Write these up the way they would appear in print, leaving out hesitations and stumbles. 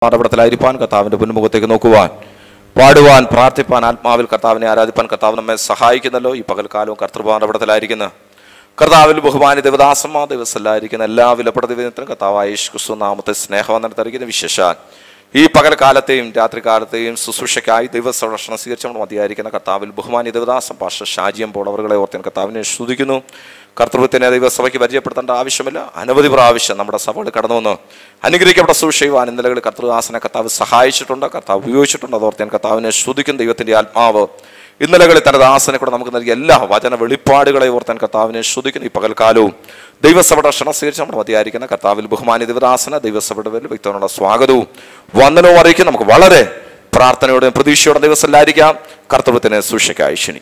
ഇടപെടലായിരിക്കാൻ, കർത്താവിൻ്റെ മുൻമുഖത്തേക്ക് നോക്കുവാൻ, പാടുവാൻ, പ്രാർത്ഥിപ്പാൻ, ആത്മാവിൽ കർത്താവിനെ ആരാധിപ്പാൻ കർത്താവ് നമ്മെ സഹായിക്കുന്നല്ലോ. ഈ പകൽക്കാലവും കർത്തൃപാടപെടലായിരിക്കുന്ന കർത്താവിൽ ബഹുമാനി ദേവദാസന്മാർ ദിവസമല്ലായിരിക്കുന്ന എല്ലാ വിലപ്പെട്ട ദിവസത്തിനും കർത്താവായ യേശു ക്രിസ്തു നാമത്തെ സ്നേഹവന്ദനം തരിക്കുന്ന വിശേഷാൽ ഈ പകൽക്കാലത്തെയും രാത്രികാലത്തെയും ശുശ്രൂഷയ്ക്കായി ദൈവസംരക്ഷണം സ്വീകരിച്ച മതിയായിരിക്കുന്ന കർത്താവിൽ ബഹുമാനി ദേവദാസം പാസ്റ്റർ ഷാജിയം പോളവറുകളെ ഓർത്ത് കർത്താവിനെ സ്തുതിക്കുന്നു. കർത്തൃത്വത്തിനെ ദൈവസഭയ്ക്ക് പരിചയപ്പെടുത്തേണ്ട ആവശ്യമില്ല. അനവധി പ്രാവശ്യം നമ്മുടെ സഭകൾ കടന്നു വന്ന് അനുഗ്രഹിക്കപ്പെട്ട സുവിശേഷം ഇന്നലകളിൽ കർത്തൃദാസനെ കർത്താവ് സഹായിച്ചിട്ടുണ്ട്, കർത്താവ് ഉപയോഗിച്ചിട്ടുണ്ട്. അതോർത്ത് കർത്താവിനെ സ്തുതിക്കും. ദൈവത്തിൻ്റെ ആത്മാവ് ഇന്നലകളിൽ തന്റെ ദാസനെ കൂടെ നമുക്ക് നൽകിയ എല്ലാ വചന വെളിപ്പാടുകളെ ഓർത്താൻ കർത്താവിനെ സ്തുതിക്കുന്നു. ഈ പകൽക്കാലവും ദൈവസഭയുടെ ക്ഷണം സ്വീകരിച്ച് നമ്മുടെ മതിയായിരിക്കുന്ന കർത്താവിൽ ബഹുമാനി ദേവദാസന ദൈവസഭയുടെ പേരിൽ വ്യക്തികളുടെ സ്വാഗതവും വന്ദനവും അറിയിക്കും. നമുക്ക് വളരെ പ്രാർത്ഥനയോടെ പ്രതീക്ഷയോടെ ദിവസമല്ലായിരിക്കാം. കർത്തൃത്വത്തിന് സൂക്ഷിക്കായി ക്ഷണി.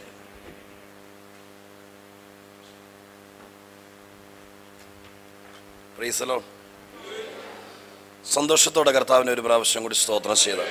സന്തോഷത്തോടെ കർത്താവിനെ ഒരു പ്രാവശ്യം കൂടി സ്തോത്രം ചെയ്ത്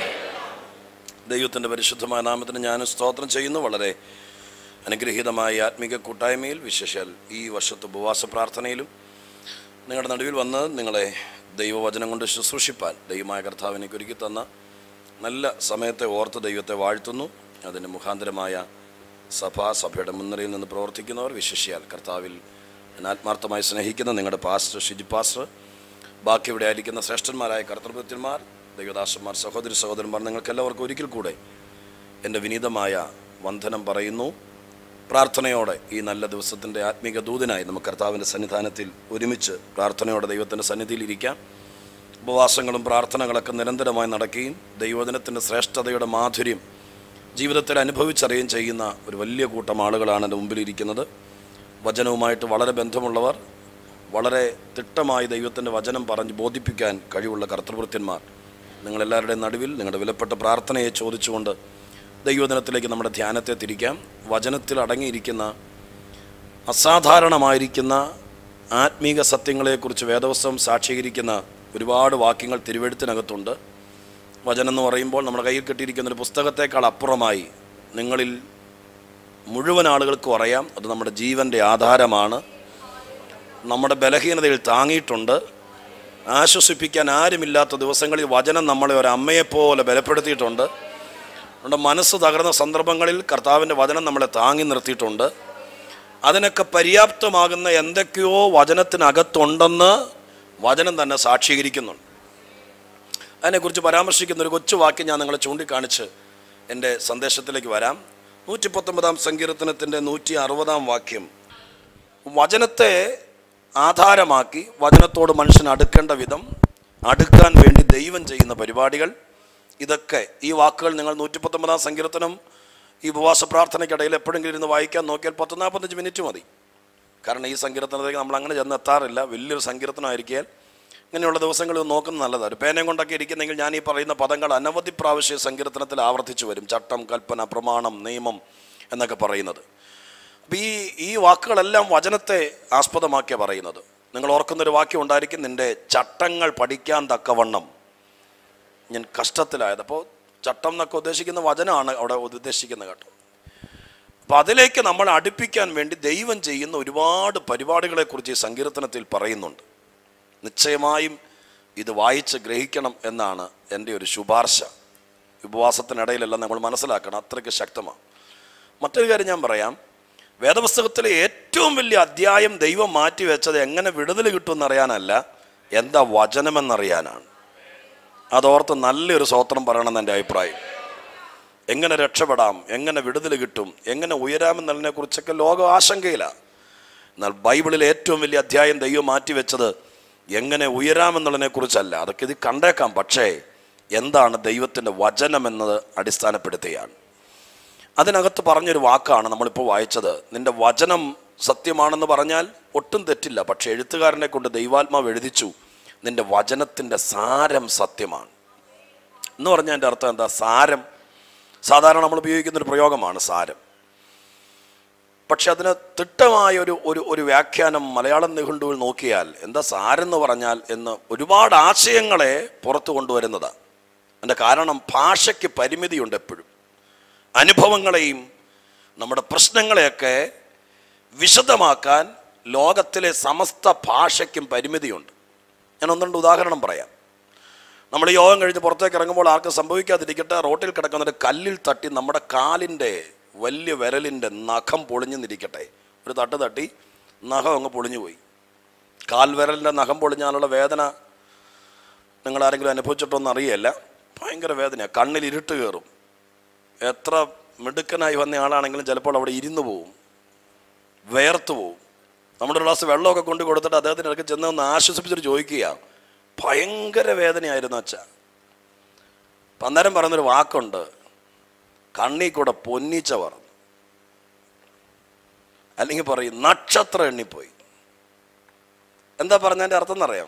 ദൈവത്തിൻ്റെ പരിശുദ്ധമായ നാമത്തിന് ഞാൻ സ്തോത്രം ചെയ്യുന്നു. വളരെ അനുഗ്രഹീതമായ ആത്മീക കൂട്ടായ്മയിൽ, വിശേഷാൽ ഈ വർഷത്തെ ഉപവാസ പ്രാർത്ഥനയിലും നിങ്ങളുടെ നടുവിൽ വന്ന് നിങ്ങളെ ദൈവവചനം കൊണ്ട് ശുശ്രൂഷിപ്പാൻ ദൈവമായ കർത്താവിനെ ഒരുക്കി തന്ന നല്ല സമയത്തെ ഓർത്ത് ദൈവത്തെ വാഴ്ത്തുന്നു. അതിന് മുഖാന്തരമായ സഭയുടെ മുൻനിരയിൽ നിന്ന് പ്രവർത്തിക്കുന്നവർ, വിശേഷിയാൽ കർത്താവിൽ ആത്മാർത്ഥമായി സ്നേഹിക്കുന്ന നിങ്ങളുടെ പാസ്റ്റർ ഷിജി പാസ്റ്റർ, ബാക്കി ഇവിടെ ആയിരിക്കുന്ന ശ്രേഷ്ഠന്മാരായ കർത്തൃഭൃത്യന്മാർ, ദൈവദാസന്മാർ, സഹോദരി സഹോദരന്മാർ, നിങ്ങൾക്കെല്ലാവർക്കും ഒരിക്കൽ കൂടെ എൻ്റെ വിനീതമായ വന്ദനം പറയുന്നു. പ്രാർത്ഥനയോടെ ഈ നല്ല ദിവസത്തിൻ്റെ ആത്മീക ദൂതനായി നമുക്ക് കർത്താവിൻ്റെ സന്നിധാനത്തിൽ ഒരുമിച്ച് പ്രാർത്ഥനയോടെ ദൈവത്തിൻ്റെ സന്നിധിയിലിരിക്കാം. ഉപവാസങ്ങളും പ്രാർത്ഥനകളൊക്കെ നിരന്തരമായി നടക്കുകയും ദൈവവചനത്തിൻ്റെ ശ്രേഷ്ഠതയുടെ മാധുര്യം ജീവിതത്തിൽ അനുഭവിച്ചറിയുകയും ചെയ്യുന്ന ഒരു വലിയ കൂട്ടം ആളുകളാണ് എൻ്റെ മുമ്പിലിരിക്കുന്നത്. വചനവുമായിട്ട് വളരെ ബന്ധമുള്ളവർ, വളരെ തിട്ടമായി ദൈവത്തിൻ്റെ വചനം പറഞ്ഞ് ബോധിപ്പിക്കാൻ കഴിവുള്ള കർത്തൃഭൃത്യന്മാർ, നിങ്ങളെല്ലാവരുടെയും നടുവിൽ നിങ്ങളുടെ വിലപ്പെട്ട പ്രാർത്ഥനയെ ചോദിച്ചുകൊണ്ട് ദൈവവചനത്തിലേക്ക് നമ്മുടെ ധ്യാനത്തെ തിരിക്കാം. വചനത്തിൽ അടങ്ങിയിരിക്കുന്ന അസാധാരണമായിരിക്കുന്ന ആത്മീക സത്യങ്ങളെക്കുറിച്ച് വേദപുസ്തകം സാക്ഷീകരിക്കുന്ന ഒരുപാട് വാക്യങ്ങൾ തിരുവെഴുത്തിനകത്തുണ്ട്. വചനം എന്ന് പറയുമ്പോൾ നമ്മുടെ കയ്യിൽ കിട്ടിയിരിക്കുന്ന ഒരു പുസ്തകത്തേക്കാൾ അപ്പുറമായി നിങ്ങളിൽ മുഴുവൻ ആളുകൾക്കും അറിയാം, അത് നമ്മുടെ ജീവൻ്റെ ആധാരമാണ്. നമ്മുടെ ബലഹീനതയിൽ താങ്ങിയിട്ടുണ്ട്. ആശ്വസിപ്പിക്കാൻ ആരുമില്ലാത്ത ദിവസങ്ങളിൽ വചനം നമ്മളെ ഒരു അമ്മയെപ്പോലെ ബലപ്പെടുത്തിയിട്ടുണ്ട്. നമ്മുടെ മനസ്സ് തകർന്ന സന്ദർഭങ്ങളിൽ കർത്താവിൻ്റെ വചനം നമ്മളെ താങ്ങി നിർത്തിയിട്ടുണ്ട്. അതിനൊക്കെ പര്യാപ്തമാകുന്ന എന്തൊക്കെയോ വചനത്തിനകത്തുണ്ടെന്ന് വചനം തന്നെ സാക്ഷീകരിക്കുന്നുണ്ട്. അതിനെക്കുറിച്ച് പരാമർശിക്കുന്ന ഒരു കൊച്ചു വാക്യം ഞാൻ നിങ്ങളെ ചൂണ്ടിക്കാണിച്ച് എൻ്റെ സന്ദേശത്തിലേക്ക് വരാം. 119 സങ്കീർത്തനത്തിൻ്റെ 160 വാക്യം. വചനത്തെ ആധാരമാക്കി വചനത്തോട് മനുഷ്യൻ അടുക്കേണ്ട വിധം, അടുക്കാൻ വേണ്ടി ദൈവം ചെയ്യുന്ന പരിപാടികൾ, ഇതൊക്കെ ഈ വാക്കുകൾ നിങ്ങൾ 119 സങ്കീർത്തനം ഈ ഉപവാസ പ്രാർത്ഥനയ്ക്കിടയിൽ എപ്പോഴെങ്കിലും ഇരുന്ന് വായിക്കാൻ നോക്കിയാൽ 10-45 മിനിറ്റ് മതി. കാരണം ഈ സങ്കീർത്തനത്തിലേക്ക് നമ്മൾ അങ്ങനെ ചെന്ന് എത്താറില്ല. വലിയൊരു സങ്കീർത്തനമായിരിക്കാൻ ഇങ്ങനെയുള്ള ദിവസങ്ങളിൽ നോക്കുന്നത് നല്ലതാണ്. ഒരു പേനയും കൊണ്ടൊക്കെ ഇരിക്കുന്നെങ്കിൽ ഞാൻ ഈ പറയുന്ന പദങ്ങൾ അനവധി പ്രാവശ്യം സങ്കീർത്തനത്തിൽ ആവർത്തിച്ചു വരും. ചട്ടം, കൽപ്പന, പ്രമാണം, നിയമം എന്നൊക്കെ പറയുന്നത്. അപ്പം ഈ വാക്കുകളെല്ലാം വചനത്തെ ആസ്പദമാക്കിയാണ് പറയുന്നത്. നിങ്ങൾ ഓർക്കുന്നൊരു വാക്യം ഉണ്ടായിരിക്കും, നിൻ്റെ ചട്ടങ്ങൾ പഠിക്കാൻ തക്കവണ്ണം ഞാൻ കഷ്ടത്തിലായത്. അപ്പോൾ ചട്ടം എന്നൊക്കെ ഉദ്ദേശിക്കുന്ന വചനമാണ് അവിടെ ഉദ്ദേശിക്കുന്നത് കേട്ടോ. അപ്പം അതിലേക്ക് നമ്മൾ അടുപ്പിക്കാൻ വേണ്ടി ദൈവം ചെയ്യുന്ന ഒരുപാട് പരിപാടികളെക്കുറിച്ച് ഈ സങ്കീർത്തനത്തിൽ പറയുന്നുണ്ട്. നിശ്ചയമായും ഇത് വായിച്ച് ഗ്രഹിക്കണം എന്നാണ് എൻ്റെ ഒരു ശുപാർശ. ഉപവാസത്തിനിടയിലെല്ലാം നമ്മൾ മനസ്സിലാക്കണം, അത്രയ്ക്ക് ശക്തമാണ്. മറ്റൊരു കാര്യം ഞാൻ പറയാം, വേദപുസ്തകത്തിലെ ഏറ്റവും വലിയ അധ്യായം ദൈവം മാറ്റി വെച്ചത് എങ്ങനെ വിടുതൽ കിട്ടുമെന്നറിയാനല്ല, എന്താ വചനമെന്നറിയാനാണ്. അതോർത്ത് നല്ലൊരു സ്തോത്രം പറയണമെന്ന് എൻ്റെ അഭിപ്രായം. എങ്ങനെ രക്ഷപ്പെടാം, എങ്ങനെ വിടുതൽ കിട്ടും, എങ്ങനെ ഉയരാമെന്നതിനെ കുറിച്ചൊക്കെ ലോകം ആശങ്കയിലാണ്. എന്നാൽ ബൈബിളിലെ ഏറ്റവും വലിയ അധ്യായം ദൈവം മാറ്റിവെച്ചത് എങ്ങനെ ഉയരാമെന്നുള്ളതിനെ കുറിച്ചല്ല. അതൊക്കെ ഇത് കണ്ടേക്കാം, പക്ഷേ എന്താണ് ദൈവത്തിൻ്റെ വചനമെന്നത് അടിസ്ഥാനപ്പെടുത്തുകയാണ്. അതിനകത്ത് പറഞ്ഞൊരു വാക്കാണ് നമ്മളിപ്പോൾ വായിച്ചത്. നിൻ്റെ വചനം സത്യമാണെന്ന് പറഞ്ഞാൽ ഒട്ടും തെറ്റില്ല, പക്ഷെ എഴുത്തുകാരനെ കൊണ്ട് ദൈവാത്മാവ് എഴുതിച്ചു, നിൻ്റെ വചനത്തിൻ്റെ സാരം സത്യമാണ് എന്ന് പറഞ്ഞാൽ എൻ്റെ അർത്ഥം എന്താ? സാരം സാധാരണ നമ്മൾ ഉപയോഗിക്കുന്നൊരു പ്രയോഗമാണ് സാരം. പക്ഷെ അതിന് തിട്ടമായ ഒരു വ്യാഖ്യാനം മലയാളം നിഘണ്ടുവിൽ നോക്കിയാൽ എന്താ സാരം എന്ന് പറഞ്ഞാൽ എന്ന് ഒരുപാട് ആശയങ്ങളെ പുറത്തു കൊണ്ടുവരുന്നതാണ്. അതിൻ്റെ കാരണം ഭാഷയ്ക്ക് പരിമിതിയുണ്ട്. എപ്പോഴും അനുഭവങ്ങളെയും നമ്മുടെ പ്രശ്നങ്ങളെയൊക്കെ വിശദമാക്കാൻ ലോകത്തിലെ സമസ്ത ഭാഷയ്ക്കും പരിമിതിയുണ്ട്. ഞാൻ ഒന്ന് രണ്ട് ഉദാഹരണം പറയാം. നമ്മൾ ഈ യോഗം കഴിഞ്ഞ് പുറത്തേക്ക് ഇറങ്ങുമ്പോൾ ആർക്കും സംഭവിക്കാതിരിക്കട്ടെ, റോട്ടിൽ കിടക്കുന്ന ഒരു കല്ലിൽ തട്ടി നമ്മുടെ കാലിൻ്റെ വലിയ വിരലിൻ്റെ നഖം പൊളിഞ്ഞെന്നിരിക്കട്ടെ. ഒരു തട്ട് തട്ടി നഖം അങ്ങ് പൊളിഞ്ഞു പോയി. കാൽവിരലിൻ്റെ നഖം പൊളിഞ്ഞാലുള്ള വേദന നിങ്ങളാരെങ്കിലും അനുഭവിച്ചിട്ടൊന്നും അറിയില്ല. ഭയങ്കര വേദനയാണ്. കണ്ണിൽ ഇരുട്ട് കയറും. എത്ര മിടുക്കനായി വന്ന ആളാണെങ്കിലും ചിലപ്പോൾ അവിടെ ഇരുന്ന് പോവും, വേർത്ത് പോവും. നമ്മുടെ ഒരു ഗ്ലാസ് വെള്ളമൊക്കെ കൊണ്ട് കൊടുത്തിട്ട് അദ്ദേഹത്തിൻ്റെ ഇടയ്ക്ക് ചെന്ന് ഒന്ന് ആശ്വസിപ്പിച്ചിട്ട് ചോദിക്കുക, ഭയങ്കര വേദനയായിരുന്നു അച്ഛാ. അപ്പം അന്നേരം പറയുന്നൊരു വാക്കുണ്ട്, കണ്ണി കൂടെ പൊന്നിച്ച പറഞ്ഞു, അല്ലെങ്കിൽ പറയും നക്ഷത്രം എണ്ണിപ്പോയി. എന്താ പറഞ്ഞതിൻ്റെ അർത്ഥം എന്നറിയാം?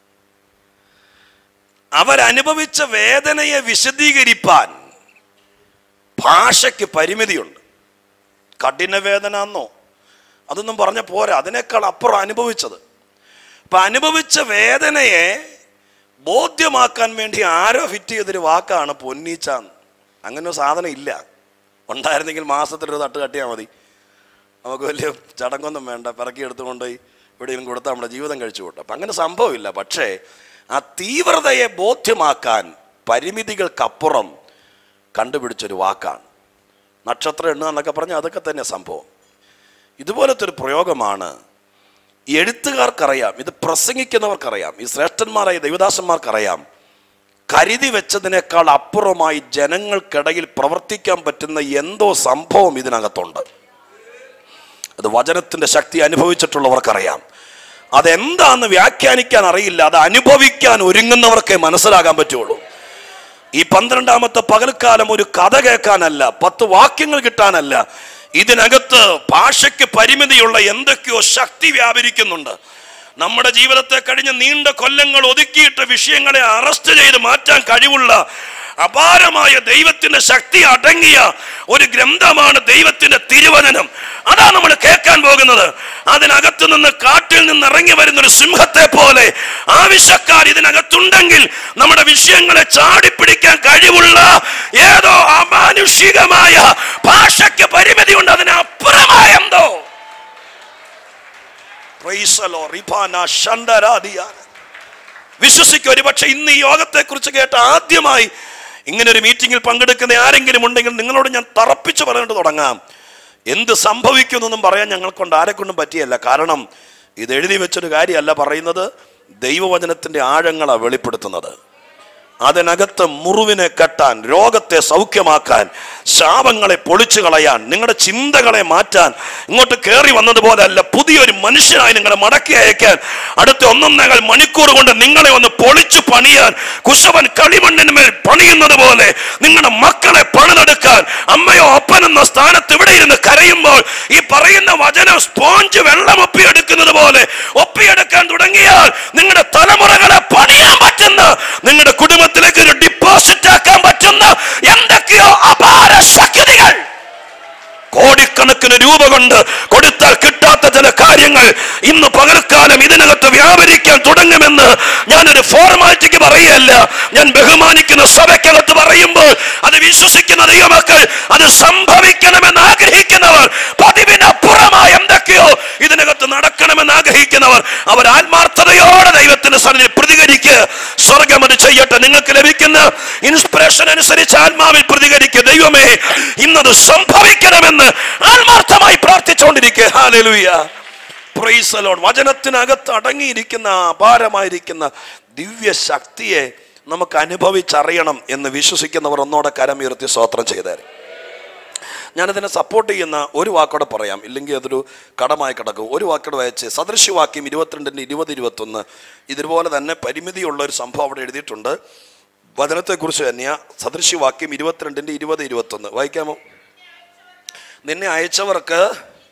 അവരനുഭവിച്ച വേദനയെ വിശദീകരിപ്പാൻ ഭാഷയ്ക്ക് പരിമിതിയുണ്ട്. കഠിന വേദന എന്നോ അതൊന്നും പറഞ്ഞ പോരാ, അതിനേക്കാൾ അപ്പുറം അനുഭവിച്ചത്. അപ്പം അനുഭവിച്ച വേദനയെ ബോധ്യമാക്കാൻ വേണ്ടി ആരോ ഫിറ്റ് ചെയ്തൊരു വാക്കാണ് പൊന്നീച്ചാന്ന്. അങ്ങനെ ഒരു സാധനം ഇല്ല. ഉണ്ടായിരുന്നെങ്കിൽ മാസത്തിലൊരു തട്ട് കട്ടിയാൽ മതി, നമുക്ക് വലിയ ചടങ്ങൊന്നും വേണ്ട, പിറക്കി എടുത്തുകൊണ്ട് എവിടെയെങ്കിലും കൊടുത്താൽ നമ്മുടെ ജീവിതം കഴിച്ചു കൂട്ടും. അപ്പം അങ്ങനെ സംഭവമില്ല. പക്ഷേ ആ തീവ്രതയെ ബോധ്യമാക്കാൻ പരിമിതികൾക്കപ്പുറം കണ്ടുപിടിച്ചൊരു വാക്കാണ് നക്ഷത്രം എണ്ണുക എന്നൊക്കെ പറഞ്ഞാൽ അതൊക്കെ തന്നെ സംഭവം. ഇതുപോലത്തെ ഒരു പ്രയോഗമാണ് എഴുത്തുകാർക്കറിയാം, ഇത് പ്രസംഗിക്കുന്നവർക്കറിയാം, ഈ ശ്രേഷ്ഠന്മാരായ ദൈവദാസന്മാർക്കറിയാം. കരുതി വെച്ചതിനേക്കാൾ അപ്പുറമായി ജനങ്ങൾക്കിടയിൽ പ്രവർത്തിക്കാൻ പറ്റുന്ന എന്തോ സംഭവം ഇതിനകത്തുണ്ട്. അത് വചനത്തിൻ്റെ ശക്തി അനുഭവിച്ചിട്ടുള്ളവർക്കറിയാം. അതെന്താന്ന് വ്യാഖ്യാനിക്കാൻ അറിയില്ല, അത് അനുഭവിക്കാൻ ഒരുങ്ങുന്നവർക്കേ മനസ്സിലാകാൻ പറ്റുള്ളൂ. ഈ 12-ാമത്തെ പകൽക്കാലം ഒരു കഥ കേൾക്കാനല്ല, 10 വാക്യങ്ങൾ കിട്ടാനല്ല. ഇതിനകത്ത് ഭാഷയ്ക്ക് പരിമിതിയുള്ള എന്തൊക്കെയോ ശക്തി വ്യാപരിക്കുന്നുണ്ട്. നമ്മുടെ ജീവിതത്തെ കഴിഞ്ഞ നീണ്ട കൊല്ലങ്ങൾ ഒതുക്കിയിട്ട് വിഷയങ്ങളെ അറസ്റ്റ് ചെയ്ത് മാറ്റാൻ കഴിവുള്ള അപാരമായ ദൈവത്തിന്റെ ശക്തി അടങ്ങിയ ഒരു ഗ്രന്ഥമാണ് ദൈവത്തിന്റെ തിരുവചനം. അതാണ് നമ്മൾ കേൾക്കാൻ പോകുന്നത്. അതിനകത്തു നിന്ന് കാട്ടിൽ നിന്ന് ഇറങ്ങി വരുന്നൊരു സിംഹത്തെ പോലെ ആവശ്യക്കാർ ഇതിനകത്തുണ്ടെങ്കിൽ നമ്മുടെ വിഷയങ്ങളെ ചാടിപ്പിടിക്കാൻ കഴിവുള്ള ഏതോ അമാനുഷികമായ ഭാഷയ്ക്ക് പരിമിതിയുണ്ട്, അതിനപ്പുറമായ എന്തോ. വിശ്വസിക്കും. ഒരുപക്ഷെ ഇന്ന് ഈ യോഗത്തെ കുറിച്ച് കേട്ട ആദ്യമായി ഇങ്ങനെ ഒരു മീറ്റിംഗിൽ പങ്കെടുക്കുന്ന ആരെങ്കിലും ഉണ്ടെങ്കിൽ നിങ്ങളോട് ഞാൻ തറപ്പിച്ച് പറഞ്ഞിട്ട് തുടങ്ങാം. എന്ത് സംഭവിക്കുമെന്നൊന്നും പറയാൻ ഞങ്ങൾക്കൊണ്ട് ആരെക്കൊണ്ടും പറ്റിയല്ല. കാരണം ഇത് എഴുതി വെച്ചൊരു കാര്യമല്ല പറയുന്നത്, ദൈവവചനത്തിൻ്റെ ആഴങ്ങളാണ് വെളിപ്പെടുത്തുന്നത്. അതിനകത്ത് മുറിവിനെ കെട്ടാൻ, രോഗത്തെ സൗഖ്യമാക്കാൻ, ശാപങ്ങളെ പൊളിച്ചു കളയാൻ, നിങ്ങളുടെ ചിന്തകളെ മാറ്റാൻ, ഇങ്ങോട്ട് കയറി വന്നതുപോലെ അല്ല, പുതിയൊരു മനുഷ്യനായി നിങ്ങളെ മടക്കി അയക്കാൻ, അടുത്ത 1.5 മണിക്കൂർ കൊണ്ട് നിങ്ങളെ ഒന്ന് പൊളിച്ചു പണിയാൻ, കുശവൻ കളിമണ്ണിന്മേൽ പണിയുന്നത് പോലെ നിങ്ങളുടെ മക്കളെ പണിതെടുക്കാൻ, അമ്മയോ അപ്പനെന്ന സ്ഥാനത്ത് ഇവിടെ ഇരുന്ന് കരയുമ്പോൾ ഈ പറയുന്ന വചനം സ്പോഞ്ച് വെള്ളം ഒപ്പിയെടുക്കുന്നത് പോലെ ഒപ്പിയെടുക്കാൻ തുടങ്ങിയാൽ നിങ്ങളുടെ തലമുറകളെ പണിയാൻ പറ്റുന്ന, നിങ്ങളുടെ കുടുംബത്തിലേക്ക് ഒരു ഡിപ്പോസിറ്റ് ആക്കാൻ പറ്റുന്ന എന്തൊക്കെയോ അപാര ശക്തികൾ, കോടിക്കണക്കിന് രൂപ കൊണ്ട് കൊടുത്താൽ കിട്ടാത്ത ചില കാര്യങ്ങൾ ഇന്ന് പകൽക്കാലം ഇതിനകത്ത് വ്യാപരിക്കാൻ തുടങ്ങുമെന്ന് ഞാനൊരു ഫോർമാലിറ്റിക്ക് പറയുകയല്ല. ഞാൻ ബഹുമാനിക്കുന്ന സഭയ്ക്കകത്ത് പറയുമ്പോൾ അത് വിശ്വസിക്കുന്ന ദൈവമക്കൾ, അത് സംഭവിക്കണമെന്ന് ആഗ്രഹിക്കുന്നവർ, പതിവിനപ്പുറമായ എന്തൊക്കെയോ ഇതിനകത്ത് നടക്കണമെന്ന് ആഗ്രഹിക്കുന്നവർ, അവർ ആത്മാർത്ഥതയോടെ ദൈവത്തിന്റെ സന്നിധിയിൽ പ്രതികരിക്കുക. സ്വർഗം അത് ചെയ്യട്ടെ. നിങ്ങൾക്ക് ലഭിക്കുന്ന ഇൻസ്പിറേഷൻ അനുസരിച്ച് ആത്മാവിൽ പ്രതികരിക്കുക. ദൈവമേ, ഇന്നത് സംഭവിക്കണമെന്ന് ആത്മാർത്ഥമായി പ്രാർത്ഥിച്ചുകൊണ്ടിരിക്കുക. Hallelujah, praise the Lord. വചനത്തിനകത്ത് അടങ്ങിയിരിക്കുന്ന അപാരമായിരിക്കുന്ന ദിവ്യ ശക്തിയെ നമുക്ക് അനുഭവിച്ചറിയണം എന്ന് വിശ്വസിക്കുന്നവർ ഒന്നോടെ കരമുയർത്തി സ്തോത്രം ചെയ്തേരെ. ഞാനതിനെ സപ്പോർട്ട് ചെയ്യുന്ന ഒരു വാക്കോടെ പറയാം, ഇല്ലെങ്കിൽ അതൊരു കടമായി കിടക്കും. ഒരു വാക്കോടെ വായിച്ച് സദൃശ്യവാക്യം 22-20-21 ഇതുപോലെ തന്നെ പരിമിതിയുള്ള ഒരു സംഭവം അവിടെ എഴുതിയിട്ടുണ്ട്. വചനത്തെക്കുറിച്ച് തന്നെയാ. സദൃശ്യവാക്യം 22-20-21 വായിക്കാമോ? നിന്നെ അയച്ചവർക്ക്,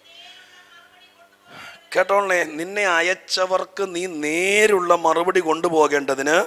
കേട്ടോളേ, നിന്നെ അയച്ചവർക്ക് നീ നേരുള്ള മറുപടി കൊണ്ടുപോകേണ്ടതിന്,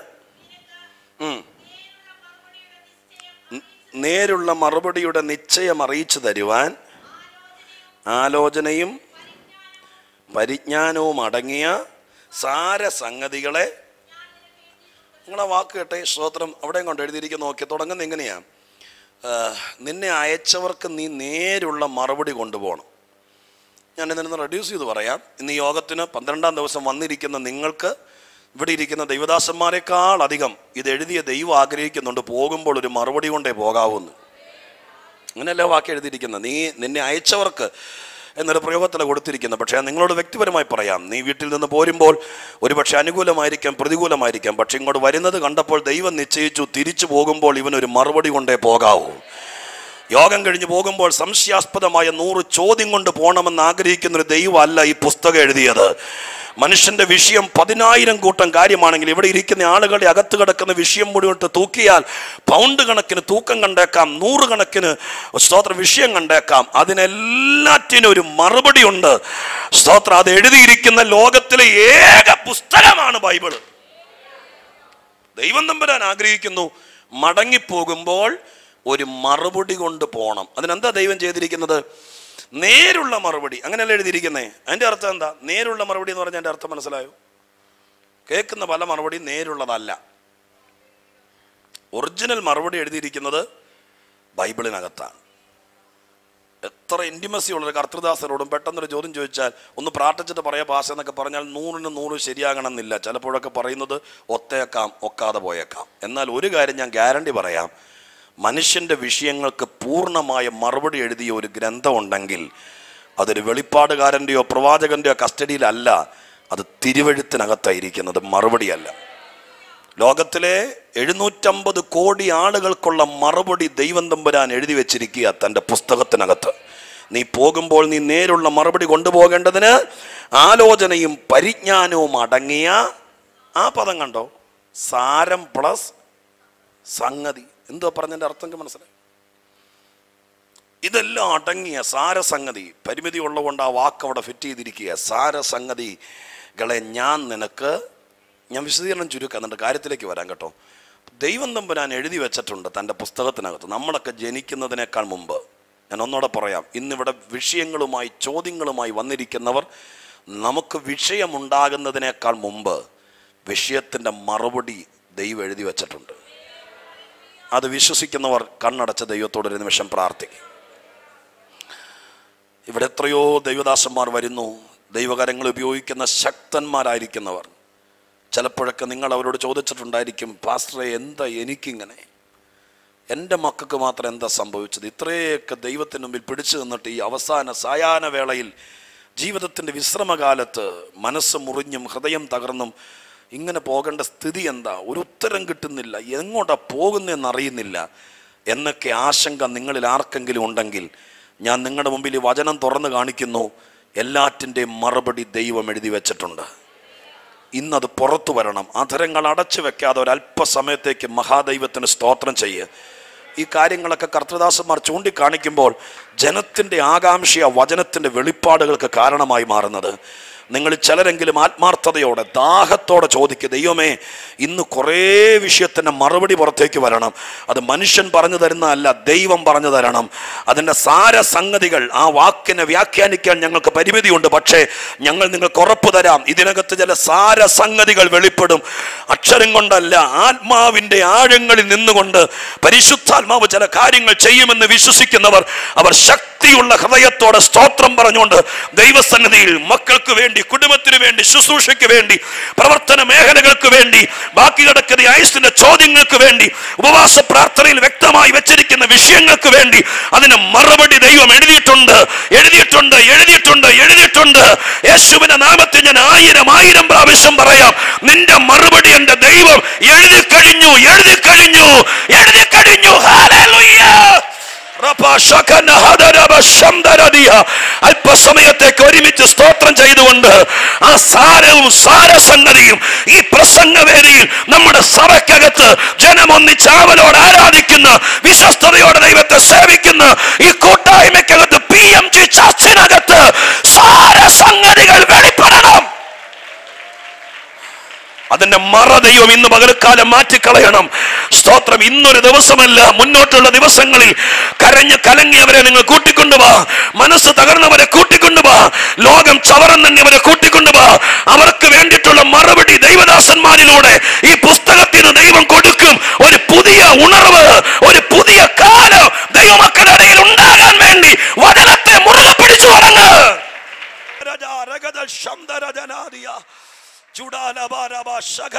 നേരുള്ള മറുപടിയുടെ നിശ്ചയം അറിയിച്ചു തരുവാൻ ആലോചനയും പരിജ്ഞാനവും അടങ്ങിയ സാരസംഗതികളെ, നിങ്ങളെ വാക്ക് കേട്ടെ, സ്തോത്രം. അവിടെയും കൊണ്ട് എഴുതിയിരിക്കുന്ന നോക്കി തുടങ്ങുന്നത് എങ്ങനെയാണ്? നിന്നെ അയച്ചവർക്ക് നീ നേരുള്ള മറുപടി കൊണ്ടുപോകണം. ഞാൻ ഇതിനൊന്ന് റെഡ്യൂസ് ചെയ്ത് പറയാം. ഇന്ന് ഈ യോഗത്തിന് 12-ാം ദിവസം വന്നിരിക്കുന്ന നിങ്ങൾക്ക് ഇവിടെ ഇരിക്കുന്ന ദൈവദാസന്മാരെക്കാൾ അധികം ഇത് എഴുതിയ ദൈവം ആഗ്രഹിക്കുന്നുണ്ട് പോകുമ്പോൾ ഒരു മറുപടി കൊണ്ടേ പോകാവൂന്ന്. അങ്ങനെയല്ല വാക്ക് എഴുതിയിരിക്കുന്നത്. നിന്നെ അയച്ചവർക്ക് എന്നൊരു പ്രയോഗത്തിലാണ് കൊടുത്തിരിക്കുന്നത്. പക്ഷേ നിങ്ങളോട് വ്യക്തിപരമായി പറയാം, നീ വീട്ടിൽ നിന്ന് പോരുമ്പോൾ ഒരുപക്ഷെ അനുകൂലമായിരിക്കാം, പ്രതികൂലമായിരിക്കാം. പക്ഷെ ഇങ്ങോട്ട് വരുന്നത് കണ്ടപ്പോൾ ദൈവം നിശ്ചയിച്ചു തിരിച്ചു പോകുമ്പോൾ ഇവനൊരു മറുപടി കൊണ്ടേ പോകാവൂ. യോഗം കഴിഞ്ഞ് പോകുമ്പോൾ സംശയാസ്പദമായ 100 ചോദ്യം കൊണ്ട് പോകണമെന്ന് ആഗ്രഹിക്കുന്നൊരു ദൈവമല്ല ഈ പുസ്തകം എഴുതിയത്. മനുഷ്യന്റെ വിഷയം 10,000 കൂട്ടം കാര്യമാണെങ്കിൽ ഇവിടെ ഇരിക്കുന്ന ആളുകളുടെ അകത്ത് കിടക്കുന്ന വിഷയം മുഴുവൻ തൂക്കിയാൽ പൗണ്ട് കണക്കിന് തൂക്കം കണ്ടേക്കാം, 100 കണക്കിന് സ്തോത്ര വിഷയം കണ്ടേക്കാം. അതിനെല്ലാറ്റിനും ഒരു മറുപടി ഉണ്ട്. സ്തോത്രം, അത് എഴുതിയിരിക്കുന്ന ലോകത്തിലെ ഏക പുസ്തകമാണ് ബൈബിള്. ദൈവം തമ്പുരാൻ ആഗ്രഹിക്കുന്നു മടങ്ങിപ്പോകുമ്പോൾ ഒരു മറുപടി കൊണ്ട് പോകണം. അതിനെന്താ ദൈവം ചെയ്തിരിക്കുന്നത്? നേരുള്ള മറുപടി. അങ്ങനെയല്ല എഴുതിയിരിക്കുന്നേ. അതിൻ്റെ അർത്ഥം എന്താ? നേരുള്ള മറുപടി എന്ന് പറഞ്ഞാൽ എൻ്റെ അർത്ഥം മനസ്സിലായോ? കേൾക്കുന്ന പല മറുപടി നേരുള്ളതല്ല. ഒറിജിനൽ മറുപടി എഴുതിയിരിക്കുന്നത് ബൈബിളിനകത്താണ്. എത്ര ഇൻറ്റിമസി ഉള്ളൊരു കർത്തൃദാസരോടും പെട്ടെന്നൊരു ചോദ്യം ചോദിച്ചാൽ ഒന്ന് പ്രാർത്ഥിച്ചിട്ട് പറയാം ഭാഷ എന്നൊക്കെ പറഞ്ഞാൽ 100ന് 100 ശരിയാകണം എന്നില്ല. ചിലപ്പോഴൊക്കെ പറയുന്നത് ഒത്തേക്കാം, ഒക്കാതെ പോയേക്കാം. എന്നാൽ ഒരു കാര്യം ഞാൻ ഗ്യാരണ്ടി പറയാം, മനുഷ്യൻ്റെ വിഷയങ്ങൾക്ക് പൂർണ്ണമായ മറുപടി എഴുതിയ ഒരു ഗ്രന്ഥം ഉണ്ടെങ്കിൽ അതൊരു വെളിപ്പാടുകാരൻ്റെയോ പ്രവാചകൻ്റെയോ കസ്റ്റഡിയിലല്ല, അത് തിരുവെഴുത്തിനകത്തായിരിക്കുന്നത്, മറുപടിയല്ല. ലോകത്തിലെ 750 കോടി ആളുകൾക്കുള്ള മറുപടി ദൈവം തമ്പുരാൻ എഴുതി വെച്ചിരിക്കുക തൻ്റെ പുസ്തകത്തിനകത്ത്. നീ പോകുമ്പോൾ നീ നേരുള്ള മറുപടി കൊണ്ടുപോകേണ്ടതിന് ആലോചനയും പരിജ്ഞാനവും അടങ്ങിയ ആ പദം കണ്ടോ, സാരം പ്ലസ് സംഗതി. എന്തോ പറഞ്ഞതിൻ്റെ അർത്ഥം മനസ്സിലായി? ഇതെല്ലാം അടങ്ങിയ സാരസംഗതി. പരിമിതി ഉള്ളതുകൊണ്ട് ആ വാക്ക് അവിടെ ഫിറ്റ് ചെയ്തിരിക്കുക. സാരസംഗതികളെ ഞാൻ വിശദീകരണം ചുരുക്കാം, എന്നിട്ട് കാര്യത്തിലേക്ക് വരാം കേട്ടോ. ദൈവം തമ്പുരാൻ എഴുതി വെച്ചിട്ടുണ്ട് തൻ്റെ പുസ്തകത്തിനകത്ത്. നമ്മളൊക്കെ ജനിക്കുന്നതിനേക്കാൾ മുമ്പ്, ഞാൻ ഒന്നുകൂടെ പറയാം, ഇന്നിവിടെ വിഷയങ്ങളുമായി ചോദ്യങ്ങളുമായി വന്നിരിക്കുന്നവർ, നമുക്ക് വിഷയമുണ്ടാകുന്നതിനേക്കാൾ മുമ്പ് വിഷയത്തിൻ്റെ മറുപടി ദൈവം എഴുതി വെച്ചിട്ടുണ്ട്. അത് വിശ്വസിക്കുന്നവർ കണ്ണടച്ച ദൈവത്തോടൊരു നിമിഷം പ്രാർത്ഥിക്കും. ഇവിടെ എത്രയോ ദൈവദാസന്മാർ വരുന്നു, ദൈവകരങ്ങൾ ഉപയോഗിക്കുന്ന ശക്തന്മാരായിരിക്കുന്നവർ. ചിലപ്പോഴൊക്കെ നിങ്ങൾ അവരോട് ചോദിച്ചിട്ടുണ്ടായിരിക്കും, പാസ്റ്ററെ എന്താ എനിക്കിങ്ങനെ, എൻ്റെ മക്കൾക്ക് മാത്രം എന്താ സംഭവിച്ചത്? ഇത്രയൊക്കെ ദൈവത്തിന് മുമ്പിൽ പിടിച്ചു നിന്നിട്ട് ഈ അവസാന സായാഹ്ന വേളയിൽ ജീവിതത്തിൻ്റെ വിശ്രമകാലത്ത് മനസ്സ് മുറിഞ്ഞും ഹൃദയം തകർന്നും ഇങ്ങനെ പോകേണ്ട സ്ഥിതി എന്താ? ഒരു ഉത്തരം കിട്ടുന്നില്ല, എങ്ങോട്ടാ പോകുന്നതെന്നറിയുന്നില്ല എന്നൊക്കെ ആശങ്ക നിങ്ങളിൽ ആർക്കെങ്കിലും ഉണ്ടെങ്കിൽ ഞാൻ നിങ്ങളുടെ മുമ്പിൽ ഈ വചനം തുറന്ന് കാണിക്കുന്നു. എല്ലാറ്റിൻ്റെയും മറുപടി ദൈവം എഴുതി വെച്ചിട്ടുണ്ട്. ഇന്നത് പുറത്തു വരണം. അധരങ്ങൾ അടച്ചു വെക്കാതെ ഒരല്പസമയത്തേക്ക് മഹാദൈവത്തിന് സ്തോത്രം ചെയ്യുക. ഈ കാര്യങ്ങളൊക്കെ കർത്തൃദാസന്മാർ ചൂണ്ടിക്കാണിക്കുമ്പോൾ ജനത്തിൻ്റെ ആകാംക്ഷ വചനത്തിൻ്റെ വെളിപ്പാടുകൾക്ക് കാരണമായി മാറുന്നത്. നിങ്ങൾ ചിലരെങ്കിലും ആത്മാർത്ഥതയോടെ ദാഹത്തോടെ ചോദിക്കുക, ദൈവമേ ഇന്ന് കുറേ വിഷയത്തിൻ്റെ മറുപടി പുറത്തേക്ക് വരണം. അത് മനുഷ്യൻ പറഞ്ഞു തരുന്നതല്ല, ദൈവം പറഞ്ഞു തരണം. അതിൻ്റെ സാരസംഗതികൾ, ആ വാക്കിനെ വ്യാഖ്യാനിക്കാൻ ഞങ്ങൾക്ക് പരിമിതിയുണ്ട്, പക്ഷേ ഞങ്ങൾ നിങ്ങൾക്ക് ഉറപ്പ് തരാം, ഇതിനകത്ത് ചില സാരസംഗതികൾ വെളിപ്പെടും. അക്ഷരം കൊണ്ടല്ല, ആത്മാവിൻ്റെ ആഴങ്ങളിൽ നിന്നുകൊണ്ട് പരിശുദ്ധാത്മാവ് ചില കാര്യങ്ങൾ ചെയ്യുമെന്ന് വിശ്വസിക്കുന്നവർ, അവർ ശക്തിയുള്ള ഹൃദയത്തോടെ സ്തോത്രം പറഞ്ഞുകൊണ്ട് ദൈവസന്നിധിയിൽ മക്കൾക്ക് വേണ്ടി, കുടുംബത്തിന് വേണ്ടി, ശുശ്രൂഷയ്ക്ക് വേണ്ടി, പ്രവർത്തന മേഖലകൾക്ക് വേണ്ടി, ബാക്കി കിടക്കുന്ന ആയുസ്സിന്റെ ചോദ്യങ്ങൾക്ക് വേണ്ടി, ഉപവാസ പ്രാർത്ഥനയിൽ വ്യക്തമായി വെച്ചിരിക്കുന്ന വിഷയങ്ങൾക്ക് വേണ്ടി അതിന് മറുപടി ദൈവം എഴുതിയിട്ടുണ്ട്. യേശുവിന്റെ നാമത്തിൽ ഞാൻ 1000 പ്രാവശ്യം പറയാം, നിന്റെ മറുപടി എന്റെ ദൈവം എഴുതി കഴിഞ്ഞു. ഹല്ലേലൂയ. അല്പസമയത്തേക്ക് ഒരുമിച്ച് സ്തോത്രം ചെയ്തുകൊണ്ട് ആ സാരവും സാരസംഗതിയും ഈ പ്രസംഗവേദിയിൽ നമ്മുടെ സഭയ്ക്കകത്ത് ജനമൊന്നിച്ചാവലോട് ആരാധിക്കുന്ന, വിശ്വസ്തയോടെ ദൈവത്തെ സേവിക്കുന്ന ഈ കൂട്ടായ്മയ്ക്കകത്ത് PMG ചർച്ചിനകത്ത് സാരസംഗതികൾ വെളിപ്പെടണം. അതിന്റെ മറ ദൈവം ഇന്ന് പകൽക്കാലം മാറ്റിക്കളയണം. സ്തോത്രം. ഇന്നൊരു ദിവസമല്ല, മുന്നോട്ടുള്ള ദിവസങ്ങളിൽ കരഞ്ഞ് കലങ്ങിയവരെ നിങ്ങൾ കൂട്ടിക്കൊണ്ടുപോവാ, മനസ്സ് തകർന്നവരെ കൂട്ടിക്കൊണ്ടുപോവാ, ലോകം ചവറന്നവരെ കൂട്ടിക്കൊണ്ടുപോവാ. അവർക്ക് വേണ്ടിയിട്ടുള്ള മറുപടി ദൈവദാസന്മാരിലൂടെ ഈ പുസ്തകത്തിന് ദൈവം കൊടുക്കും. ഒരു പുതിയ ഉണർവ്, ഒരു പുതിയ കാലം ദൈവമക്കളുടെ ഇടയിൽ ഉണ്ടാകാൻ വേണ്ടി വചനത്തെ മുറുകെ പിടിച്ചു തുടങ്ങുക.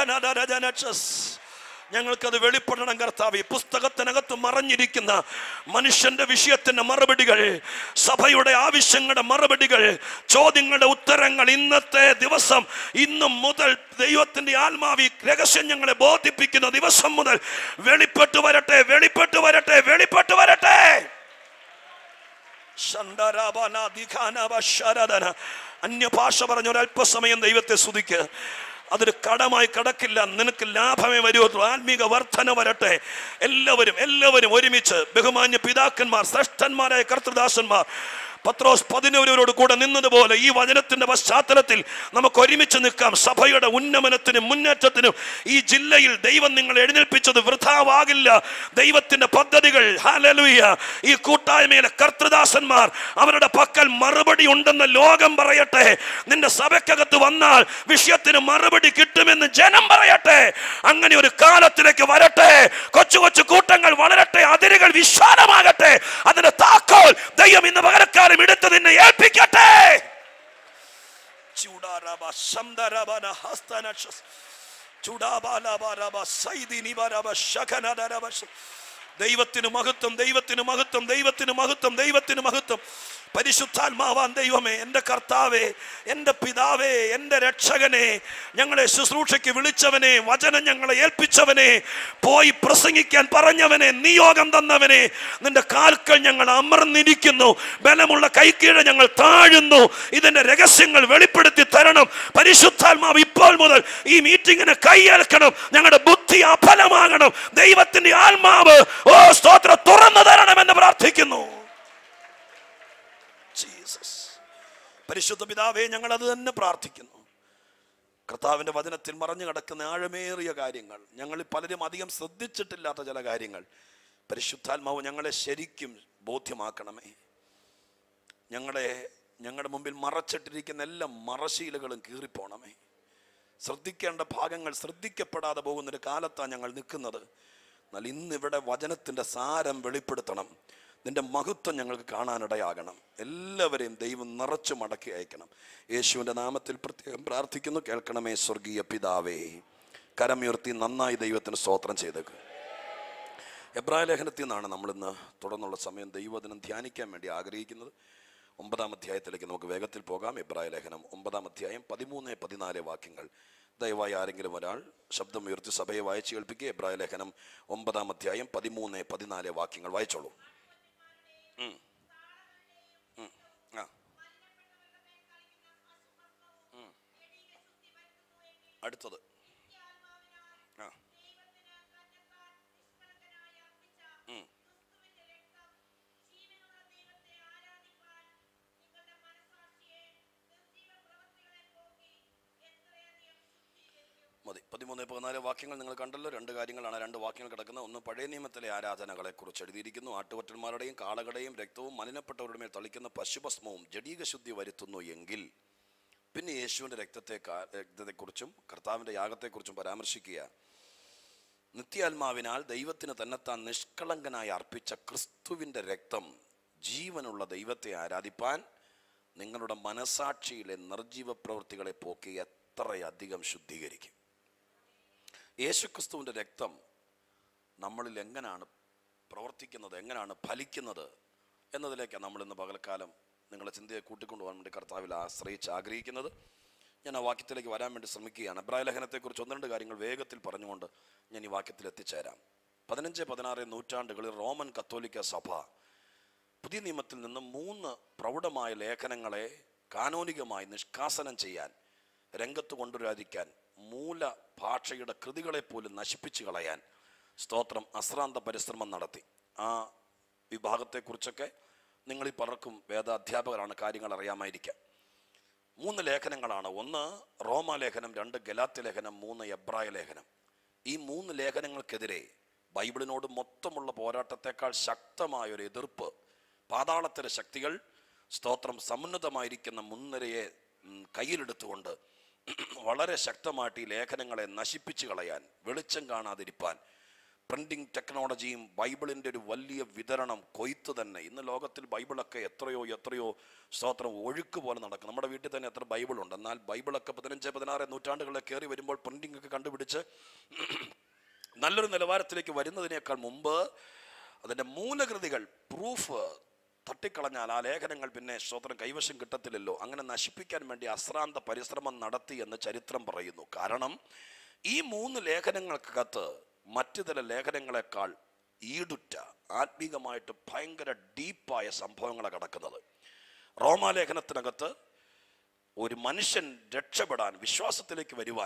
ഞങ്ങൾക്കത് വെളിപ്പെടണം കർത്താവേ. പുസ്തകത്തിനകത്ത് മറഞ്ഞിരിക്കുന്ന മനുഷ്യന്റെ വിഷയത്തിന്റെ മറുപടികൾ, സഭയുടെ ആവശ്യങ്ങളുടെ മറുപടികൾ, ചോദ്യങ്ങളുടെ ഉത്തരങ്ങൾ ഇന്നത്തെ ദിവസം, ഇന്നു മുതൽ ദൈവത്തിന്റെ ആത്മാവി രഹസ്യം ഞങ്ങളെ ബോധിപ്പിക്കുന്ന ദിവസം മുതൽ വെളിപ്പെട്ടു വരട്ടെ, വെളിപ്പെട്ടു വരട്ടെ, വെളിപ്പെട്ടു വരട്ടെ. അന്യഭാഷ പറഞ്ഞ ഒരല്പസമയം ദൈവത്തെ സ്തുതിക്ക്. അതൊരു കടമായി കിടക്കില്ല, നിനക്ക് ലാഭമേ വരുള്ളൂ. ആത്മീക വർധന വരട്ടെ. എല്ലാവരും ഒരുമിച്ച് ബഹുമാന്യ പിതാക്കന്മാർ, ശ്രേഷ്ഠന്മാരായ കർത്തൃദാസന്മാർ പത്രോസ് 11 കൂടെ നിന്നതുപോലെ ഈ വചനത്തിന്റെ പശ്ചാത്തലത്തിൽ നമുക്ക് ഒരുമിച്ച് നിൽക്കാം. സഭയുടെ ഉന്നമനത്തിനും മുന്നേറ്റത്തിനും ഈ ജില്ലയിൽ ദൈവം നിങ്ങൾ എഴുന്നേൽപ്പിച്ചത് വൃഥാവാകില്ല. ദൈവത്തിന്റെ പദ്ധതികൾ, ഹല്ലേലൂയ, ഈ കൂട്ടായ്മയിലെ കർത്തൃദാസന്മാർ അവരുടെ പക്കൽ മറുപടി ഉണ്ടെന്ന് ലോകം പറയട്ടെ. നിന്റെ സഭയ്ക്കകത്ത് വന്നാൽ വിഷയത്തിന് മറുപടി കിട്ടുമെന്ന് ജനം പറയട്ടെ. അങ്ങനെ ഒരു കാലത്തിലേക്ക് വരട്ടെ. കൊച്ചു കൊച്ചു കൂട്ടങ്ങൾ വളരട്ടെ, അതിരുകൾ വിശാലമാകട്ടെ. അതിന്റെ താക്കോൽ ദൈവം ഇന്ന് പകരക്കാലം എടുത്ത് നിന്നെ ഏൽപ്പിക്കട്ടെ. ദൈവത്തിന് മഹത്വം, ദൈവത്തിന് മഹത്വം, ദൈവത്തിന് മഹത്വം, ദൈവത്തിന് മഹത്വം. പരിശുദ്ധാത്മാവാൻ ദൈവമേ, എൻ്റെ കർത്താവേ, എൻ്റെ പിതാവേ, എൻ്റെ രക്ഷകനെ, ഞങ്ങളെ ശുശ്രൂഷയ്ക്ക് വിളിച്ചവനെ, വചനം ഞങ്ങളെ ഏൽപ്പിച്ചവനെ, പോയി പ്രസംഗിക്കാൻ പറഞ്ഞവനെ, നിയോഗം തന്നവനെ, നിന്റെ കാൽക്കൽ ഞങ്ങൾ അമർന്നിരിക്കുന്നു. ബലമുള്ള കൈക്കീഴ് ഞങ്ങൾ താഴുന്നു. ഇതിന്റെ രഹസ്യങ്ങൾ വെളിപ്പെടുത്തി തരണം പരിശുദ്ധാത്മാവ്. ഇപ്പോൾ മുതൽ ഈ മീറ്റിങ്ങിന് കൈയേൽക്കണം. ഞങ്ങളുടെ ബുദ്ധി അഫലമാകണം. ദൈവത്തിന്റെ ആത്മാവ് സ്തോത്രം തുറന്നു തരണമെന്ന് പ്രാർത്ഥിക്കുന്നു. പരിശുദ്ധ പിതാവേ, ഞങ്ങൾ അത് തന്നെ പ്രാർത്ഥിക്കുന്നു. കർത്താവിൻ്റെ വചനത്തിൽ മറഞ്ഞു കിടക്കുന്ന ആഴമേറിയ കാര്യങ്ങൾ, ഞങ്ങളിൽ പലരും അധികം ശ്രദ്ധിച്ചിട്ടില്ലാത്ത ചില കാര്യങ്ങൾ പരിശുദ്ധാത്മാവ് ഞങ്ങളെ ശരിക്കും ബോധ്യമാക്കണമേ. ഞങ്ങളുടെ മുമ്പിൽ മറച്ചിട്ടിരിക്കുന്ന എല്ലാ മറശീലകളും കീറിപ്പോണമേ. ശ്രദ്ധിക്കേണ്ട ഭാഗങ്ങൾ ശ്രദ്ധിക്കപ്പെടാതെ പോകുന്നൊരു കാലത്താണ് ഞങ്ങൾ നിൽക്കുന്നത്. എന്നാൽ ഇന്നിവിടെ വചനത്തിൻ്റെ സാരം വെളിപ്പെടുത്തണം. നിന്റെ മഹത്വം ഞങ്ങൾക്ക് കാണാനിടയാകണം. എല്ലാവരെയും ദൈവം നിറച്ചു മടക്കി അയക്കണം. യേശുവിൻ്റെ നാമത്തിൽ പ്രത്യേകം പ്രാർത്ഥിക്കുന്നു. കേൾക്കണമേ സ്വർഗീയ പിതാവേ. കരമുയർത്തി നന്നായി ദൈവത്തിന് സ്തോത്രം ചെയ്തേക്ക്. എബ്രായ ലേഖനത്തിൽ നിന്നാണ് നമ്മളിന്ന് തുടർന്നുള്ള സമയം ദൈവവചനം ധ്യാനിക്കാൻ വേണ്ടി ആഗ്രഹിക്കുന്നത്. 9-ാം അധ്യായത്തിലേക്ക് നമുക്ക് വേഗത്തിൽ പോകാം. എബ്രായ ലേഖനം 9-ാം അധ്യായം 13-14 വാക്യങ്ങൾ. ദയവായി ആരെങ്കിലും ഒരാൾ ശബ്ദം ഉയർത്തി സഭയെ വായിച്ച് കേൾപ്പിക്കുക. എബ്രായ ലേഖനം 9-ാം അധ്യായം 13-14 വാക്യങ്ങൾ വായിച്ചോളൂ. അടുത്തത് മതി. 13-14 വാക്യങ്ങൾ നിങ്ങൾ കണ്ടല്ലോ. 2 കാര്യങ്ങളാണ് 2 വാക്യങ്ങൾ കിടക്കുന്നത്. ഒന്ന് പഴയ നിയമത്തിലെ ആരാധനകളെ കുറിച്ച് എഴുതിയിരിക്കുന്നു. ആട്ടുകൊറ്റന്മാരുടെയും കാളകളുടെയും രക്തവും മലിനപ്പെട്ടവരുടെ മേൽ തളിക്കുന്ന പശുഭസ്മവും ജഡീക ശുദ്ധി വരുത്തുന്നു എങ്കിൽ പിന്നെ യേശുവിൻ്റെ രക്തത്തെക്കുറിച്ചും കർത്താവിൻ്റെ യാഗത്തെക്കുറിച്ചും പരാമർശിക്കുക. നിത്യാത്മാവിനാൽ ദൈവത്തിന് തന്നെത്താൻ നിഷ്കളങ്കനായി അർപ്പിച്ച ക്രിസ്തുവിൻ്റെ രക്തം ജീവനുള്ള ദൈവത്തെ ആരാധിപ്പാൻ നിങ്ങളുടെ മനസാക്ഷിയിലെ നിർജീവ പ്രവൃത്തികളെ പോക്കി എത്രയധികം ശുദ്ധീകരിക്കും. യേശുക്രിസ്തുവിൻ്റെ രക്തം നമ്മളിൽ എങ്ങനെയാണ് പ്രവർത്തിക്കുന്നത്, എങ്ങനെയാണ് ഫലിക്കുന്നത് എന്നതിലേക്കാണ് നമ്മളിന്ന് പകൽക്കാലം നിങ്ങളെ ചിന്തയെ കൂട്ടിക്കൊണ്ടുപോകാൻ വേണ്ടി കർത്താവിൽ ആശ്രയിച്ച് ആഗ്രഹിക്കുന്നത്. ഞാൻ ആ വാക്യത്തിലേക്ക് വരാൻ വേണ്ടി ശ്രമിക്കുകയാണ്. എബ്രായ ലേഖനത്തെക്കുറിച്ച് 1-2 കാര്യങ്ങൾ വേഗത്തിൽ പറഞ്ഞുകൊണ്ട് ഞാൻ ഈ വാക്യത്തിൽ എത്തിച്ചേരാം. 15-16 നൂറ്റാണ്ടുകളിൽ റോമൻ കത്തോലിക്ക സഭ പുതിയ നിയമത്തിൽ നിന്ന് 3 പ്രൗഢമായ ലേഖനങ്ങളെ കാനോനികമായി നിഷ്കാസനം ചെയ്യാൻ, രംഗത്ത് കൊണ്ടുവരാതിരിക്കാൻ, മൂല ഭാഷയുടെ കൃതികളെ പോലും നശിപ്പിച്ചു കളയാൻ സ്തോത്രം അശ്രാന്ത പരിശ്രമം നടത്തി. ആ വിഭാഗത്തെക്കുറിച്ചൊക്കെ നിങ്ങളിൽ പലർക്കും വേദാധ്യാപകരാണ്, കാര്യങ്ങൾ അറിയാമായിരിക്കാം. 3 ലേഖനങ്ങളാണ്. 1 റോമാലേഖനം, 2 ഗലാത്യ ലേഖനം, 3 എബ്രായ ലേഖനം. ഈ 3 ലേഖനങ്ങൾക്കെതിരെ ബൈബിളിനോട് മൊത്തമുള്ള പോരാട്ടത്തെക്കാൾ ശക്തമായൊരു എതിർപ്പ് പാതാളത്തിലെ ശക്തികൾ സ്തോത്രം സമുന്നതമായിരിക്കുന്ന മുൻനിരയെ കയ്യിലെടുത്തുകൊണ്ട് വളരെ ശക്തമായിട്ട് ഈ ലേഖനങ്ങളെ നശിപ്പിച്ചു കളയാൻ, വെളിച്ചം കാണാതിരിപ്പാൻ പ്രിൻറ്റിങ് ടെക്നോളജിയും ബൈബിളിൻ്റെ ഒരു വലിയ വിതരണം, കൊയ്ത്ത് തന്നെ. ഇന്ന് ലോകത്തിൽ ബൈബിളൊക്കെ എത്രയോ സ്തോത്രം ഒഴുക്ക് പോലെ നടക്കും. നമ്മുടെ വീട്ടിൽ തന്നെ എത്ര ബൈബിളുണ്ട്. എന്നാൽ ബൈബിളൊക്കെ 15-16 നൂറ്റാണ്ടുകളിൽ കയറി വരുമ്പോൾ പ്രിൻറ്റിംഗ് ഒക്കെ കണ്ടുപിടിച്ച് നല്ലൊരു നിലവാരത്തിലേക്ക് വരുന്നതിനേക്കാൾ മുമ്പ് അതിൻ്റെ മൂലകൃതികൾ, പ്രൂഫ് തട്ടിക്കളഞ്ഞാൽ ആ ലേഖനങ്ങൾ പിന്നെ സ്തോത്രം കൈവശം കിട്ടത്തില്ലല്ലോ. അങ്ങനെ നശിപ്പിക്കാൻ വേണ്ടി അശ്രാന്ത പരിശ്രമം നടത്തി എന്ന് ചരിത്രം പറയുന്നു. കാരണം ഈ 3 ലേഖനങ്ങൾക്കകത്ത് മറ്റു ചില ലേഖനങ്ങളെക്കാൾ ഈടുറ്റ ആത്മീകമായിട്ട് ഭയങ്കര ഡീപ്പായ സംഭവങ്ങളാണ് കിടക്കുന്നത്. റോമാലേഖനത്തിനകത്ത് ഒരു മനുഷ്യൻ രക്ഷപ്പെടാൻ, വിശ്വാസത്തിലേക്ക് വരുവാൻ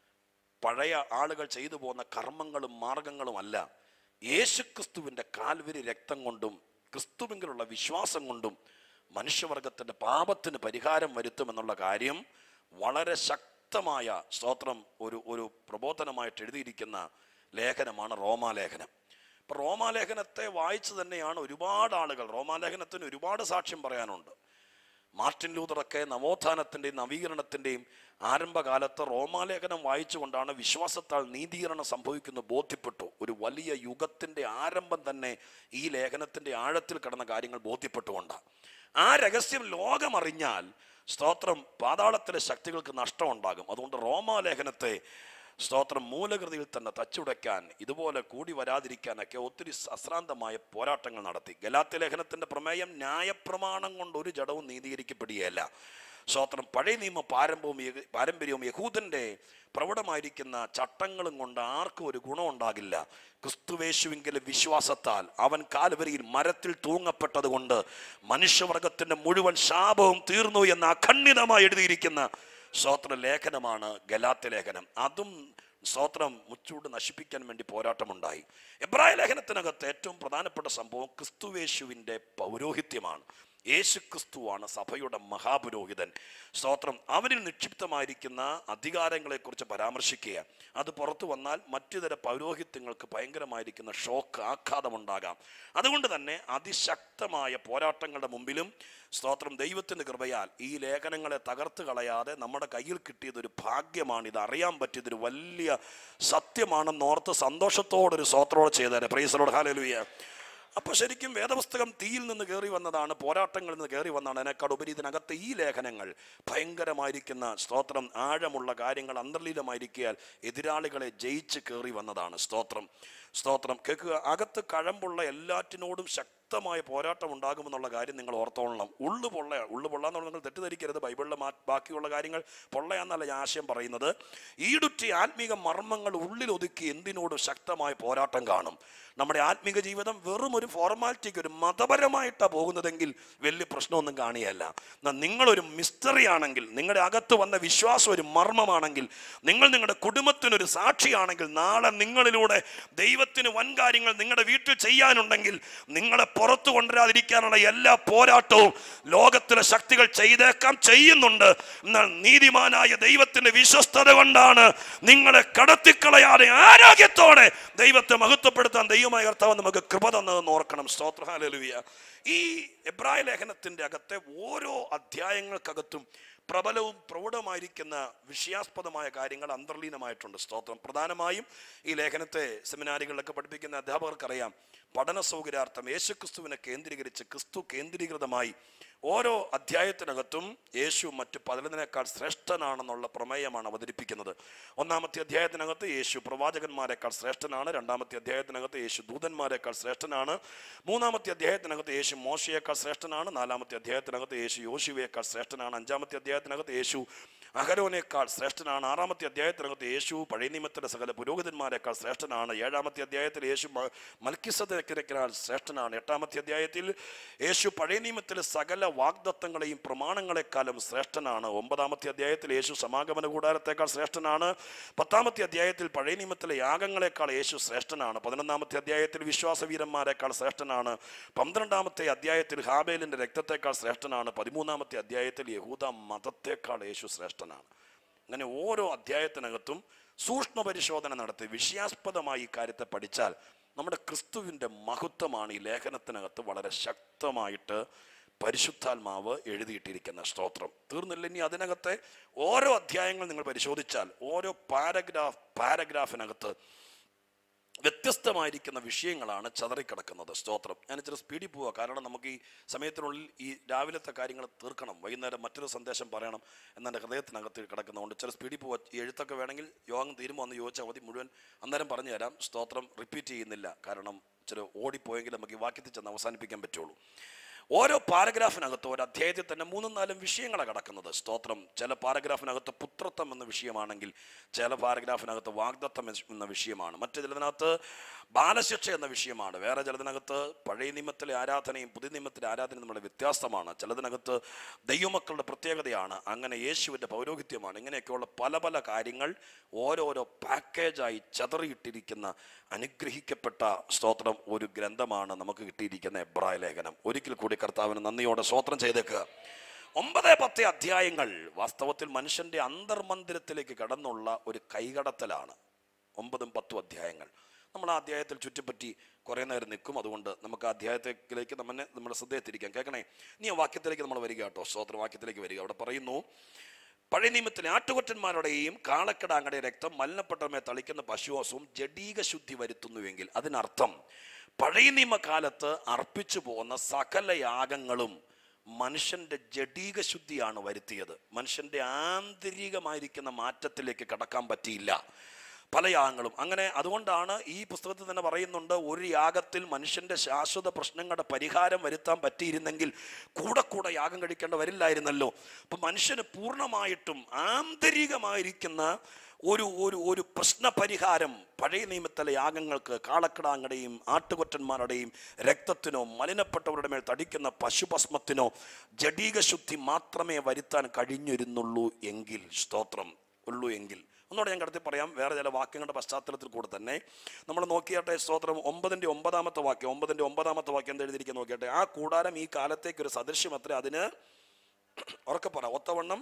പഴയ ആളുകൾ ചെയ്തു പോകുന്ന കർമ്മങ്ങളും മാർഗങ്ങളും അല്ല, യേശുക്രിസ്തുവിൻ്റെ കാൽവരി രക്തം കൊണ്ടും ക്രിസ്തുവിലുള്ള വിശ്വാസം കൊണ്ടും മനുഷ്യവർഗത്തിൻ്റെ പാപത്തിന് പരിഹാരം വരുത്തുമെന്നുള്ള കാര്യം വളരെ ശക്തമായ സ്തോത്രം ഒരു പ്രബോധനമായിട്ട് എഴുതിയിരിക്കുന്ന ലേഖനമാണ് റോമാലേഖനം. ഇപ്പം റോമാലേഖനത്തെ വായിച്ചു തന്നെയാണ് ഒരുപാട് ആളുകൾ, റോമാലേഖനത്തിന് ഒരുപാട് സാക്ഷ്യം പറയാനുണ്ട്. മാർട്ടിൻ ലൂതറൊക്കെ നവോത്ഥാനത്തിൻ്റെയും നവീകരണത്തിൻ്റെയും ആരംഭകാലത്ത് റോമാലേഖനം വായിച്ചുകൊണ്ടാണ് വിശ്വാസത്താൽ നീതീകരണം സംഭവിക്കുന്നത് ബോധ്യപ്പെട്ടു. ഒരു വലിയ യുഗത്തിൻ്റെ ആരംഭം തന്നെ ഈ ലേഖനത്തിൻ്റെ ആഴത്തിൽ കിടന്ന കാര്യങ്ങൾ ബോധ്യപ്പെട്ടുകൊണ്ടാണ്. ആ രഹസ്യം ലോകമറിഞ്ഞാൽ സ്തോത്രം പാതാളത്തിലെ ശക്തികൾക്ക് നഷ്ടമുണ്ടാകും. അതുകൊണ്ട് റോമാലേഖനത്തെ സ്തോത്രം മൂലകൃതിയിൽ തന്നെ തച്ചുടയ്ക്കാൻ, ഇതുപോലെ കൂടി വരാതിരിക്കാനൊക്കെ ഒത്തിരി അശ്രാന്തമായ പോരാട്ടങ്ങൾ നടത്തി. ഗലാത്യ ലേഖനത്തിൻ്റെ പ്രമേയം ന്യായപ്രമാണം കൊണ്ട് ഒരു ജഡവും നീതീകരിക്കപ്പെടുകയല്ല. സ്തോത്രം പഴയ നിയമ പാരമ്പര്യവും യഹൂദൻ്റെ പ്രൗഢമായിരിക്കുന്ന ചട്ടങ്ങളും കൊണ്ട് ആർക്കും ഒരു ഗുണമുണ്ടാകില്ല. ക്രിസ്തുവേശുവിങ്കലെ വിശ്വാസത്താൽ അവൻ കാൽവരിയിൽ മരത്തിൽ തൂങ്ങപ്പെട്ടത് കൊണ്ട് മനുഷ്യവർഗത്തിൻ്റെ മുഴുവൻ ശാപവും തീർന്നു എന്ന് അഖണ്ഡിതമായി എഴുതിയിരിക്കുന്ന സ്തോത്ര ലേഖനമാണ് ഗലാത്യ ലേഖനം. അതും സ്തോത്രം മുച്ചൂട് നശിപ്പിക്കാൻ വേണ്ടി പോരാട്ടമുണ്ടായി. എബ്രായ ലേഖനത്തിനകത്ത് ഏറ്റവും പ്രധാനപ്പെട്ട സംഭവം ക്രിസ്തുവേശുവിൻ്റെ പൗരോഹിത്യമാണ്. യേശു ക്രിസ്തുവാണ് സഭയുടെ മഹാപുരോഹിതൻ. സ്തോത്രം അവനിൽ നിക്ഷിപ്തമായിരിക്കുന്ന അധികാരങ്ങളെക്കുറിച്ച് പരാമർശിക്കുക. അത് പുറത്തു വന്നാൽ മറ്റു തര പൗരോഹിത്യങ്ങൾക്ക് ഭയങ്കരമായിരിക്കുന്ന ഷോക്ക്, ആഘാതമുണ്ടാകാം. അതുകൊണ്ട് തന്നെ അതിശക്തമായ പോരാട്ടങ്ങളുടെ മുമ്പിലും സ്തോത്രം ദൈവത്തിൻ്റെ കൃപയാൽ ഈ ലേഖനങ്ങളെ തകർത്ത് കളയാതെ നമ്മുടെ കയ്യിൽ കിട്ടിയതൊരു ഭാഗ്യമാണ്. ഇത് അറിയാൻ പറ്റിയതൊരു വലിയ സത്യമാണെന്നോർത്ത് സന്തോഷത്തോടൊരു സ്തോത്രോടെ ചെയ്തേരെ. Praise the Lord, hallelujah. അപ്പോൾ ശരിക്കും വേദപുസ്തകം തീയിൽ നിന്ന് കയറി വന്നതാണ്, പോരാട്ടങ്ങളിൽ നിന്ന് കയറി വന്നതാണ്. അതിനേക്കാൾ ഉപരി ഇതിനകത്ത് ഈ ലേഖനങ്ങൾ ഭയങ്കരമായിരിക്കുന്ന സ്തോത്രം ആഴമുള്ള കാര്യങ്ങൾ അന്തർലീനമായിരിക്കാൻ എതിരാളികളെ ജയിച്ച് കയറി വന്നതാണ്. സ്തോത്രം കേൾക്കുക. അകത്ത് കഴമ്പുള്ള എല്ലാറ്റിനോടും ശക്തമായ പോരാട്ടം ഉണ്ടാകുമെന്നുള്ള കാര്യം നിങ്ങൾ ഓർത്തോളണം. ഉള്ളു പൊള്ളാന്ന് നിങ്ങൾ തെറ്റിദ്ധരിക്കരുത്. ബൈബിളിലെ ബാക്കിയുള്ള കാര്യങ്ങൾ പൊള്ളയാന്നല്ല ഞാൻ ആശയം പറയുന്നത്. ഈടുറ്റി ആത്മീക മർമ്മങ്ങൾ ഉള്ളിലൊതുക്കി എന്തിനോടും ശക്തമായ പോരാട്ടം കാണും. നമ്മുടെ ആത്മീക ജീവിതം വെറും ഒരു ഫോർമാലിറ്റിക്ക്, ഒരു മതപരമായിട്ടാണ് പോകുന്നതെങ്കിൽ വലിയ പ്രശ്നമൊന്നും കാണുകയല്ല. എന്നാൽ നിങ്ങളൊരു മിസ്റ്ററി ആണെങ്കിൽ, നിങ്ങളുടെ അകത്ത് വന്ന വിശ്വാസം ഒരു മർമ്മമാണെങ്കിൽ, നിങ്ങൾ നിങ്ങളുടെ കുടുംബത്തിനൊരു സാക്ഷിയാണെങ്കിൽ, നാളെ നിങ്ങളിലൂടെ ദൈവത്തിന് വൻ കാര്യങ്ങൾ നിങ്ങളുടെ വീട്ടിൽ ചെയ്യാനുണ്ടെങ്കിൽ നിങ്ങളെ പുറത്തു കൊണ്ടുവരാതിരിക്കാനുള്ള എല്ലാ പോരാട്ടവും ലോകത്തിലെ ശക്തികൾ ചെയ്യുന്നുണ്ട്. എന്നാൽ നീതിമാനായ ദൈവത്തിന്റെ വിശ്വസ്തത കൊണ്ടാണ് നിങ്ങളെ കടത്തിക്കളയാതെ ആരോഗ്യത്തോടെ ദൈവത്തെ മഹത്വപ്പെടുത്താൻ ദൈവമായ കർത്താവ് നമുക്ക് കൃപ തന്നതെന്ന് ഓർക്കണം. സ്തോത്രം, ഹല്ലേലൂയ. ഈ എബ്രായ ലേഖനത്തിൻ്റെ അകത്തെ ഓരോ അധ്യായങ്ങൾക്കകത്തും പ്രബലവും പ്രൗഢമായിരിക്കുന്ന വിഷയാസ്പദമായ കാര്യങ്ങൾ അന്തർലീനമായിട്ടുണ്ട്. സ്തോത്രം. പ്രധാനമായും ഈ ലേഖനത്തെ സെമിനാരികളിലൊക്കെ പഠിപ്പിക്കുന്ന അധ്യാപകർക്കറിയാം, പഠന സൗകര്യാർത്ഥം യേശുക്രിസ്തുവിനെ കേന്ദ്രീകരിച്ച് ക്രിസ്തു കേന്ദ്രീകൃതമായി ഓരോ അധ്യായത്തിനകത്തും യേശു മറ്റു പലതിനേക്കാൾ ശ്രേഷ്ഠനാണെന്നുള്ള പ്രമേയമാണ് അവതരിപ്പിക്കുന്നത്. ഒന്നാമത്തെ അധ്യായത്തിനകത്ത് യേശു പ്രവാചകന്മാരെക്കാൾ ശ്രേഷ്ഠനാണ്. രണ്ടാമത്തെ അധ്യായത്തിനകത്ത് യേശു ദൂതന്മാരെക്കാൾ ശ്രേഷ്ഠനാണ്. മൂന്നാമത്തെ അധ്യായത്തിനകത്ത് യേശു മോശയേക്കാൾ ശ്രേഷ്ഠനാണ്. നാലാമത്തെ അധ്യായത്തിനകത്ത് യേശു യോശുവയേക്കാൾ ശ്രേഷ്ഠനാണ്. അഞ്ചാമത്തെ അധ്യായത്തിനകത്ത് യേശു അഹരോനേക്കാൾ ശ്രേഷ്ഠനാണ്. ആറാമത്തെ അധ്യായത്തിനകത്ത് യേശു പഴയ നിയമത്തിലെ സകല പുരോഹിതന്മാരെക്കാൾ ശ്രേഷ്ഠനാണ്. ഏഴാമത്തെ അധ്യായത്തിൽ യേശു മൽക്കിസദേക്കിനേക്കാൾ ശ്രേഷ്ഠനാണ്. എട്ടാമത്തെ അധ്യായത്തിൽ യേശു പഴയ നിയമത്തിലെ സകല വാഗ്ദത്തങ്ങളെയും പ്രമാണങ്ങളെക്കാളും ശ്രേഷ്ഠനാണ്. ഒമ്പതാമത്തെ അധ്യായത്തിൽ യേശു സമാഗമന കൂടാരത്തേക്കാൾ ശ്രേഷ്ഠനാണ്. പത്താമത്തെ അധ്യായത്തിൽ പഴയ നിയമത്തിലെ യാഗങ്ങളെക്കാൾ യേശു ശ്രേഷ്ഠനാണ്. 11-ാമത്തെ അധ്യായത്തിൽ വിശ്വാസവീരന്മാരെക്കാൾ ശ്രേഷ്ഠനാണ്. 12-ാമത്തെ അധ്യായത്തിൽ ഹാബേലിന്റെ രക്തത്തെക്കാൾ ശ്രേഷ്ഠനാണ്. 13-ാമത്തെ അധ്യായത്തിൽ യഹൂദ മതത്തെക്കാൾ യേശു ശ്രേഷ്ഠനാണ്. അങ്ങനെ ഓരോ അധ്യായത്തിനകത്തും സൂക്ഷ്മ പരിശോധന നടത്തി വിഷയാസ്പദമായി ഈ കാര്യത്തെ പഠിച്ചാൽ നമ്മുടെ ക്രിസ്തുവിൻ്റെ മഹത്വമാണ് ഈ ലേഖനത്തിനകത്ത് വളരെ ശക്തമായിട്ട് പരിശുദ്ധാത്മാവ് എഴുതിയിട്ടിരിക്കുന്ന. സ്തോത്രം. തീർന്നില്ല. ഇനി അതിനകത്തെ ഓരോ അധ്യായങ്ങൾ നിങ്ങൾ പരിശോധിച്ചാൽ ഓരോ പാരഗ്രാഫിനകത്ത് വ്യത്യസ്തമായിരിക്കുന്ന വിഷയങ്ങളാണ് ചതറിക്കിടക്കുന്നത്. സ്തോത്രം. ഞാൻ ഇച്ചിരി സ്പീഡിൽ പോവുക, കാരണം നമുക്ക് ഈ സമയത്തിനുള്ളിൽ ഈ രാവിലത്തെ കാര്യങ്ങൾ തീർക്കണം. വൈകുന്നേരം മറ്റൊരു സന്ദേശം പറയണം എന്നെ ഹൃദയത്തിനകത്ത് കിടക്കുന്നതുകൊണ്ട് ഇച്ചിരി സ്പീഡിൽ പോവുക. ഈ എഴുത്തൊക്കെ വേണമെങ്കിൽ യോഗം തീരുമ്പോൾ ഒന്ന് ചോദിച്ചാൽ മതി, മുഴുവൻ അന്നേരം പറഞ്ഞു തരാം. സ്തോത്രം. റിപ്പീറ്റ് ചെയ്യുന്നില്ല, കാരണം ഇച്ചിരി ഓടിപ്പോയെങ്കിൽ നമുക്ക് ഈ വാക്യത്തിൽ ചെന്ന് അവസാനിപ്പിക്കാൻ പറ്റുള്ളൂ. ഓരോ പാരഗ്രാഫിനകത്ത് ഒരു അധ്യായത്തിൽ തന്നെ 3-4 വിഷയങ്ങളാണ് കിടക്കുന്നത്. സ്തോത്രം. ചില പാരഗ്രാഫിനകത്ത് പുത്രത്വം എന്ന വിഷയമാണെങ്കിൽ ചില പാരഗ്രാഫിനകത്ത് വാഗ്ദത്തം എന്ന വിഷയമാണ്, മറ്റു ചിലതിനകത്ത് ബാലശിക്ഷ എന്ന വിഷയമാണ്, വേറെ ചിലതിനകത്ത് പഴയ നിയമത്തിലെ ആരാധനയും പുതിയ നിയമത്തിലെ ആരാധനയും നമ്മുടെ വ്യത്യാസമാണ്, ചിലതിനകത്ത് ദൈവമക്കളുടെ പ്രത്യേകതയാണ്, അങ്ങനെ യേശുവിൻ്റെ പൗരോഹിത്യമാണ്. ഇങ്ങനെയൊക്കെയുള്ള പല പല കാര്യങ്ങൾ ഓരോരോ പാക്കേജായി ചതറിയിട്ടിരിക്കുന്ന അനുഗ്രഹിക്കപ്പെട്ട സ്തോത്രം ഒരു ഗ്രന്ഥമാണ് നമുക്ക് കിട്ടിയിരിക്കുന്ന എബ്രായ ലേഖനം. ഒരിക്കൽ കൂടി കർത്താവിന് നന്ദിയോടെ സ്തോത്രം ചെയ്തേക്കുക. 9-10 അധ്യായങ്ങൾ വാസ്തവത്തിൽ മനുഷ്യൻ്റെ അന്തർമന്ദിരത്തിലേക്ക് കടന്നുള്ള ഒരു കൈകടത്തലാണ്. 9-10 അധ്യായങ്ങൾ നമ്മൾ ആ അധ്യായത്തിൽ ചുറ്റിപ്പറ്റി കുറേ നേരം നിൽക്കും. അതുകൊണ്ട് നമുക്ക് ആ അധ്യായത്തിലേക്ക് നമ്മുടെ ശ്രദ്ധയെത്തിരിക്കാം. കേൾക്കണേ, നീ ആ വാക്യത്തിലേക്ക് നമ്മൾ വരിക കേട്ടോ. സ്തോത്ര വാക്യത്തിലേക്ക് വരിക. അവിടെ പറയുന്നു, പഴയ നിയമത്തിലെ ആട്ടുകൊറ്റന്മാരുടെയും കാളക്കിടാങ്ങളുടെ രക്തം മലിനപ്പെട്ടവരെ തളിക്കുന്ന പശുവാസവും ജഡീക ശുദ്ധി വരുത്തുന്നുവെങ്കിൽ, അതിനർത്ഥം പഴയ നിയമകാലത്ത് അർപ്പിച്ചു പോകുന്ന സകല യാഗങ്ങളും മനുഷ്യൻ്റെ ജഡീക ശുദ്ധിയാണ് വരുത്തിയത്. മനുഷ്യൻ്റെ ആന്തരികമായിരിക്കുന്ന മാറ്റത്തിലേക്ക് കടക്കാൻ പറ്റിയില്ല പല യാഗങ്ങളും. അങ്ങനെ അതുകൊണ്ടാണ് ഈ പുസ്തകത്തിൽ തന്നെ പറയുന്നുണ്ട്, ഒരു യാഗത്തിൽ മനുഷ്യൻ്റെ ശാശ്വത പ്രശ്നങ്ങളുടെ പരിഹാരം വരുത്താൻ പറ്റിയിരുന്നെങ്കിൽ കൂടെ യാഗം കഴിക്കേണ്ട വരില്ലായിരുന്നല്ലോ. അപ്പം മനുഷ്യന് പൂർണ്ണമായിട്ടും ആന്തരികമായിരിക്കുന്ന ഒരു പ്രശ്നപരിഹാരം പഴയ നിയമത്തിലെ യാഗങ്ങൾക്ക്, കാളക്കിടാങ്ങളുടെയും ആട്ടുകൊറ്റന്മാരുടെയും രക്തത്തിനോ മലിനപ്പെട്ടവരുടെ മേൽ തടിക്കുന്ന പശുഭസ്മത്തിനോ ജഡീക ശുദ്ധി മാത്രമേ വരുത്താൻ കഴിഞ്ഞിരുന്നുള്ളൂ എങ്കിൽ, സ്തോത്രം, ഉള്ളൂ എങ്കിൽ. ഒന്നുകൂടെ ഞാൻ കടത്തി പറയാം, വേറെ ചില വാക്യങ്ങളുടെ പശ്ചാത്തലത്തിൽ കൂടെ തന്നെ നമ്മൾ നോക്കിയാട്ടെ. സ്തോത്രം. 9-9 വാക്യം 9-9 വാക്യം എന്താ എഴുതിയിരിക്കുക നോക്കിയാട്ടെ. ആ കൂടാരം ഈ കാലത്തേക്ക് ഒരു സദൃശ്യം അത്ര, അതിന് ഉറക്കെ പറ, ഒത്തവണ്ണം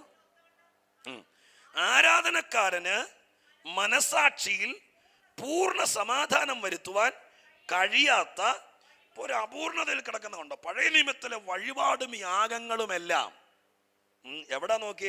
ആരാധനക്കാരന് മനസാക്ഷിയിൽ പൂർണ്ണ സമാധാനം വരുത്തുവാൻ കഴിയാത്ത ഒരു അപൂർണതയിൽ കിടക്കുന്നുണ്ടോ. പഴയ നിയമത്തിലെ വഴിപാടും യാഗങ്ങളുമെല്ലാം എവിടെ നോക്കി,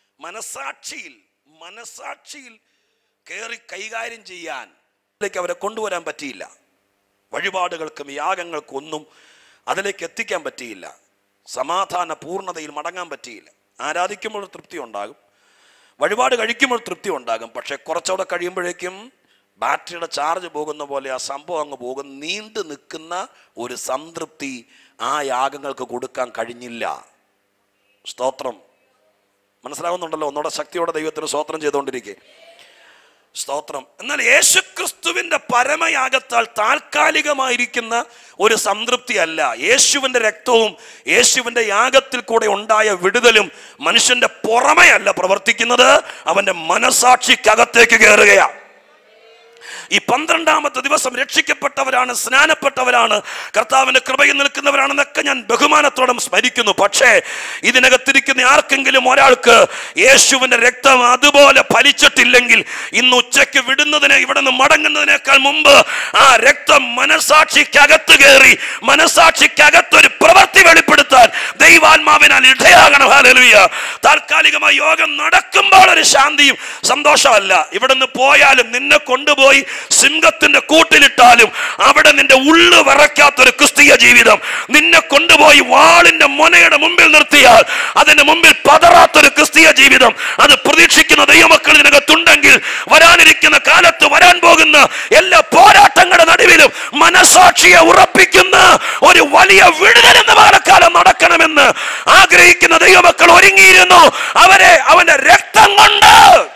മനസാക്ഷിയിൽ കയറി കൈകാര്യം ചെയ്യാൻ അവരെ കൊണ്ടുവരാൻ പറ്റിയില്ല. വഴിപാടുകൾക്കും യാഗങ്ങൾക്കും ഒന്നും അതിലേക്ക് എത്തിക്കാൻ പറ്റിയില്ല. സമാധാന പൂർണ്ണതയിൽ മടങ്ങാൻ പറ്റിയില്ല. ആരാധിക്കുമ്പോൾ തൃപ്തി ഉണ്ടാകും, വഴിപാട് കഴിക്കുമ്പോൾ തൃപ്തി ഉണ്ടാകും, പക്ഷെ കുറച്ചുകൂടെ കഴിയുമ്പോഴേക്കും ബാറ്ററിയുടെ ചാർജ് പോകുന്ന പോലെ ആ സംഭവം അങ്ങ് പോകും. നീണ്ടു നിൽക്കുന്ന ഒരു സംതൃപ്തി ആ യാഗങ്ങൾക്ക് കൊടുക്കാൻ കഴിഞ്ഞില്ല. സ്തോത്രം. മനസ്സിലാവുന്നുണ്ടല്ലോ? ഒന്നുകൂടെ ശക്തിയോടെ ദൈവത്തിന് സ്തോത്രം ചെയ്തുകൊണ്ടിരിക്കെ. സ്തോത്രം. എന്നാൽ യേശുക്രിസ്തുവിന്റെ പരമയാഗത്താൽ താൽക്കാലികമായിരിക്കുന്ന ഒരു സംതൃപ്തി അല്ല. യേശുവിന്റെ രക്തവും യേശുവിന്റെ യാഗത്തിൽ കൂടെ ഉണ്ടായ വിടുതലും മനുഷ്യന്റെ പുറമെ അല്ല പ്രവർത്തിക്കുന്നത്, അവന്റെ മനസാക്ഷിക്കകത്തേക്ക് കയറുകയാണ്. ഈ 12ാമത്തെ ദിവസം രക്ഷിക്കപ്പെട്ടവരാണ്, സ്നാനപ്പെട്ടവരാണ്, കർത്താവിന്റെ കൃപയിൽ നിൽക്കുന്നവരാണെന്നൊക്കെ ഞാൻ ബഹുമാനത്തോടെ സ്മരിക്കുന്നു. പക്ഷേ ഇതിനകത്തിരിക്കുന്ന ആർക്കെങ്കിലും ഒരാൾക്ക് യേശുവിന്റെ രക്തം അതുപോലെ ഫലിച്ചിട്ടില്ലെങ്കിൽ, ഇന്ന് ഉച്ചയ്ക്ക് വിടുന്നതിനെ ഇവിടെ നിന്ന് മടങ്ങുന്നതിനേക്കാൾ മുമ്പ് ആ രക്തം മനസാക്ഷിക്കകത്ത് കയറി മനസാക്ഷിക്കകത്തൊരു പ്രവൃത്തി വെളിപ്പെടുത്താൻ ദൈവാത്മാവിനാൽ ഇടയാകണം. ഹല്ലേലൂയ. താൽക്കാലികമായി യോഗം നടക്കുമ്പോൾ ഒരു ശാന്തിയും സന്തോഷമല്ല. ഇവിടുന്ന് പോയാലും നിന്നെ കൊണ്ടുപോയി സിംഹത്തിന്റെ കൂട്ടിലിട്ടാലും അവിടെ നിന്റെ ഉള്ളു വിറയ്ക്കാത്തൊരു ക്രിസ്തീയ ജീവിതം, നിന്നെ കൊണ്ടുപോയി വാളിന്റെ മുനയുടെ മുമ്പിൽ നിർത്തിയാൽ അതിന്റെ മുമ്പിൽ പതറാത്തൊരു ക്രിസ്തീയ ജീവിതം, അത് പ്രതീക്ഷിക്കുന്ന ദൈവമക്കൾ ഇതിനകത്തുണ്ടെങ്കിൽ വരാനിരിക്കുന്ന കാലത്ത് വരാൻ പോകുന്ന എല്ലാ പോരാട്ടങ്ങളുടെ നടുവിലും മനസാക്ഷിയെ ഉറപ്പിക്കുന്ന ഒരു വലിയ വിടുതൽ എന്ന കാലക്കാലം നടക്കണമെന്ന് ആഗ്രഹിക്കുന്ന ദൈവമക്കൾ ഒരുങ്ങിയിരുന്നു. അവരെ അവന്റെ രക്തം കൊണ്ട്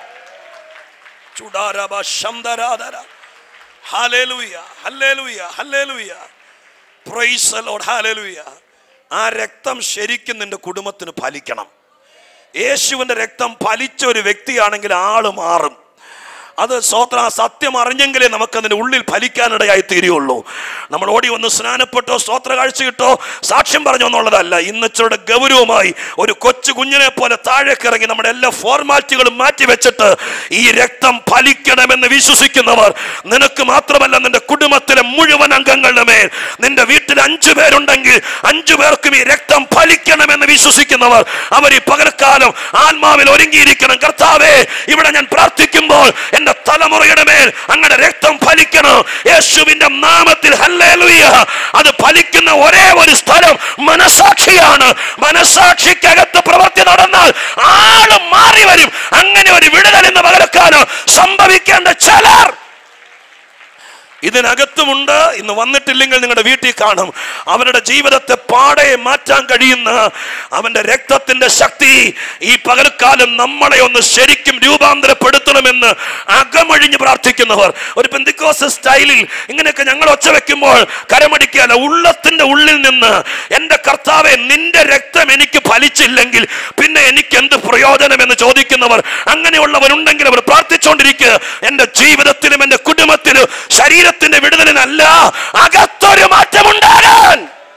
ആ രക്തം ശരിക്കും നിന്റെ കുടുംബത്തിന് ഫലിക്കണം. യേശുവിന്റെ രക്തം ഫലിച്ച ഒരു വ്യക്തിയാണെങ്കിൽ ആള് മാറും. അത് സത്യം അറിഞ്ഞെങ്കിലേ നമുക്കതിൻ്റെ ഉള്ളിൽ ഫലിക്കാനിടയായി തീരുള്ളൂ. നമ്മൾ ഓടി വന്ന് സ്നാനപ്പെട്ടോ സ്തോത്ര കാഴ്ചയിട്ടോ സാക്ഷ്യം പറഞ്ഞോ എന്നുള്ളതല്ല. ഇന്നിച്ചോടെ ഗൗരവമായി ഒരു കൊച്ചു കുഞ്ഞിനെ പോലെ താഴേക്ക് ഇറങ്ങി നമ്മുടെ എല്ലാ ഫോർമാലിറ്റികളും മാറ്റി വെച്ചിട്ട് ഈ രക്തം ഫലിക്കണമെന്ന് വിശ്വസിക്കുന്നവർ, നിനക്ക് മാത്രമല്ല നിന്റെ കുടുംബത്തിലെ മുഴുവൻ അംഗങ്ങളുടെ മേൽ, നിന്റെ വീട്ടിൽ 5 പേരുണ്ടെങ്കിൽ 5 പേർക്കും ഈ രക്തം ഫലിക്കണമെന്ന് വിശ്വസിക്കുന്നവർ, അവർ ഈ പകൽക്കാലം ആത്മാവിൽ ഒരുങ്ങിയിരിക്കണം. കർത്താവേ, ഇവിടെ ഞാൻ പ്രാർത്ഥിക്കുമ്പോൾ എന്റെ തലമുറയുടെ മേൽ അങ്ങയുടെ രക്തം ഫലിക്കണം യേശുവിന്റെ നാമത്തിൽ. ഹല്ലേലൂയ. അത് ഫലിക്കുന്ന ഒരേ ഒരു സ്ഥലം മനസാക്ഷിയാണ്. മനസാക്ഷിക്കകത്ത് പ്രവൃത്തി നടന്നാൽ ആള് മാറി വരും. അങ്ങനെ ഒരു വിടുതൽ ഇന്ന് പകരക്കാലം സംഭവിക്കേണ്ട ചിലർ ഇതിനകത്തുമുണ്ട്. ഇന്ന് വന്നിട്ടില്ലെങ്കിൽ നിങ്ങളുടെ വീട്ടിൽ കാണും. അവരുടെ ജീവിതത്തെ പാടെ മാറ്റാൻ കഴിയുന്ന അവന്റെ രക്തത്തിന്റെ ശക്തി ഈ പകൽക്കാലം നമ്മളെ ഒന്ന് ശരിക്കും രൂപാന്തരപ്പെടുത്തണമെന്ന് അകമഴിഞ്ഞ് പ്രാർത്ഥിക്കുന്നവർ. ഒരു പെന്തിക്കോസ്ത് സ്റ്റൈലിൽ ഇങ്ങനെയൊക്കെ ഞങ്ങൾ ഒച്ച വെക്കുമ്പോൾ കരമടിക്കുകയല്ല, ഉള്ളത്തിന്റെ ഉള്ളിൽ നിന്ന് എന്റെ കർത്താവെ, നിന്റെ രക്തം എനിക്ക് ഫലിച്ചില്ലെങ്കിൽ പിന്നെ എനിക്ക് എന്ത് പ്രയോജനമെന്ന് ചോദിക്കുന്നവർ അങ്ങനെയുള്ളവരുണ്ടെങ്കിൽ അവർ പ്രാർത്ഥിച്ചുകൊണ്ടിരിക്കുക. എന്റെ ജീവിതത്തിലും എന്റെ കുടുംബത്തിലും ശരീരത്തിന്റെ വിടുതലിനല്ല, അകത്തൊരു മാറ്റമുണ്ടാകാൻ.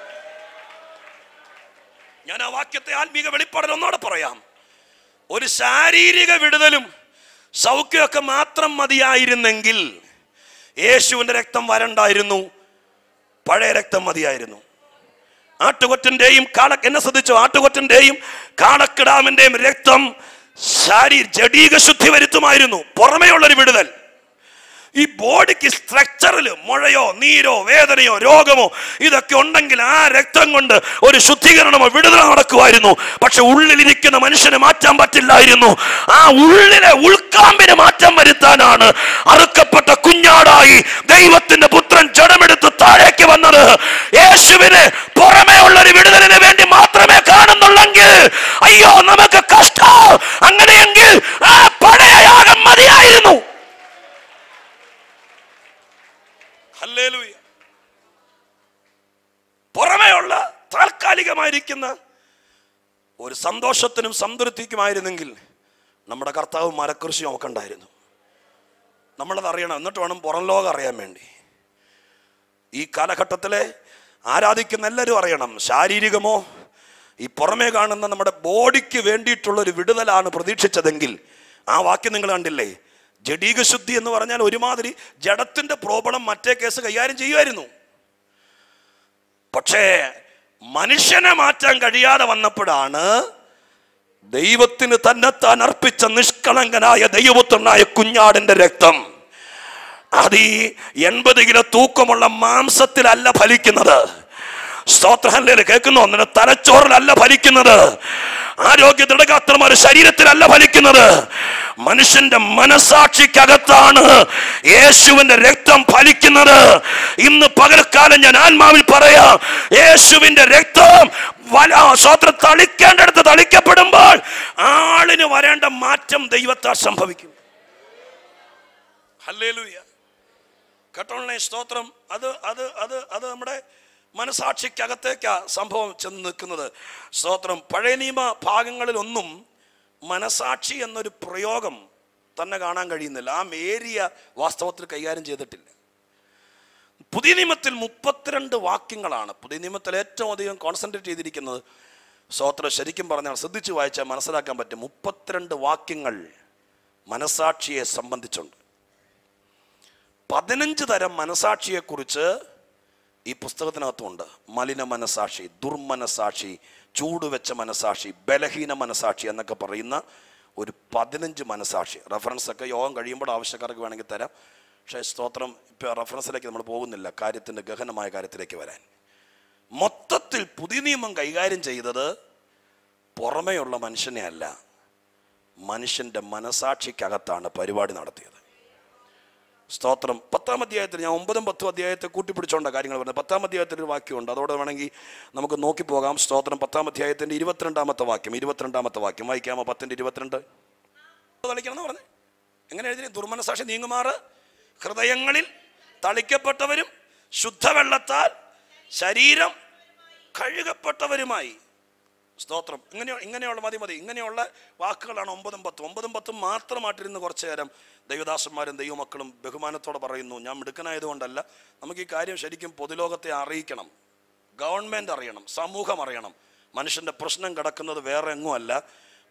ഞാൻ ആ വാക്യത്തെ ആത്മീക വെളിപ്പാടൽ ഒന്നോടെ പറയാം. ഒരു ശാരീരിക വിടുതലും സൗഖ്യമൊക്കെ മാത്രം മതിയായിരുന്നെങ്കിൽ യേശുവിന്റെ രക്തം വരണ്ടായിരുന്നു, പഴയ രക്തം മതിയായിരുന്നു. ആട്ടുകൊറ്റന്റെയും എന്നെ ശ്രദ്ധിച്ചോ, ആട്ടുകൊറ്റന്റെയും കാളക്കിടാവിന്റെയും രക്തം ജഡീക ശുദ്ധി വരുത്തുമായിരുന്നു, പുറമേയുള്ളൊരു വിടുതൽ. ഈ ബോഡിക്ക് സ്ട്രക്ചറിൽ മുഴയോ നീരോ വേദനയോ രോഗമോ ഇതൊക്കെ ഉണ്ടെങ്കിൽ ആ രക്തം കൊണ്ട് ഒരു ശുദ്ധീകരണമോ വിടുതലോ നടക്കുമായിരുന്നു. പക്ഷെ ഉള്ളിലിരിക്കുന്ന മനുഷ്യനെ മാറ്റാൻ പറ്റില്ലായിരുന്നു. ആ ഉള്ളിലെ ഉൾക്കാമ്പിന് മാറ്റം വരുത്താനാണ് അറുക്കപ്പെട്ട കുഞ്ഞാടായി ദൈവത്തിന്റെ പുത്രൻ ജഡമെടുത്ത് താഴേക്ക് വന്നത്. യേശുവിന് പുറമേ ഉള്ളൊരു വിടുതലിന് വേണ്ടി മാത്രമേ കാണുന്നുള്ളെങ്കിൽ അയ്യോ നമുക്ക് കഷ്ടം. അങ്ങനെയെങ്കിൽ ആ പഴയ യാഗം മതിയായിരുന്നു. ഹല്ലേലൂയ. പുറമേയുള്ള താൽക്കാലികമായിരിക്കുന്ന ഒരു സന്തോഷത്തിനും സംതൃപ്തിക്കുമായിരുന്നെങ്കിൽ നമ്മുടെ കർത്താവ് മരക്കൃഷി നോക്കണ്ടായിരുന്നു. നമ്മളത് അറിയണം, എന്നിട്ട് വേണം പുറം ലോകം അറിയാൻ വേണ്ടി. ഈ കാലഘട്ടത്തിലെ ആരാധിക്കുന്ന എല്ലാവരും അറിയണം, ശാരീരികമോ ഈ പുറമേ കാണുന്ന നമ്മുടെ ബോഡിക്ക് വേണ്ടിയിട്ടുള്ളൊരു വിടുതലാണ് പ്രതീക്ഷിച്ചതെങ്കിൽ ആ വാക്യം നിങ്ങൾ കണ്ടില്ലേ? ജഡീക ശുദ്ധി എന്ന് പറഞ്ഞാൽ ഒരുമാതിരി ജഡത്തിന്റെ പ്രോബ്ലം മറ്റേ കേസ് കൈകാര്യം ചെയ്യുമായിരുന്നു. പക്ഷേ മനുഷ്യനെ മാറ്റാൻ കഴിയാതെ വന്നപ്പോഴാണ് ദൈവത്തിന് തന്നെത്താൻ അർപ്പിച്ച നിഷ്കളങ്കനായ ദൈവപുത്രനായ കുഞ്ഞാടിന്റെ രക്തം അത് ഈ 80 കിലോ തൂക്കമുള്ള മാംസത്തിലല്ല ഫലിക്കുന്നത്. സ്തോത്രഹല്ലേലൂയ. കേൾക്കുന്നു? ഒന്നിനെ തലച്ചോറിലല്ല ഫലിക്കുന്നത്, ആരോഗ്യ ദൃഢഗാത്രന്മാരുടെ ശരീരത്തിലല്ല ഫലിക്കുന്നത്, മനുഷ്യന്റെ മനസാക്ഷിക്കകത്താണ് യേശുവിന്റെ രക്തം ഫലിക്കുന്നത്. ഇന്ന് പകൽക്കാലം ഞാൻ ആത്മാവിൽ പറയാം, യേശുവിന്റെ രക്തം സ്വത്രം തളിക്കേണ്ടടുത്ത് തളിക്കപ്പെടുമ്പോൾ ആളിന് വരേണ്ട മാറ്റം ദൈവത്താൽ സംഭവിക്കും. ഹല്ലേലൂയ. കേട്ടോളേ, സ്തോത്രം. അത് അത് അത് അത് നമ്മുടെ മനസാക്ഷിക്കകത്തേക്കാ സംഭവം ചെന്ന് നിൽക്കുന്നത്. സ്തോത്രം. പഴയ നിയമ ഭാഗങ്ങളിലൊന്നും മനസാക്ഷി എന്നൊരു പ്രയോഗം തന്നെ കാണാൻ കഴിയുന്നില്ല. ആ ഏരിയ വാസ്തവത്തിൽ കൈകാര്യം ചെയ്തിട്ടില്ല. പുതിയ നിയമത്തിൽ 32 വാക്യങ്ങളാണ് പുതിയ നിയമത്തിൽ ഏറ്റവും അധികം കോൺസെൻട്രേറ്റ് ചെയ്തിരിക്കുന്നത്. സ്തോത്രം. ശരിക്കും പറഞ്ഞാൽ ശ്രദ്ധിച്ച് വായിച്ചാൽ മനസ്സിലാക്കാൻ പറ്റും. 32 വാക്യങ്ങൾ മനസാക്ഷിയെ സംബന്ധിച്ചുണ്ട്. 15 തരം മനസാക്ഷിയെക്കുറിച്ച് ഈ പുസ്തകത്തിനകത്തുണ്ട്. മലിന മനസാക്ഷി, ദുർമനസാക്ഷി, ചൂടുവെച്ച മനസാക്ഷി, ബലഹീന മനസാക്ഷി എന്നൊക്കെ പറയുന്ന ഒരു 15 മനസാക്ഷി. റെഫറൻസൊക്കെ യോഗം കഴിയുമ്പോൾ ആവശ്യക്കാർക്ക് വേണമെങ്കിൽ തരാം. പക്ഷേ സ്തോത്രം, ഇപ്പോൾ റെഫറൻസിലേക്ക് നമ്മൾ പോകുന്നില്ല, കാര്യത്തിൻ്റെ ഗഹനമായ കാര്യത്തിലേക്ക് വരാൻ. മൊത്തത്തിൽ പുതിയ നിയമം കൈകാര്യം ചെയ്തത് പുറമേയുള്ള മനുഷ്യനെ അല്ല, മനുഷ്യൻ്റെ മനസാക്ഷിക്കകത്താണ് പരിപാടി നടത്തിയത്. സ്തോത്രം. 10-ാം അധ്യായത്തിൽ ഞാൻ 9-ഉം 10-ഉം അധ്യായത്തെ കൂട്ടിപ്പിടിച്ചോണ്ടാണ് കാര്യങ്ങൾ പറഞ്ഞത്. 10-ാം അധ്യായത്തിൽ ഒരു വാക്യമുണ്ട്, അതോടെ വേണമെങ്കിൽ നമുക്ക് നോക്കിപ്പോകാം. സ്തോത്രം. 10-ാം അധ്യായത്തിൻ്റെ 22-ാമത്തെ വാക്യം. 22-ാമത്തെ വാക്യം വായിക്കാമോ? 10-22 തളിക്കണം എന്ന് പറഞ്ഞു. എങ്ങനെ എഴുതി? ദുർമനസാക്ഷി നീങ്ങുമാറ് ഹൃദയങ്ങളിൽ തളിക്കപ്പെട്ടവരും ശുദ്ധവെള്ളത്താൽ ശരീരം കഴുകപ്പെട്ടവരുമായി. സ്തോത്രം. ഇങ്ങനെയുള്ള മതി ഇങ്ങനെയുള്ള വാക്കുകളാണ് 9-ഉം 10-ഉം. 9-ഉം 10-ഉം മാത്രമായിട്ടിരുന്ന് കുറച്ചു നേരം ദൈവദാസന്മാരും ദൈവമക്കളും ബഹുമാനത്തോടെ പറയുന്നു. ഞാൻ മിടുക്കനായതുകൊണ്ടല്ല, നമുക്ക് ഈ കാര്യം ശരിക്കും പൊതുലോകത്തെ അറിയിക്കണം, ഗവൺമെൻറ് അറിയണം, സമൂഹം അറിയണം. മനുഷ്യൻ്റെ പ്രശ്നം കിടക്കുന്നത് വേറെ എങ്ങുമല്ല,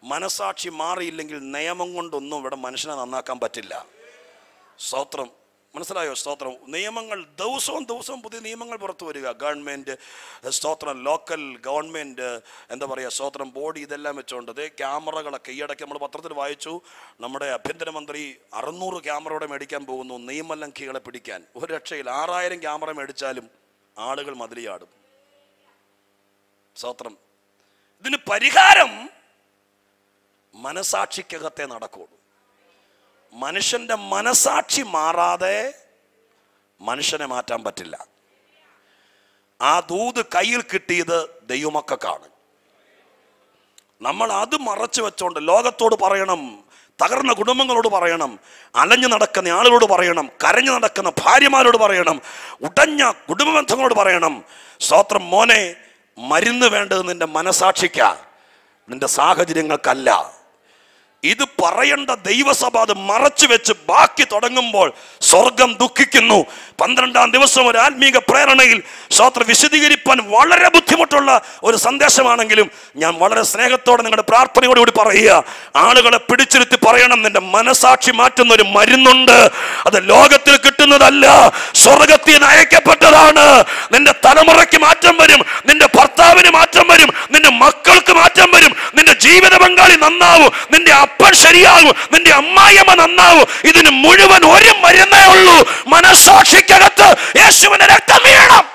മനസാക്ഷി മാറിയില്ലെങ്കിൽ നിയമം കൊണ്ടൊന്നും ഇവിടെ മനുഷ്യനെ നന്നാക്കാൻ പറ്റില്ല. സ്തോത്രം. മനസ്സിലായോ? സ്തോത്രം. നിയമങ്ങൾ ദിവസവും പുതിയ നിയമങ്ങൾ പുറത്തു വരിക. ഗവൺമെൻറ്, സ്തോത്രം, ലോക്കൽ ഗവൺമെൻറ്, എന്താ പറയുക, സ്തോത്രം, ബോഡി, ഇതെല്ലാം വെച്ചുകൊണ്ട് അതേ ക്യാമറകളൊക്കെ ഈയിടയ്ക്ക് നമ്മൾ പത്രത്തിൽ വായിച്ചു. നമ്മുടെ ആഭ്യന്തരമന്ത്രി 600 ക്യാമറയോടെ മേടിക്കാൻ പോകുന്നു നിയമലംഘികളെ പിടിക്കാൻ. ഒരു രക്ഷയിൽ 6000 ക്യാമറ മേടിച്ചാലും ആളുകൾ മതിലിയാടും. സ്തോത്രം. ഇതിന് പരിഹാരം മനസാക്ഷിക്കകത്തെ നടക്കുള്ളൂ. മനുഷ്യന്റെ മനസാക്ഷി മാറാതെ മനുഷ്യനെ മാറ്റാൻ പറ്റില്ല. ആ ദൂത് കയ്യിൽ കിട്ടിയത് ദൈവമക്കൾക്കാണ്. നമ്മൾ അത് മറച്ചു വെച്ചോണ്ട് ലോകത്തോട് പറയണം, തകർന്ന കുടുംബങ്ങളോട് പറയണം, അലഞ്ഞു നടക്കുന്ന ആളുകളോട് പറയണം, കരഞ്ഞു നടക്കുന്ന ഭാര്യമാരോട് പറയണം, ഉടഞ്ഞ കുടുംബ ബന്ധങ്ങളോട് പറയണം, സ്തോത്രം, മോനെ, മരുന്ന് വേണ്ടത് നിന്റെ മനസാക്ഷിക്കാ, നിന്റെ സാഹചര്യങ്ങൾക്കല്ല. ഇത് പറയേണ്ട ദൈവസഭ അത് മറച്ചു വെച്ച് ബാക്കി തുടങ്ങുമ്പോൾ സ്വർഗം ദുഃഖിക്കുന്നു. 12-ാം ദിവസം ഒരു ആത്മീക പ്രേരണയിൽ സ്തോത്രം വിശദീകരിപ്പാൻ വളരെ ബുദ്ധിമുട്ടുള്ള ഒരു സന്ദേശമാണെങ്കിലും ഞാൻ വളരെ സ്നേഹത്തോടെ നിങ്ങളുടെ പ്രാർത്ഥനയോടുകൂടി പറയുക, ആളുകളെ പിടിച്ചിരുത്തി പറയണം, നിന്റെ മനസാക്ഷി മാറ്റുന്ന ഒരു മരുന്നുണ്ട്. അത് ലോകത്തിൽ കിട്ടുന്നതല്ല, സ്വർഗത്തിൽ നിന്ന് അയക്കപ്പെട്ടതാണ്. നിന്റെ തലമുറയ്ക്ക് മാറ്റം വരും, നിന്റെ ഭർത്താവിന് മാറ്റം വരും, നിന്റെ മക്കൾക്ക് മാറ്റം വരും, നിന്റെ ജീവിത പങ്കാളി നന്നാവും, നിന്റെ അപ്പൻ ശരിയാകും, നിന്റെ അമ്മായിയമ്മ നന്നാവും. ഇതിന് മുഴുവൻ ഒരു മരുന്നേ ഉള്ളൂ, മനസാക്ഷിക്കകത്ത് യേശുവിന്റെ രക്തം വീഴണം.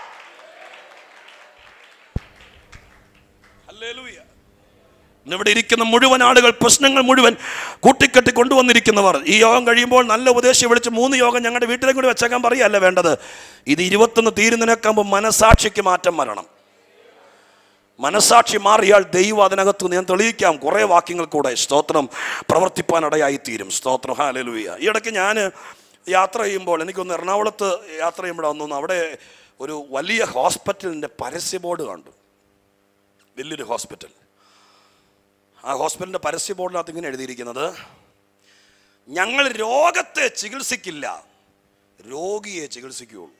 ഹല്ലേലൂയ. ഇവിടെ ഇരിക്കുന്ന മുഴുവൻ ആളുകൾ പ്രശ്നങ്ങൾ മുഴുവൻ കൂട്ടിക്കെട്ടി കൊണ്ടുവന്നിരിക്കുന്നവർ, ഈ യോഗം കഴിയുമ്പോൾ നല്ല ഉപദേശം വിളിച്ച് 3 യോഗം ഞങ്ങളുടെ വീട്ടിലും കൂടി വെച്ചേക്കാൻ പറയല്ല വേണ്ടത്. ഇത് 21 തീരുന്നതിനേക്കാകുമ്പോൾ മനസാക്ഷിക്ക് മാറ്റം വരണം. മനസാക്ഷി മാറിയാൽ ദൈവം അതിനകത്ത് ഞാൻ തെളിയിക്കാം കുറേ വാക്യങ്ങൾ കൂടെ സ്തോത്രം പ്രവർത്തിപ്പാനിടയായിത്തീരും. സ്തോത്രം. ഹല്ലേലൂയ. ഈ ഇടയ്ക്ക് ഞാൻ യാത്ര ചെയ്യുമ്പോൾ എനിക്കൊന്ന് എറണാകുളത്ത് യാത്ര ചെയ്യുമ്പോഴാണ് അവിടെ ഒരു വലിയ ഹോസ്പിറ്റലിൻ്റെ പരസ്യ ബോർഡ് കണ്ടു. വലിയൊരു ഹോസ്പിറ്റൽ. ആ ഹോസ്പിറ്റലിൻ്റെ പരസ്യ ബോർഡിനകത്ത് ഇങ്ങനെ എഴുതിയിരിക്കുന്നത്, ഞങ്ങൾ രോഗത്തെ ചികിത്സിക്കില്ല, രോഗിയെ ചികിത്സിക്കുകയുള്ളൂ.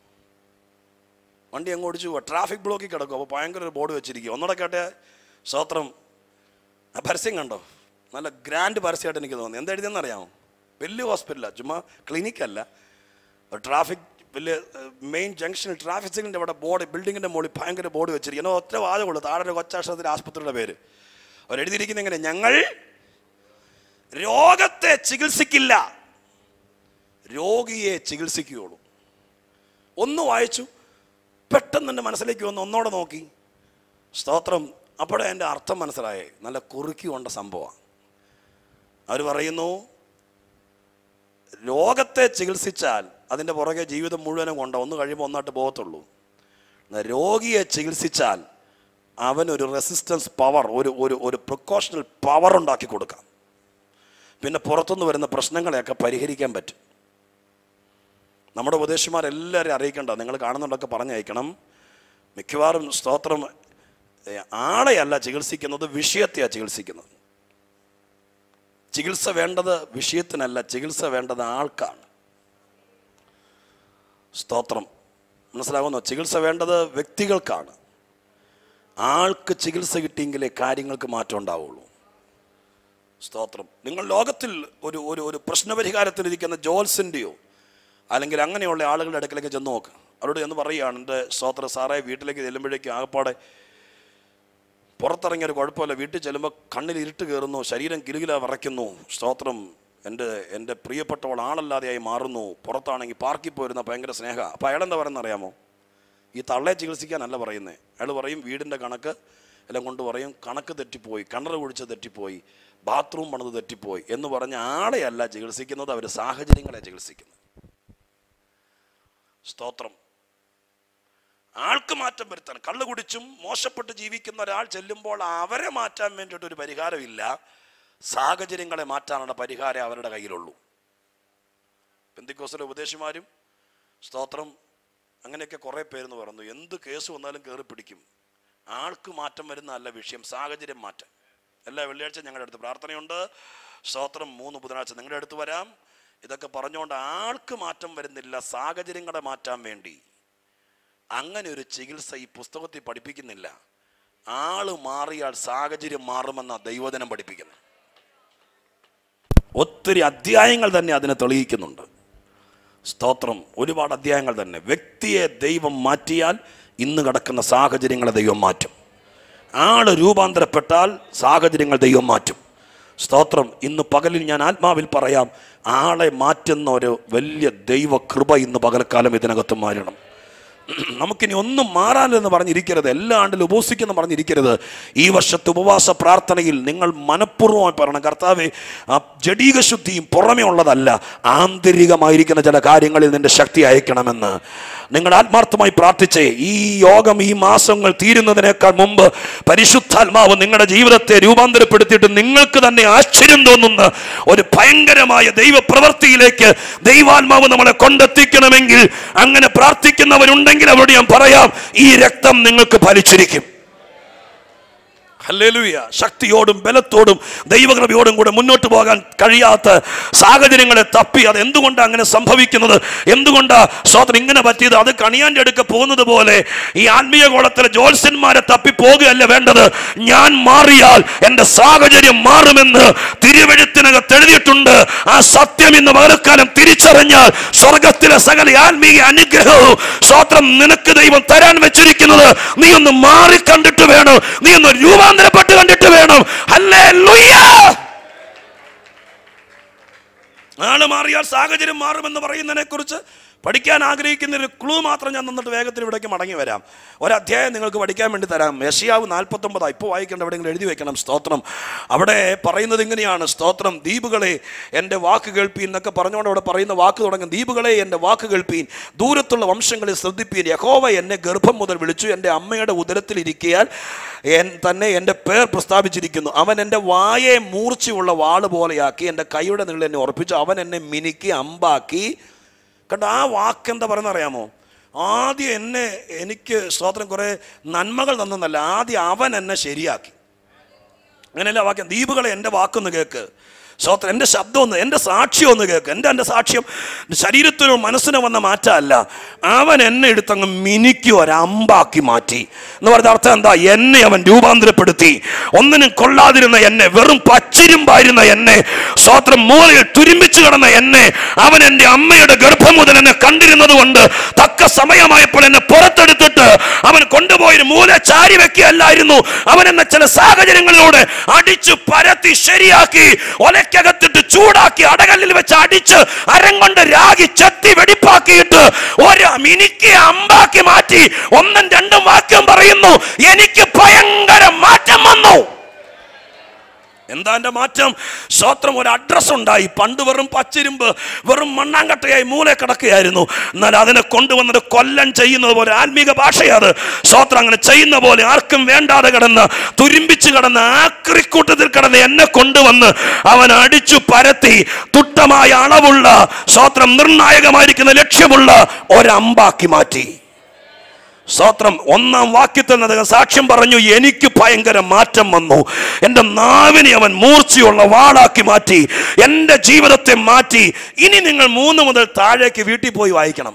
വണ്ടി അങ്ങ് ഓടിച്ചു പോവുക, ട്രാഫിക് ബ്ലോക്കിൽ കിടക്കും. അപ്പോൾ ഭയങ്കര ഒരു ബോർഡ് വെച്ചിരിക്കും. ഒന്നുകൂടെ കേട്ടെ, സ്തോത്രം. ആ പരസ്യം കണ്ടോ? നല്ല ഗ്രാൻഡ് പരസ്യമായിട്ട് എനിക്ക് തോന്നി. എന്താ എഴുതിയെന്ന് അറിയാമോ? വലിയ ഹോസ്പിറ്റലാണ്, ചുമ്മാ ക്ലിനിക്കല്ല, ട്രാഫിക് വലിയ മെയിൻ ജംഗ്ഷനിൽ ട്രാഫിക് സിഗ്നലിൻ്റെ അവിടെ ബോർഡ്, ബിൽഡിങ്ങിൻ്റെ മുകളിൽ ഭയങ്കര ബോർഡ് വെച്ചിരിക്കുന്നു. ഒറ്റ വാചകമുള്ളൂ, താഴെ ഒരു കൊച്ചാക്ഷരത്തിൽ ആശുപത്രിയുടെ പേര്. അവരെഴുതിയിരിക്കുന്നത് എങ്ങനെ? ഞങ്ങൾ രോഗത്തെ ചികിത്സിക്കില്ല, രോഗിയെ ചികിത്സിക്കുകയുള്ളൂ. ഒന്ന് വായിച്ചു, പെട്ടെന്ന് എൻ്റെ മനസ്സിലേക്ക് വന്ന് ഒന്നോടെ നോക്കി. സ്തോത്രം. അപ്പോഴേ എൻ്റെ അർത്ഥം മനസ്സിലായേ. നല്ല കുറുക്കി കൊണ്ട സംഭവമാണ്. അവർ പറയുന്നു, രോഗത്തെ ചികിത്സിച്ചാൽ അതിൻ്റെ പുറകെ ജീവിതം മുഴുവനും കൊണ്ടോ ഒന്ന് കഴിയുമ്പോൾ ഒന്നായിട്ട് പോകത്തുള്ളൂ. രോഗിയെ ചികിത്സിച്ചാൽ അവനൊരു റെസിസ്റ്റൻസ് പവർ, ഒരു പ്രിക്കോഷണൽ പവർ ഉണ്ടാക്കി കൊടുക്കാം. പിന്നെ പുറത്തുനിന്ന് വരുന്ന പ്രശ്നങ്ങളെയൊക്കെ പരിഹരിക്കാൻ പറ്റും. നമ്മുടെ ഉപദേശിമാരെല്ലാവരും അറിയിക്കേണ്ട, നിങ്ങൾ കാണുന്നുണ്ടൊക്കെ പറഞ്ഞയക്കണം. മിക്കവാറും സ്തോത്രം ആളെയല്ല ചികിത്സിക്കുന്നത്, വിഷയത്തെയാണ് ചികിത്സിക്കുന്നത്. ചികിത്സ വേണ്ടത് വിഷയത്തിനല്ല, ചികിത്സ വേണ്ടത് ആൾക്കാണ്. സ്തോത്രം. മനസ്സിലാകുന്നോ? ചികിത്സ വേണ്ടത് വ്യക്തികൾക്കാണ്. ആൾക്ക് ചികിത്സ കിട്ടിയെങ്കിലേ കാര്യങ്ങൾക്ക് മാറ്റം ഉണ്ടാവുള്ളൂ. സ്തോത്രം. നിങ്ങൾ ലോകത്തിൽ ഒരു പ്രശ്നപരിഹാരത്തിലിരിക്കുന്ന ജോൽസിൻ്റെയോ അല്ലെങ്കിൽ അങ്ങനെയുള്ള ആളുകളുടെ അടുക്കലേക്ക് ചെന്ന് നോക്ക്. അവരോട് ചെന്ന് പറയുകയാണ്, എൻ്റെ സ്തോത്ര സാറേ, വീട്ടിലേക്ക് ചെല്ലുമ്പോഴേക്കും ആകപ്പാടെ പുറത്തിറങ്ങിയൊരു കുഴപ്പമില്ല, വീട്ടിൽ ചെല്ലുമ്പോൾ കണ്ണിൽ ഇരുട്ട് കയറുന്നു, ശരീരം കിലുകില വിറയ്ക്കുന്നു. സ്തോത്രം. എൻ്റെ പ്രിയപ്പെട്ടവൾ ആളല്ലാതെയായി മാറുന്നു. പുറത്താണെങ്കിൽ പാർക്കിൽ പോയിരുന്ന ഭയങ്കര സ്നേഹ. അപ്പോൾ അയാളെന്താ പറയുന്നത് അറിയാമോ? ഈ തള്ളയെ ചികിത്സിക്കാനല്ല പറയുന്നത്. അയാൾ പറയും, വീടിൻ്റെ കണക്ക് എല്ലാം കൊണ്ട് പറയും, കണക്ക് തെറ്റിപ്പോയി, കിണർ കുഴിച്ച് തെറ്റിപ്പോയി, ബാത്റൂം പണിത് തെറ്റിപ്പോയി എന്ന് പറഞ്ഞ് ആളെയല്ല ചികിത്സിക്കുന്നത്, അവർ സാഹചര്യങ്ങളെ ചികിത്സിക്കുന്നത്. സ്തോത്രം. ആൾക്ക് മാറ്റം വരുത്താൻ, കള്ളു കുടിച്ചും മോശപ്പെട്ട് ജീവിക്കുന്ന ഒരാൾ ചെല്ലുമ്പോൾ അവരെ മാറ്റാൻ വേണ്ടിയിട്ടൊരു പരിഹാരമില്ല, സാഹചര്യങ്ങളെ മാറ്റാനുള്ള പരിഹാരം അവരുടെ കയ്യിലുള്ളൂ. പെന്തിക്കോസ്തിലെ ഉപദേശിമാരും സ്തോത്രം അങ്ങനെയൊക്കെ കുറേ പേരെന്ന് പറഞ്ഞു, എന്ത് കേസ് വന്നാലും കയറി പിടിക്കും. ആൾക്ക് മാറ്റം വരുന്നതല്ല വിഷയം, സാഹചര്യം മാറ്റം. എല്ലാ വെള്ളിയാഴ്ച ഞങ്ങളുടെ അടുത്ത് പ്രാർത്ഥനയുണ്ട്. സ്തോത്രം. 3 ബുധനാഴ്ച നിങ്ങളുടെ അടുത്ത് വരാം. ഇതൊക്കെ പറഞ്ഞുകൊണ്ട് ആൾക്ക് മാറ്റം വരുന്നില്ല, സാഹചര്യങ്ങളെ മാറ്റാൻ വേണ്ടി അങ്ങനെ ഒരു ചികിത്സ ഈ പുസ്തകത്തിൽ പഠിപ്പിക്കുന്നില്ല. ആള് മാറിയാൽ സാഹചര്യം മാറുമെന്ന ദൈവവചനം പഠിപ്പിക്കുന്നു. ഒത്തിരി അധ്യായങ്ങൾ തന്നെ അതിനെ തെളിയിക്കുന്നുണ്ട്. സ്തോത്രം. ഒരുപാട് അധ്യായങ്ങൾ തന്നെ. വ്യക്തിയെ ദൈവം മാറ്റിയാൽ ഇന്ന് കിടക്കുന്ന സാഹചര്യങ്ങളെ ദൈവം മാറ്റും. ആള് രൂപാന്തരപ്പെട്ടാൽ സാഹചര്യങ്ങൾ ദൈവം മാറ്റും. സ്തോത്രം. ഇന്ന് പകലിൽ ഞാൻ ആത്മാവിൽ പറയാം, ആളെ മാറ്റുന്ന ഒരു വലിയ ദൈവകൃപ ഇന്ന് പകൽക്കാലം ഇതിനകത്ത് മാറണം. നമുക്കിനി ഒന്നും മാറാനെന്ന് പറഞ്ഞിരിക്കരുത്, എല്ലാ ആണ്ടിലും ഉപവസിക്കുന്ന പറഞ്ഞിരിക്കരുത്. ഈ വർഷത്തെ ഉപവാസ പ്രാർത്ഥനയിൽ നിങ്ങൾ മനഃപൂർവ്വമായി പറയണം, കർത്താവേ, ജഡീക ശുദ്ധിയും പുറമേ ഉള്ളതല്ല, ആന്തരികമായിരിക്കുന്ന ചില കാര്യങ്ങളിൽ നിന്റെ ശക്തി അയക്കണമെന്ന് നിങ്ങൾ ആത്മാർത്ഥമായി പ്രാർത്ഥിച്ചേ. ഈ യോഗം ഈ മാസങ്ങൾ തീരുന്നതിനേക്കാൾ മുമ്പ് പരിശുദ്ധാത്മാവ് നിങ്ങളുടെ ജീവിതത്തെ രൂപാന്തരപ്പെടുത്തിയിട്ട് നിങ്ങൾക്ക് തന്നെ ആശ്ചര്യം തോന്നുന്ന ഒരു ഭയങ്കരമായ ദൈവപ്രവൃത്തിയിലേക്ക് ദൈവാത്മാവ് നമ്മളെ കൊണ്ടെത്തിക്കണമെങ്കിൽ അങ്ങനെ പ്രാർത്ഥിക്കുന്നവരുണ്ടെങ്കിൽ അവരോട് ഞാൻ പറയാം, ഈ രക്തം നിങ്ങൾക്ക് ഫലിച്ചിരിക്കും. ഹല്ലേലൂയ. ശക്തിയോടും ബലത്തോടും ദൈവകൃപയോടും കൂടെ മുന്നോട്ട് പോകാൻ കഴിയാത്ത സാഹചര്യങ്ങളെ തപ്പി അത് എന്തുകൊണ്ടാണ് അങ്ങനെ സംഭവിക്കുന്നത്, എന്തുകൊണ്ടാ സ്തോത്രം ഇങ്ങനെ പറ്റിയത്, അത് കണിയാൻ്റെ അടുക്ക പോകുന്നത് പോലെ ഈ ആത്മീയ കോളത്തിലെ ജ്യോത്സ്യന്മാരെ തപ്പി പോകുകയല്ല വേണ്ടത്. ഞാൻ മാറിയാൽ എൻ്റെ സാഹചര്യം മാറുമെന്ന് തിരുവെഴുത്തിനകത്ത് എഴുതിയിട്ടുണ്ട്. ആ സത്യം ഇന്ന് പകൽക്കാലം തിരിച്ചറിഞ്ഞാൽ സ്വർഗത്തിലെ സകല ആത്മീയ അനുഗ്രഹവും സ്തോത്രം നിനക്ക് ദൈവം തരാൻ വെച്ചിരിക്കുന്നത് നീ ഒന്ന് മാറി കണ്ടിട്ട് വേണം, നീ ഒന്ന് രൂപാന്തരപ്പെട്ട് കണ്ടിട്ട് വേണം. ഹല്ലേലൂയ. ആള് മാറിയാൽ സാഹചര്യം മാറുമെന്ന് പറയുന്നതിനെ കുറിച്ച് പഠിക്കാൻ ആഗ്രഹിക്കുന്ന ഒരു ക്ലൂ മാത്രം ഞാൻ തന്നിട്ട് വേഗത്തിൽ ഇവിടേക്ക് മടങ്ങി വരാം. ഒരധ്യായം നിങ്ങൾക്ക് പഠിക്കാൻ വേണ്ടി തരാം. യെശയ്യാവ് 49 ഇപ്പോൾ വായിക്കേണ്ട, എവിടെയെങ്കിലും എഴുതി വെക്കണം. സ്തോത്രം. അവിടെ പറയുന്നത് ഇങ്ങനെയാണ്, സ്തോത്രം. ദ്വീപുകളെ എൻ്റെ വാക്ക് കേൾപ്പീൻ എന്നൊക്കെ പറഞ്ഞുകൊണ്ട് അവിടെ പറയുന്ന വാക്ക് തുടങ്ങും. ദ്വീപുകളെ എൻ്റെ വാക്ക് കേൾപ്പീൻ, ദൂരത്തുള്ള വംശങ്ങളെ ശ്രദ്ധിപ്പീൻ. യഹോവ എന്നെ ഗർഭം മുതൽ വിളിച്ചു, എൻ്റെ അമ്മയുടെ ഉദരത്തിലിരിക്കയാൽ തന്നെ എൻ്റെ പേർ പ്രസ്താവിച്ചിരിക്കുന്നു. അവൻ എൻ്റെ വായെ മൂർച്ചയുള്ള വാള് പോലെയാക്കി, എൻ്റെ കൈയുടെ നീളം എന്നെ ഉറപ്പിച്ചു. അവൻ എന്നെ മിനുക്കി അമ്പാക്കി. കണ്ടോ ആ വാക്ക് എന്താ പറയുന്നത് അറിയാമോ? ആദ്യം എനിക്ക് സ്തോത്രം കുറേ നന്മകൾ തന്നെന്നല്ല, ആദ്യം അവൻ എന്നെ ശരിയാക്കി. അങ്ങനെയല്ല വാക്യം. ദ്വീപുകളെ എൻ്റെ വാക്കൊന്ന് കേൾക്ക്, സ്തോത്രം. എൻ്റെ ശബ്ദം ഒന്ന്, എൻ്റെ സാക്ഷ്യം ഒന്ന് കേൾക്ക്. എൻ്റെ സാക്ഷ്യം ശരീരത്തിനും മനസ്സിനും വന്ന മാറ്റമല്ല, അവൻ എന്നെ എടുത്തങ്ങ് മിനുക്കി ഒരമ്പാക്കി മാറ്റി എന്ന് പറഞ്ഞ അർത്ഥം എന്താ? എന്നെ അവൻ രൂപാന്തരപ്പെടുത്തി. ഒന്നിനും കൊള്ളാതിരുന്ന എന്നെ, വെറും പച്ചിരുമ്പായിരുന്ന എന്നെ, സ്തോത്രം, മൂലയിൽ തുരുമ്പിച്ചു കിടന്ന എന്നെ അവൻ എൻ്റെ അമ്മയുടെ ഗർഭം മുതൽ എന്നെ കണ്ടിരുന്നത് കൊണ്ട് തക്ക സമയമായപ്പോൾ എന്നെ പുറത്തെടുത്തിട്ട് അവൻ കൊണ്ടുപോയൊരു മൂല ചാരി വെക്കുകയല്ലായിരുന്നു. അവൻ എന്നെ ചില സാഹചര്യങ്ങളിലൂടെ അടിച്ചു പരത്തി ശരിയാക്കി, ഒലക്കകത്തിട്ട് ചൂടാക്കി, അടകല്ലിൽ വെച്ച് അടിച്ച് അരം കൊണ്ട് രാഗി ചെത്തി വെടിപ്പാക്കിയിട്ട് ഒരു മിനിക്ക് അമ്പാക്കി മാറ്റി. ഒന്നും രണ്ടും വാക്യം പറയുന്നു, എനിക്ക് ഭയങ്കര മാറ്റം വന്നു. എന്താ എൻ്റെ മാറ്റം? സ്തോത്രം. ഒരു അഡ്രസ് ഉണ്ടായി. പണ്ട് വെറും പച്ചിരുമ്പ്, വെറും മണ്ണാങ്കട്ടയായി മൂലെ കിടക്കുകയായിരുന്നു. എന്നാൽ അതിനെ കൊണ്ടുവന്നത് കൊല്ലം ചെയ്യുന്നത് പോലെ, ആത്മീക ഭാഷയത് സ്തോത്രം, അങ്ങനെ ചെയ്യുന്ന പോലെ ആർക്കും വേണ്ടാതെ കിടന്ന് തുരുമ്പിച്ച് കിടന്ന് ആക്രിക്കൂട്ടത്തിൽ കിടന്ന് എന്നെ കൊണ്ടുവന്ന് അവൻ അടിച്ചു പരത്തി തുട്ടമായ അളവുള്ള സ്തോത്രം, നിർണായകമായിരിക്കുന്ന ലക്ഷ്യമുള്ള ഒരമ്പാക്കി മാറ്റി. സ്തോത്രം. 1-ാം വാക്യത്തിൽ നിന്ന് സാക്ഷ്യം പറഞ്ഞു, എനിക്ക് ഭയങ്കര മാറ്റം വന്നു. എൻ്റെ നാവിനെ അവൻ മൂർച്ചയുള്ള വാളാക്കി മാറ്റി, എൻ്റെ ജീവിതത്തെ മാറ്റി. ഇനി നിങ്ങൾ 3 മുതൽ താഴേക്ക് വീട്ടിൽ പോയി വായിക്കണം.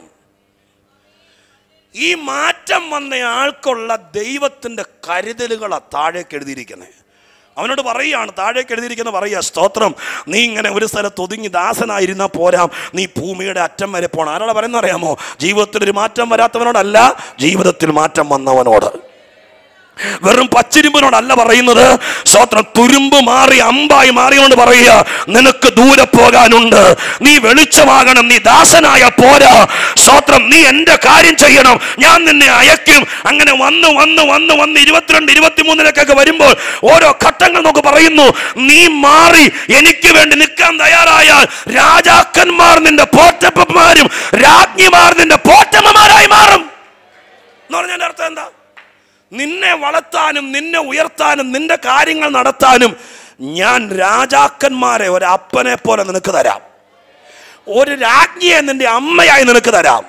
ഈ മാറ്റം വന്ന ആൾക്കുള്ള ദൈവത്തിൻ്റെ കരുതലുകളാണ് താഴേക്ക് എഴുതിയിരിക്കുന്നത്. അവനോട് പറയുകയാണ്, താഴേക്ക് എഴുതിയിരിക്കുന്ന പറയുക, സ്തോത്രം, നീ ഇങ്ങനെ ഒരു സ്ഥലത്ത് ഒതുങ്ങി ദാസനായിരുന്നാൽ പോരാ, നീ ഭൂമിയുടെ അറ്റം വരെ പോകണം. ആരോടാ പറയുന്നത് അറിയാമോ? ജീവിതത്തിൽ ഒരു മാറ്റം വരാത്തവനോടല്ല, ജീവിതത്തിൽ മാറ്റം വന്നവനോട്. വെറും പച്ചിരുമ്പിനോടല്ല പറയുന്നത്. സ്തോത്രം. തുരുമ്പ് മാറി അമ്പായി മാറിയോണ്ട് പറയുക, നിനക്ക് ദൂരെ പോകാനുണ്ട്, നീ വെളിച്ചമാകണം, നീ ദാസനായ പോരാ. സ്തോത്രം. നീ എൻ്റെ കാര്യം ചെയ്യണം, ഞാൻ നിന്നെ അയക്കും. അങ്ങനെ വന്ന് 22, 23 വരുമ്പോൾ ഓരോ ഘട്ടങ്ങൾ നമുക്ക് പറയുന്നു. നീ മാറി എനിക്ക് വേണ്ടി നിൽക്കാൻ തയ്യാറായാൽ രാജാക്കന്മാർ നിന്റെ പോറ്റപ്പന്മാരും രാജ്ഞിമാർ നിന്റെ പോറ്റമ്മമാരായി മാറും എന്ന് പറഞ്ഞതിന്റെ അർത്ഥം എന്താ? നിന്നെ വളർത്താനും നിന്നെ ഉയർത്താനും നിന്റെ കാര്യങ്ങൾ നടത്താനും ഞാൻ രാജാക്കന്മാരെ ഒരു അപ്പനെ പോലെ നിനക്ക് തരാം, ഒരു രാജ്ഞിയെ നിന്റെ അമ്മയായി നിനക്ക് തരാം.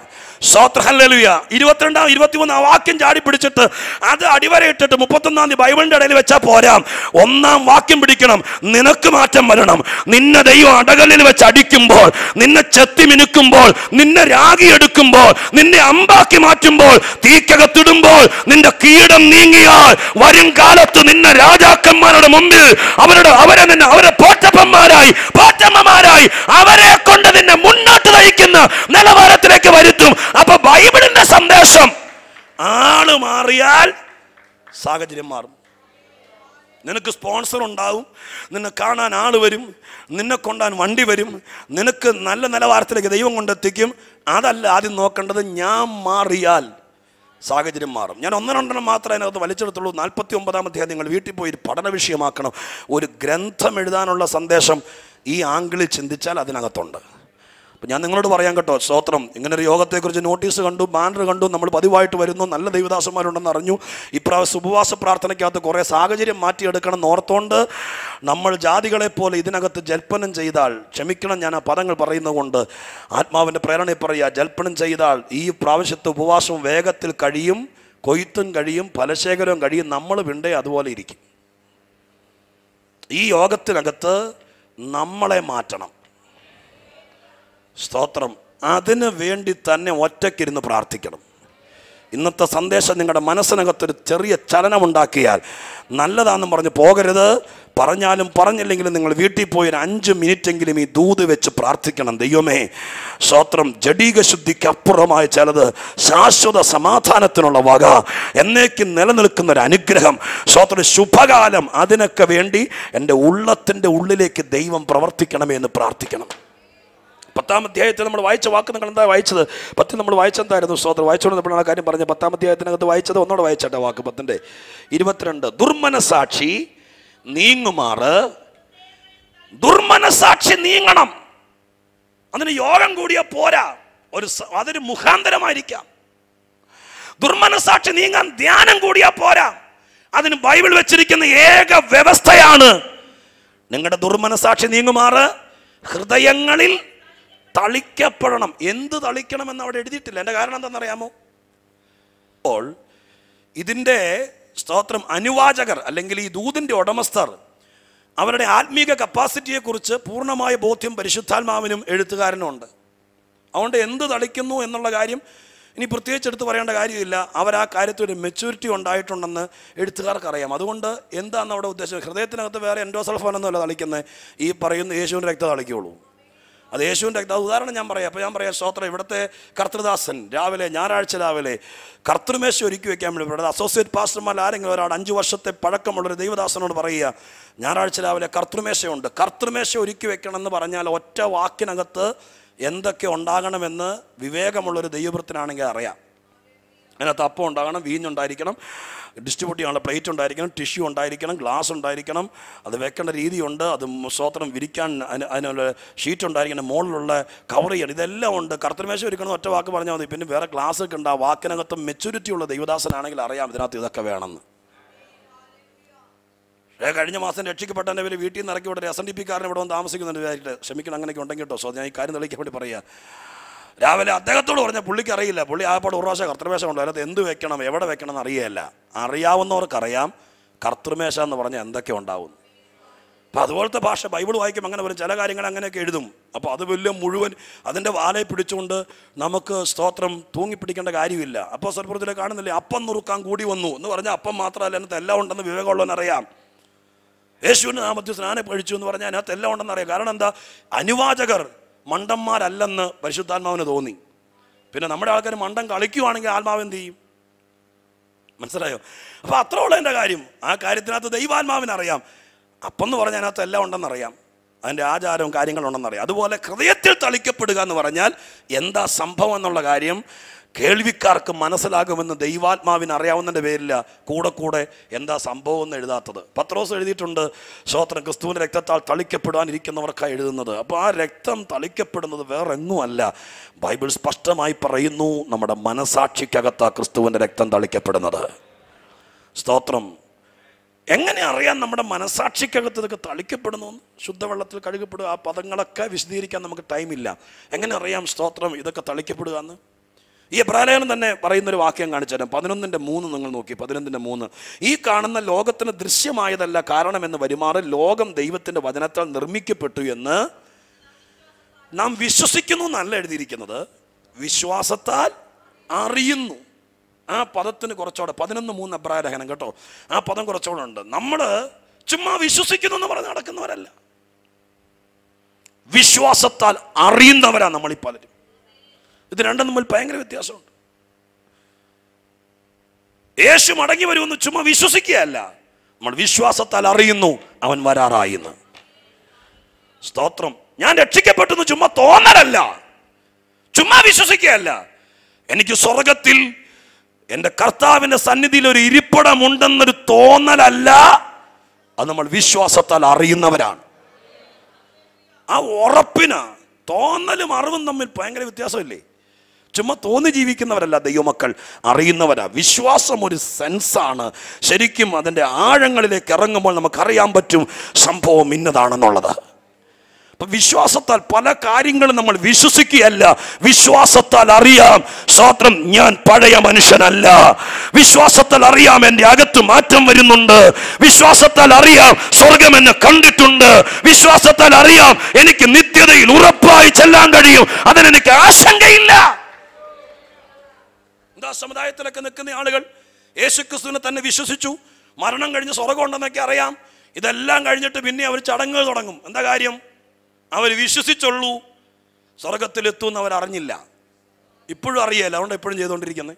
സ്തോത്രം, ഹല്ലേലൂയ. 22, 23 വാക്യം ചാടി പിടിച്ചിട്ട് അത് അടിവരയിട്ടിട്ട് 31 ബൈബിളിന്റെ ഇടയിൽ വെച്ചാൽ പോരാ. 1 വാക്യം പിടിക്കണം. നിനക്ക് മാറ്റം വരണം. നിന്നെ ദൈവം അടകലിൽ വെച്ച് അടിക്കുമ്പോൾ, നിന്നെ ചെത്തി മിനുക്കുമ്പോൾ, നിന്നെ രാഗിയെടുക്കുമ്പോൾ, നിന്നെ അമ്പാക്കി മാറ്റുമ്പോൾ, തീക്കകത്തിടുമ്പോൾ നിന്റെ കീടം നീങ്ങിയാൽ വരും കാലത്ത് നിന്നെ രാജാക്കന്മാരുടെ മുമ്പിൽ അവരെ പോറ്റമ്മമാരായി അവരെ കൊണ്ട് നിന്നെ മുന്നോട്ട് നയിക്കുന്ന നിലവാരത്തിലേക്ക് വരുത്തും. അപ്പൊ ബൈബിളിന്റെ സന്ദേശം ആള് മാറിയാൽ സാഹചര്യം മാറും. നിനക്ക് സ്പോൺസർ ഉണ്ടാവും, നിന്നെ കാണാൻ ആള് വരും, നിന്നെ കൊണ്ടാൻ വണ്ടി വരും, നിനക്ക് നല്ല നിലവാരത്തിലേക്ക് ദൈവം കൊണ്ടെത്തിക്കും. അതല്ല ആദ്യം നോക്കേണ്ടത്. ഞാൻ മാറിയാൽ സാഹചര്യം മാറും. ഞാൻ 1-2 മാത്രമേ അതിനകത്ത് വലിച്ചെടുത്തുള്ളൂ. 49-ാം അധ്യായം നിങ്ങൾ വീട്ടിൽ പോയി പഠന വിഷയമാക്കണം. ഒരു ഗ്രന്ഥം എഴുതാനുള്ള സന്ദേശം ഈ ആംഗിളിൽ ചിന്തിച്ചാൽ അതിനകത്തുണ്ട്. അപ്പം ഞാൻ നിങ്ങളോട് പറയാൻ കേട്ടോ, സ്തോത്രം, ഇങ്ങനെ ഒരു യോഗത്തെക്കുറിച്ച് നോട്ടീസ് കണ്ടു, ബാനർ കണ്ടു, നമ്മൾ പതിവായിട്ട് വരുന്നു, നല്ല ദൈവദാസന്മാരുണ്ടെന്ന് അറിഞ്ഞു. ഇപ്രാവശ്യം ഉപവാസ പ്രാർത്ഥനയ്ക്കകത്ത് കുറേ സാഹചര്യം മാറ്റിയെടുക്കണം എന്നോർത്തുകൊണ്ട് നമ്മൾ ജാതികളെ പോലെ ഇതിനകത്ത് ജൽപ്പനം ചെയ്താൽ, ക്ഷമിക്കണം ഞാൻ ആ പദങ്ങൾ പറയുന്നത് കൊണ്ട്, ആത്മാവിൻ്റെ പ്രേരണയിൽ പറയുക, ജൽപ്പനം ചെയ്താൽ ഈ പ്രാവശ്യത്തെ ഉപവാസവും വേഗത്തിൽ കഴിയും, കൊയ്ത്തും കഴിയും, ഫലശേഖരവും കഴിയും. നമ്മൾ വിണ്ടേ അതുപോലെ ഇരിക്കും. ഈ യോഗത്തിനകത്ത് നമ്മളെ മാറ്റണം. സ്തോത്രം. അതിന് വേണ്ടി തന്നെ ഒറ്റയ്ക്കിരുന്ന് പ്രാർത്ഥിക്കണം. ഇന്നത്തെ സന്ദേശം നിങ്ങളുടെ മനസ്സിനകത്തൊരു ചെറിയ ചലനമുണ്ടാക്കിയാൽ നല്ലതാണെന്ന് പറഞ്ഞ് പോകരുത്. പറഞ്ഞാലും പറഞ്ഞില്ലെങ്കിലും നിങ്ങൾ വീട്ടിൽ പോയി ഒരു 5 മിനിറ്റെങ്കിലും ഈ ദൂത് വെച്ച് പ്രാർത്ഥിക്കണം. ദൈവമേ, സ്തോത്രം, ജഡീക ശുദ്ധിക്ക് അപ്പുറമായ ചിലത്, ശാശ്വത സമാധാനത്തിനുള്ള വക, എന്നേക്കും നിലനിൽക്കുന്ന ഒരു അനുഗ്രഹം, സ്തോത്രം, ശുഭകാലം, അതിനൊക്കെ വേണ്ടി എൻ്റെ ഉള്ളത്തിൻ്റെ ഉള്ളിലേക്ക് ദൈവം പ്രവർത്തിക്കണമേ എന്ന് പ്രാർത്ഥിക്കണം. 10-ാം അധ്യായത്തിൽ നമ്മൾ വായിച്ച വാക്ക് നിങ്ങൾ എന്താ വായിച്ചത്? 10 നമ്മൾ വായിച്ചെന്തായിരുന്നു? സ്തോത്രം, വായിച്ചുകൊണ്ടിരുന്നപ്പോഴാണ് ആ കാര്യം പറഞ്ഞത്. 10-ാം അധ്യായത്തിനകത്ത് വായിച്ചത് ഒന്നോടെ വായിച്ചട്ടെ വാക്ക് 10:22. ദുർമനസാക്ഷി നീങ്ങുമാറ്. ദുർമനസാക്ഷി നീങ്ങണം. അതിന് യോഗം കൂടിയാ പോരാ, അതൊരു മുഖാന്തരമായിരിക്കാം. ദുർമനസാക്ഷി നീങ്ങാൻ ധ്യാനം കൂടിയാ പോരാ, അതിന് ബൈബിൾ വെച്ചിരിക്കുന്ന ഏക വ്യവസ്ഥയാണ് നിങ്ങളുടെ ദുർമനസാക്ഷി നീങ്ങുമാറ് ഹൃദയങ്ങളിൽ തളിക്കപ്പെടണം. എന്ത് തളിക്കണമെന്ന് അവിടെ എഴുതിയിട്ടില്ല. എൻ്റെ കാരണം എന്താണെന്നറിയാമോ? അപ്പോൾ ഇതിൻ്റെ സ്തോത്രം അനുവാചകർ അല്ലെങ്കിൽ ഈ ദൂതിൻ്റെ ഉടമസ്ഥർ അവരുടെ ആത്മീക കപ്പാസിറ്റിയെക്കുറിച്ച് പൂർണ്ണമായ ബോധ്യം പരിശുദ്ധാത്മാവിനും എഴുത്തുകാരനും ഉണ്ട്. അതുകൊണ്ട് എന്ത് തളിക്കുന്നു എന്നുള്ള കാര്യം ഇനി പ്രത്യേകിച്ച് എടുത്ത് പറയേണ്ട കാര്യമില്ല. അവർ ആ കാര്യത്തിൽ ഒരു മെച്യൂരിറ്റി ഉണ്ടായിട്ടുണ്ടെന്ന് എഴുത്തുകാർക്ക് അറിയാം. അതുകൊണ്ട് എന്താണെന്ന് അവിടെ ഉദ്ദേശം? ഹൃദയത്തിനകത്ത് വേറെ എൻഡോസൾഫാനൊന്നുമല്ല തളിക്കുന്നത്, ഈ പറയുന്ന യേശുവിൻ്റെ രക്തം തളിക്കുകയുള്ളൂ. അത് യേശുവിൻ്റെ രക്തം. ഉദാഹരണം ഞാൻ പറയാം. അപ്പോൾ ഞാൻ പറയാം, സ്തോത്രം, ഇവിടുത്തെ കർത്തൃദാസൻ രാവിലെ, ഞായറാഴ്ച രാവിലെ കർത്തൃമേശ ഒരുക്കി വയ്ക്കാൻ വേണ്ടി ഇവിടെ അസോസിയേറ്റ് പാസ്റ്റർമാർ ആരെങ്കിലും ഒരാൾ 5 വർഷത്തെ പഴക്കമുള്ളൊരു ദൈവദാസനോട് പറയുക, ഞായറാഴ്ച രാവിലെ കർത്തൃമേശയുണ്ട്, കർത്തൃമേശ ഒരുക്കി വെക്കണം എന്ന് പറഞ്ഞാൽ ഒറ്റ വാക്കിനകത്ത് എന്തൊക്കെ ഉണ്ടാകണമെന്ന് വിവേകമുള്ളൊരു ദൈവവൃത്തിനാണെങ്കിൽ അറിയാം. അതിനകത്ത് അപ്പം ഉണ്ടാകണം, വീഞ്ഞുണ്ടായിരിക്കണം, ഡിസ്ട്രിബ്യൂട്ട് ചെയ്യാനുള്ള പ്ലേറ്റ് ഉണ്ടായിരിക്കണം, ടിഷ്യൂ ഉണ്ടായിരിക്കണം, ഗ്ലാസ് ഉണ്ടായിരിക്കണം, അത് വെക്കേണ്ട രീതിയുണ്ട്, അത് സ്തോത്രം വിരിക്കാൻ അതിനുള്ള ഷീറ്റ് ഉണ്ടായിരിക്കണം, മുകളിലുള്ള കവർ ചെയ്യണം, ഇതെല്ലാം ഉണ്ട്. കർത്തൃമേശ ഒരുക്കണം ഒറ്റ വാക്ക് പറഞ്ഞാൽ മതി. പിന്നെ വേറെ ക്ലാസ് ഒക്കെ ഉണ്ട്. ആ വാക്കിനകത്ത് മെച്യൂരിറ്റി ഉള്ള ദൈവദാസനാണെങ്കിൽ അറിയാം ഇതിനകത്ത് ഇതൊക്കെ വേണമെന്ന്. കഴിഞ്ഞ മാസം രക്ഷിക്കപ്പെട്ട എൻ്റെ പേര് വീട്ടിൽ നിന്ന് ഇറക്കി വിടരുത്, SNDP കാരൻ ഇവിടെ വന്ന് താമസിക്കുന്നുണ്ട് വിചാരിച്ചിട്ട്, ക്ഷമിക്കണം, അങ്ങനെയൊക്കെ ഉണ്ടെങ്കിൽ കേട്ടോ. സോ ഞാൻ ഈ കാര്യം തെളിയിക്കാൻ വേണ്ടി പറയാം. രാവിലെ അദ്ദേഹത്തോട് പറഞ്ഞാൽ പുള്ളിക്ക് അറിയില്ല. പുള്ളി ആപ്പാട് ഒരു പ്രാവശ്യം കർത്തൃമേശ ഉണ്ട്, അതിനകത്ത് എന്ത് വെക്കണം, എവിടെ വെക്കണം എന്ന് അറിയില്ല. അറിയാവുന്നവർക്കറിയാം കർത്തൃമേശ എന്ന് പറഞ്ഞാൽ എന്തൊക്കെ ഉണ്ടാവും. അപ്പം അതുപോലത്തെ ഭാഷ ബൈബിൾ വായിക്കും. അങ്ങനെ വരും ചില കാര്യങ്ങൾ അങ്ങനെയൊക്കെ എഴുതും. അപ്പോൾ അത് വലിയ മുഴുവൻ അതിൻ്റെ വാലയെ പിടിച്ചുകൊണ്ട് നമുക്ക് സ്തോത്രം തൂങ്ങിപ്പിടിക്കേണ്ട കാര്യമില്ല. അപ്പോൾ സ്വൽപ്പുറത്തിലെ കാണുന്നില്ലേ, അപ്പം നുറുക്കാൻ കൂടി വന്നു എന്ന് പറഞ്ഞാൽ അപ്പം മാത്രമല്ല, അതിനകത്ത് എല്ലാം ഉണ്ടെന്ന് വിവേകമുള്ളവനറിയാം. യേശുവിൻ്റെ നാമത്തിൽ സ്നാനം കഴിച്ചു എന്ന് പറഞ്ഞാൽ അതിനകത്ത് എല്ലാം ഉണ്ടെന്ന് അറിയാം. കാരണം എന്താ? അനുവാചകർ മണ്ടന്മാരല്ലെന്ന് പരിശുദ്ധാത്മാവിന് തോന്നി. പിന്നെ നമ്മുടെ ആൾക്കാർ മണ്ടം കളിക്കുവാണെങ്കിൽ ആത്മാവ് എന്ത് ചെയ്യും? മനസ്സിലായോ? അപ്പോൾ അത്ര ഉള്ള എൻ്റെ കാര്യം. ആ കാര്യത്തിനകത്ത് ദൈവാത്മാവിനറിയാം. അപ്പം എന്ന് പറഞ്ഞാൽ അതിനകത്ത് എല്ലാം ഉണ്ടെന്നറിയാം, അതിൻ്റെ ആചാരവും കാര്യങ്ങളുണ്ടെന്നറിയാം. അതുപോലെ ഹൃദയത്തിൽ തളിക്കപ്പെടുക എന്ന് പറഞ്ഞാൽ എന്താ സംഭവം എന്നുള്ള കാര്യം കേൾവിക്കാർക്ക് മനസ്സിലാകുമെന്ന് ദൈവാത്മാവിന് അറിയാവുന്നതിൻ്റെ പേരില്ല കൂടെ കൂടെ എന്താ സംഭവം എന്ന് എഴുതാത്തത്. പത്രോസ് എഴുതിയിട്ടുണ്ട്, സ്തോത്രം, ക്രിസ്തുവിൻ്റെ രക്തത്താൽ തളിക്കപ്പെടാനിരിക്കുന്നവർക്കാണ് എഴുതുന്നത്. അപ്പോൾ ആ രക്തം തളിക്കപ്പെടുന്നത് വേറെ എങ്ങുമല്ല. ബൈബിൾ സ്പഷ്ടമായി പറയുന്നു, നമ്മുടെ മനസാക്ഷിക്കകത്താ ക്രിസ്തുവിൻ്റെ രക്തം തളിക്കപ്പെടുന്നത്. സ്തോത്രം. എങ്ങനെ അറിയാൻ നമ്മുടെ മനസാക്ഷിക്കകത്ത് ഇതൊക്കെ തളിക്കപ്പെടുന്നു? ശുദ്ധവെള്ളത്തിൽ കഴുകപ്പെടുക, ആ പദങ്ങളൊക്കെ വിശദീകരിക്കാൻ നമുക്ക് ടൈമില്ല. എങ്ങനെ അറിയാം സ്തോത്രം ഇതൊക്കെ തളിക്കപ്പെടുക എന്ന്? ഈ എബ്രായലേഖനം തന്നെ പറയുന്നൊരു വാക്യം കാണിച്ചു തരാം. 11:3 നിങ്ങൾ നോക്കി. 11:3 ഈ കാണുന്ന ലോകത്തിന് ദൃശ്യമായതല്ല കാരണമെന്ന് വരുമാറ് ലോകം ദൈവത്തിൻ്റെ വചനത്താൽ നിർമ്മിക്കപ്പെട്ടു എന്ന് നാം വിശ്വസിക്കുന്നു എന്നല്ല എഴുതിയിരിക്കുന്നത്, വിശ്വാസത്താൽ അറിയുന്നു. ആ പദത്തിന് കുറച്ചുകൂടെ 11:3 എബ്രായലേഖനം കേട്ടോ, ആ പദം കുറച്ചുകൂടെ ഉണ്ട്. നമ്മൾ ചുമ്മാ വിശ്വസിക്കുന്നു എന്ന് പറഞ്ഞ് നടക്കുന്നവരല്ല, വിശ്വാസത്താൽ അറിയുന്നവരാ നമ്മളീ പലരും. ഇത് രണ്ടും തമ്മിൽ ഭയങ്കര വ്യത്യാസമുണ്ട്. യേശു മടങ്ങി വരുമെന്ന് ചുമ്മാ വിശ്വസിക്കുകയല്ല, നമ്മൾ വിശ്വാസത്താൽ അറിയുന്നു അവൻ വരാറായിന്ന്. സ്തോത്രം. ഞാൻ രക്ഷിക്കപ്പെട്ടെന്ന് ചുമ്മാ തോന്നലല്ല, ചുമ്മാ വിശ്വസിക്കുകയല്ല. എനിക്ക് സ്വർഗത്തിൽ എൻ്റെ കർത്താവിൻ്റെ സന്നിധിയിൽ ഒരു ഇരിപ്പിടമുണ്ടെന്നൊരു തോന്നലല്ല, അത് നമ്മൾ വിശ്വാസത്താൽ അറിയുന്നവരാണ്. ആ ഉറപ്പിന് തോന്നലും അറിവും തമ്മിൽ ഭയങ്കര വ്യത്യാസമില്ലേ? ചുമ്മാ തോന്നി ജീവിക്കുന്നവരല്ല ദൈവമക്കൾ, അറിയുന്നവരാ. വിശ്വാസം ഒരു സെൻസാണ്. ശരിക്കും അതിൻ്റെ ആഴങ്ങളിലേക്ക് ഇറങ്ങുമ്പോൾ നമുക്കറിയാൻ പറ്റും സംഭവം ഇന്നതാണെന്നുള്ളത്. അപ്പം വിശ്വാസത്താൽ പല കാര്യങ്ങളും നമ്മൾ വിശ്വസിക്കുകയല്ല, വിശ്വാസത്താൽ അറിയാം. സ്തോത്രം. ഞാൻ പഴയ മനുഷ്യനല്ല. വിശ്വാസത്താൽ അറിയാം എൻ്റെ അകത്ത് മാറ്റം വരുന്നുണ്ട്. വിശ്വാസത്താൽ അറിയാം സ്വർഗം എന്നെ കണ്ടിട്ടുണ്ട്. വിശ്വാസത്താൽ അറിയാം എനിക്ക് നിത്യതയിൽ ഉറപ്പായി ചെല്ലാൻ കഴിയും. അതിനെനിക്ക് ആശങ്കയില്ല. എന്താ സമുദായത്തിലൊക്കെ നിൽക്കുന്ന ആളുകൾ യേശുക്രിസ്തുവിനെ തന്നെ വിശ്വസിച്ചു, മരണം കഴിഞ്ഞ് സ്വർഗം ഉണ്ടെന്നൊക്കെ അറിയാം. ഇതെല്ലാം കഴിഞ്ഞിട്ട് പിന്നെ അവർ ചടങ്ങുകൾ തുടങ്ങും. എന്താ കാര്യം? അവർ വിശ്വസിച്ചുള്ളൂ, സ്വർഗത്തിലെത്തുമെന്ന് അവരറിഞ്ഞില്ല. ഇപ്പോഴും അറിയാല്ല, അതുകൊണ്ട് എപ്പോഴും ചെയ്തുകൊണ്ടിരിക്കുന്നത്.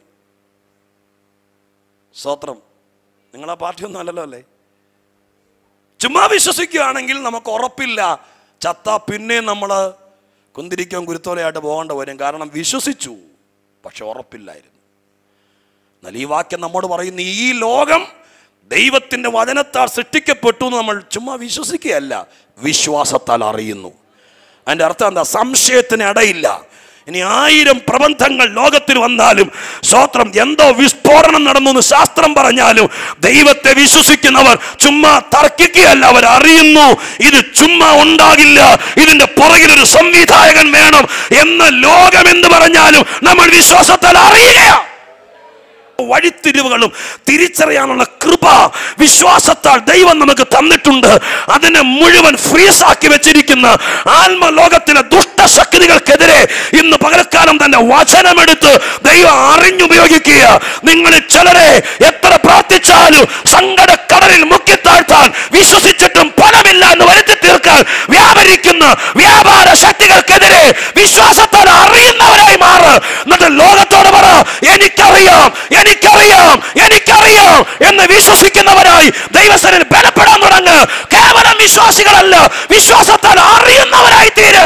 സ്തോത്രം. നിങ്ങളാ പാർട്ടിയൊന്നും അല്ലല്ലോ അല്ലേ? ചുമ്മാ വിശ്വസിക്കുകയാണെങ്കിൽ നമുക്ക് ഉറപ്പില്ല, ചത്താ പിന്നെ നമ്മൾ കുന്തിരിക്കാൻ കുരുത്തോലയായിട്ട് പോകേണ്ട വരും. കാരണം വിശ്വസിച്ചു, പക്ഷെ ഉറപ്പില്ലായിരുന്നു. എന്നാൽ ഈ വാക്യം നമ്മോട് പറയുന്നു, ഈ ലോകം ദൈവത്തിൻ്റെ വചനത്താൽ സൃഷ്ടിക്കപ്പെട്ടു എന്ന് നമ്മൾ ചുമ്മാ വിശ്വസിക്കുകയല്ല, വിശ്വാസത്താൽ അറിയുന്നു. അതിൻ്റെ അർത്ഥം എന്താ? സംശയത്തിന് ഇടയില്ല. ഇനി 1000 പ്രബന്ധങ്ങൾ ലോകത്തിൽ വന്നാലും, സ്തോത്രം, എന്തോ വിസ്ഫോടനം നടന്നു എന്ന് ശാസ്ത്രം പറഞ്ഞാലും, ദൈവത്തെ വിശ്വസിക്കുന്നവർ ചുമ്മാ തർക്കിക്കുകയല്ല, അവർ അറിയുന്നു ഇത് ചുമ്മാ ഉണ്ടാകില്ല, ഇതിന്റെ പുറകിൽ ഒരു സംവിധായകൻ വേണം എന്ന് ലോകം എന്ത് പറഞ്ഞാലും നമ്മൾ വിശ്വാസത്താൽ അറിയുകയാണ്. വഴിത്തിരിവുകളും തിരിച്ചറിയാനുള്ള കൃപ വിശ്വാസത്താൽ ദൈവം നമുക്ക് തന്നിട്ടുണ്ട്. അതിനെ മുഴുവൻ ഫ്രീസാക്കി വെച്ചിരിക്കുന്ന ആത്മലോകത്തിലെ ദുഷ്ടശക്തികൾക്കെതിരെ ഇന്ന് പകൽക്കാലം തന്നെ വചനമെടുത്ത് ദൈവം അറിഞ്ഞുപയോഗിക്കുക. നിങ്ങൾ ചിലരെ എത്ര പ്രാർത്ഥിച്ചാലും സങ്കടക്കടലിൽ മുക്കിത്താഴ്ത്താൻ വിശ്വസിച്ചിട്ടും ഫലമില്ല എന്ന് വരുത്തി തീർക്കാൻ വ്യാപരിക്കുന്ന വ്യാപാര ശക്തികൾക്കെതിരെ വിശ്വാസത്താൽ അറിയുന്നവരായി മാറ്. എന്നിട്ട് ലോകത്തോട് പറ, എനിക്കറിയാം എനിക്കറിയാം എനിക്കറിയാം എന്ന് വിശ്വസിക്കുന്നവരായി ദൈവസന്നിധിയിൽ ബലപ്പെടാൻ തുടങ്ങ്. കേവലം വിശ്വാസികളല്ല, വിശ്വാസത്താൽ അറിയുന്നവരായി തീര്.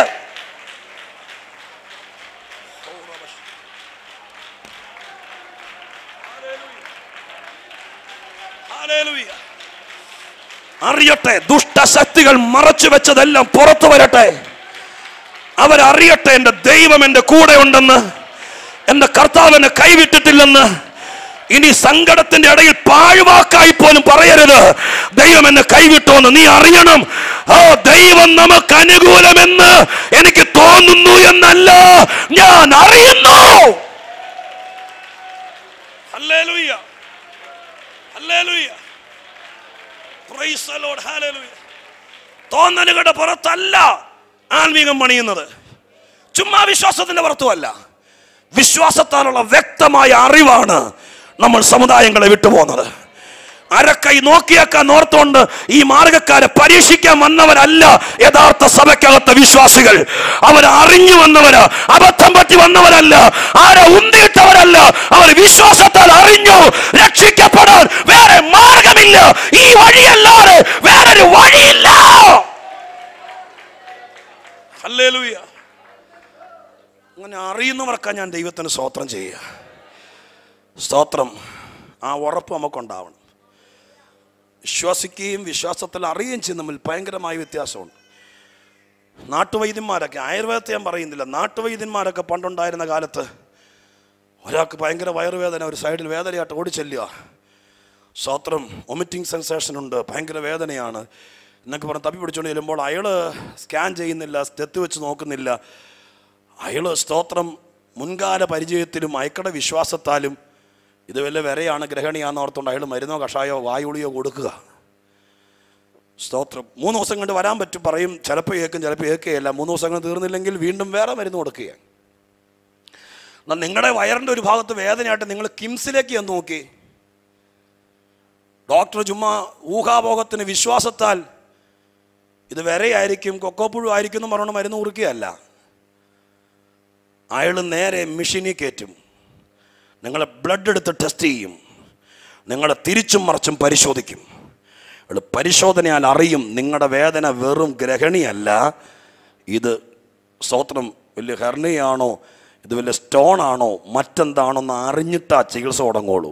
അറിയട്ടെ, ദുഷ്ടശക്തികൾ മറച്ചു വെച്ചതെല്ലാം പുറത്തു വരട്ടെ. അവരറിയട്ടെ എൻ്റെ ദൈവം എൻ്റെ കൂടെ ഉണ്ടെന്ന്, എൻ്റെ കർത്താവ് എന്നെ കൈവിട്ടിട്ടില്ലെന്ന്. ഇനി സങ്കടത്തിന്റെ ഇടയിൽ പാഴ്വാക്കായി പോലും പറയരുത് ദൈവം എന്നെ കൈവിട്ടോന്ന്. നീ അറിയണം, ദൈവം നമുക്ക് അനുകൂലമെന്ന് എനിക്ക് തോന്നുന്നു എന്നല്ല, ഞാൻ അറിയുന്നു. Hallelujah, hallelujah, praise the Lord, hallelujah. തോന്നലുകളുടെ പുറത്തല്ല ആത്മീകം പണിയുന്നത്, ചുമ്മാ വിശ്വാസത്തിന്റെ പുറത്തുമല്ല. വിശ്വാസത്താലുള്ള വ്യക്തമായ അറിവാണ് നമ്മൾ സമുദായങ്ങളെ വിട്ടുപോകുന്നത്. അരക്കൈ നോക്കിയേക്കാൻ ഓർത്തുകൊണ്ട് ഈ മാർഗക്കാരെ പരീക്ഷിക്കാൻ വന്നവരല്ല യഥാർത്ഥ സഭയ്ക്കകത്തെ വിശ്വാസികൾ. അവർ അറിഞ്ഞു വന്നവരാ, അബദ്ധം പറ്റി വന്നവരല്ല, ആരെ ഉന്തിയിട്ടവരല്ല. അവർ വിശ്വാസത്താൽ അറിഞ്ഞു രക്ഷിക്കപ്പെടാൻ വേറെ മാർഗമില്ല, ഈ വഴിയല്ലാതെ വേറൊരു വഴിയില്ല. ഹല്ലേലൂയ. അങ്ങനെ അറിയുന്നവർക്കാ ഞാൻ ദൈവത്തിന് സ്തോത്രം ചെയ്യുക. സ്തോത്രം. ആ ഉറപ്പ് നമുക്കുണ്ടാവണം. വിശ്വസിക്കുകയും വിശ്വാസത്തിൽ അറിയുകയും ചെയ്യുന്ന തമ്മിൽ ഭയങ്കരമായ വ്യത്യാസമുണ്ട്. നാട്ടുവൈദ്യന്മാരൊക്കെ, ആയുർവേദത്തെ ഞാൻ പറയുന്നില്ല, നാട്ടുവൈദ്യന്മാരൊക്കെ പണ്ടുണ്ടായിരുന്ന കാലത്ത് ഒരാൾക്ക് ഭയങ്കര വയറുവേദന, ഒരു സൈഡിൽ വേദനയായിട്ട് ഓടിച്ചെല്ലുക. സ്തോത്രം. വൊമിറ്റിംഗ് സെൻസേഷൻ ഉണ്ട്, ഭയങ്കര വേദനയാണ് എന്നൊക്കെ പറഞ്ഞ് തപ്പി പിടിച്ചുകൊണ്ട് ചെല്ലുമ്പോൾ അയാൾ സ്കാൻ ചെയ്യുന്നില്ല, സ്റ്റെത്ത് വെച്ച് നോക്കുന്നില്ല. അയാൾ സ്തോത്രം മുൻകാല പരിചയത്തിലും അയക്കട വിശ്വാസത്താലും ഇത് വല്ല വരെയാണ് ഗ്രഹണിയാന്ന് ഓർത്തുകൊണ്ട് അയാൾ മരുന്നോ കഷായോ വായുളിയോ കൊടുക്കുക. സ്തോത്രം. 3 ദിവസം കൊണ്ട് വരാൻ പറ്റും പറയും, ചിലപ്പോൾ കേൾക്കും ചിലപ്പോൾ കേൾക്കുകയില്ല. 3 ദിവസം കൊണ്ട് തീർന്നില്ലെങ്കിൽ വീണ്ടും വേറെ മരുന്ന് കൊടുക്കുക. എന്നാൽ നിങ്ങളുടെ വയറിൻ്റെ ഒരു ഭാഗത്ത് വേദനയായിട്ട് നിങ്ങൾ കിംസിലേക്ക് ചെന്ന് നോക്കി. ഡോക്ടർ ചുമ്മാ ഊഹാഭോഗത്തിന് വിശ്വാസത്താൽ ഇത് വരെയായിരിക്കും കൊക്കോപ്പുഴു ആയിരിക്കും എന്ന് പറഞ്ഞുകൊണ്ട് മരുന്ന് കുറിക്കുകയല്ല. അയാൾ നേരെ മെഷീനിൽ കയറ്റും, നിങ്ങളെ ബ്ലഡ് എടുത്ത് ടെസ്റ്റ് ചെയ്യും, നിങ്ങളെ തിരിച്ചും മറിച്ചും പരിശോധിക്കും. അയാൾ പരിശോധനയാൽ അറിയും നിങ്ങളുടെ വേദന വെറും ഗ്രഹണിയല്ല, ഇത് സ്തോത്രം വലിയ ഹെർണിയാണോ, ഇത് വലിയ സ്റ്റോൺ ആണോ, മറ്റെന്താണോന്ന് അറിഞ്ഞിട്ടാ ചികിത്സ തുടങ്ങുള്ളൂ.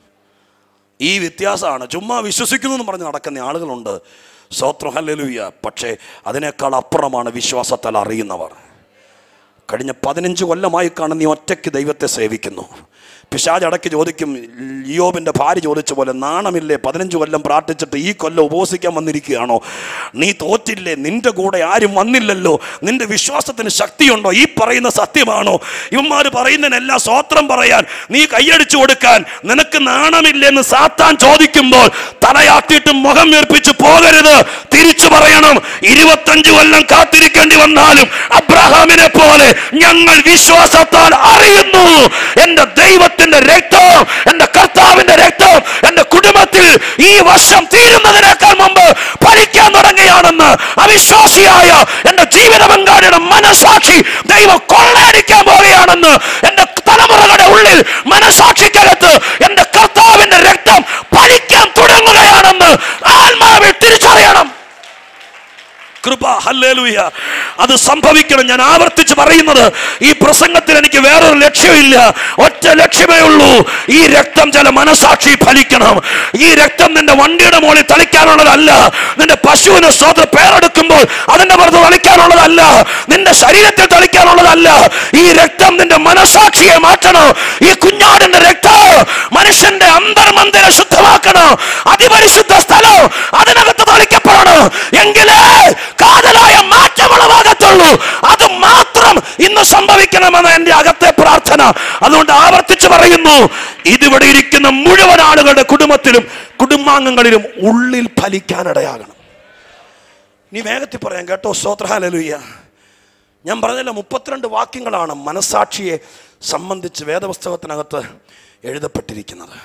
ഈ വ്യത്യാസമാണ്. ചുമ്മാ വിശ്വസിക്കുന്നു എന്ന് പറഞ്ഞ് നടക്കുന്ന ആളുകളുണ്ട്. സ്തോത്രം, ഹല്ലേലൂയ. പക്ഷേ അതിനേക്കാൾ അപ്പുറമാണ് വിശ്വാസത്താൽ അറിയുന്നവർ. കഴിഞ്ഞ 15 കൊല്ലമായി കാണുന്ന നീ ഒറ്റയ്ക്ക് ദൈവത്തെ സേവിക്കുന്നു. പിശാച് അടക്കി ചോദിക്കും, യോബിൻ്റെ ഭാര്യ ചോദിച്ച പോലെ, നാണമില്ലേ 15 കൊല്ലം പ്രാർത്ഥിച്ചിട്ട് ഈ കൊല്ലം ഉപവസിക്കാൻ വന്നിരിക്കുകയാണോ? നീ തോറ്റില്ലേ? നിന്റെ കൂടെ ആരും വന്നില്ലല്ലോ. നിന്റെ വിശ്വാസത്തിന് ശക്തിയുണ്ടോ? ഈ പറയുന്ന സത്യമാണോ? ഇവന്മാർ പറയുന്നതിനെല്ലാം സ്വോത്രം പറയാൻ, നീ കൈയടിച്ചു കൊടുക്കാൻ നിനക്ക് നാണമില്ലെന്ന് സാത്താൻ ചോദിക്കുമ്പോൾ തലയാട്ടിയിട്ട് മുഖം വീർപ്പിച്ച് പോകരുത്. തിരിച്ചു പറയണം, 25 കൊല്ലം കാത്തിരിക്കേണ്ടി വന്നാലും അബ്രഹാമിനെ പോലെ ഞങ്ങൾ വിശ്വാസത്താൽ അറിയുന്നു എൻ്റെ ദൈവത്തിന്റെ രക്തം, എൻ്റെ കർത്താവിന്റെ രക്തം എൻ്റെ കുടുംബത്തിൽ ഈ വർഷം തീരുന്നതിനേക്കാൾ മുമ്പ് ഫലിക്കാൻ തുടങ്ങുകയാണെന്ന് അവിശ്വാസിയായ എൻ്റെ ജീവിത പങ്കാളിയുടെ മനസാക്ഷി ദൈവം കൊള്ളയടിക്കാൻ പോവുകയാണെന്ന് എൻ്റെ തലമുറകളുടെ ഉള്ളിൽ മനസാക്ഷിക്കകത്ത് എൻ്റെ കർത്താവിന്റെ രക്തം ഫലിക്കാൻ തുടങ്ങുകയാണെന്ന് ആത്മാവിൽ തിരിച്ചറിയണം. കൃപ, ഹല്ലേലൂയ. അത് സംഭവിക്കണം. ഞാൻ ആവർത്തിച്ച് പറയുന്നത്, ഈ പ്രസംഗത്തിൽ എനിക്ക് വേറൊരു ലക്ഷ്യമില്ല, ഒറ്റ ലക്ഷ്യമേ ഉള്ളൂ. ഈ രക്തം ചില മനസാക്ഷി ഫലിക്കണം. ഈ രക്തം നിന്റെ വണ്ടിയുടെ മുകളിൽ തളിക്കാനുള്ളതല്ല, നിന്റെ പശുവിന് സ്വന്തം പേരെടുക്കുമ്പോൾ അതിന്റെ പുറത്ത് തളിക്കാനുള്ളതല്ല, നിന്റെ ശരീരത്തിൽ തളിക്കാനുള്ളതല്ല. ഈ രക്തം നിന്റെ മനസാക്ഷിയെ മാറ്റണം. ഈ കുഞ്ഞാടിന്റെ രക്തം മനുഷ്യന്റെ അന്തർമന്ദിരം ശുദ്ധമാക്കണം. അതിപരിശുദ്ധ സ്ഥലം അതിനകത്ത് തളിക്കപ്പെടണം. എങ്കിലേ കാതലായ മാറ്റമുളവാകത്തുള്ളൂ. അത് മാത്രം ഇന്ന് സംഭവിക്കണമെന്ന് എൻ്റെ അകത്തെ പ്രാർത്ഥന. അതുകൊണ്ട് ആവർത്തിച്ച് പറയുന്നു, ഇതിവിടെ ഇരിക്കുന്ന മുഴുവൻ ആളുകളുടെ കുടുംബത്തിലും കുടുംബാംഗങ്ങളിലും ഉള്ളിൽ ഫലിക്കാനിടയാകണം. നീ വേഗത്തിൽ പറയാം കേട്ടോ. സ്തോത്രം, ഹല്ലേലൂയ. ഞാൻ പറഞ്ഞില്ല, 32 വാക്യങ്ങളാണ് മനസാക്ഷിയെ സംബന്ധിച്ച് വേദപുസ്തകത്തിനകത്ത് എഴുതപ്പെട്ടിരിക്കുന്നത്.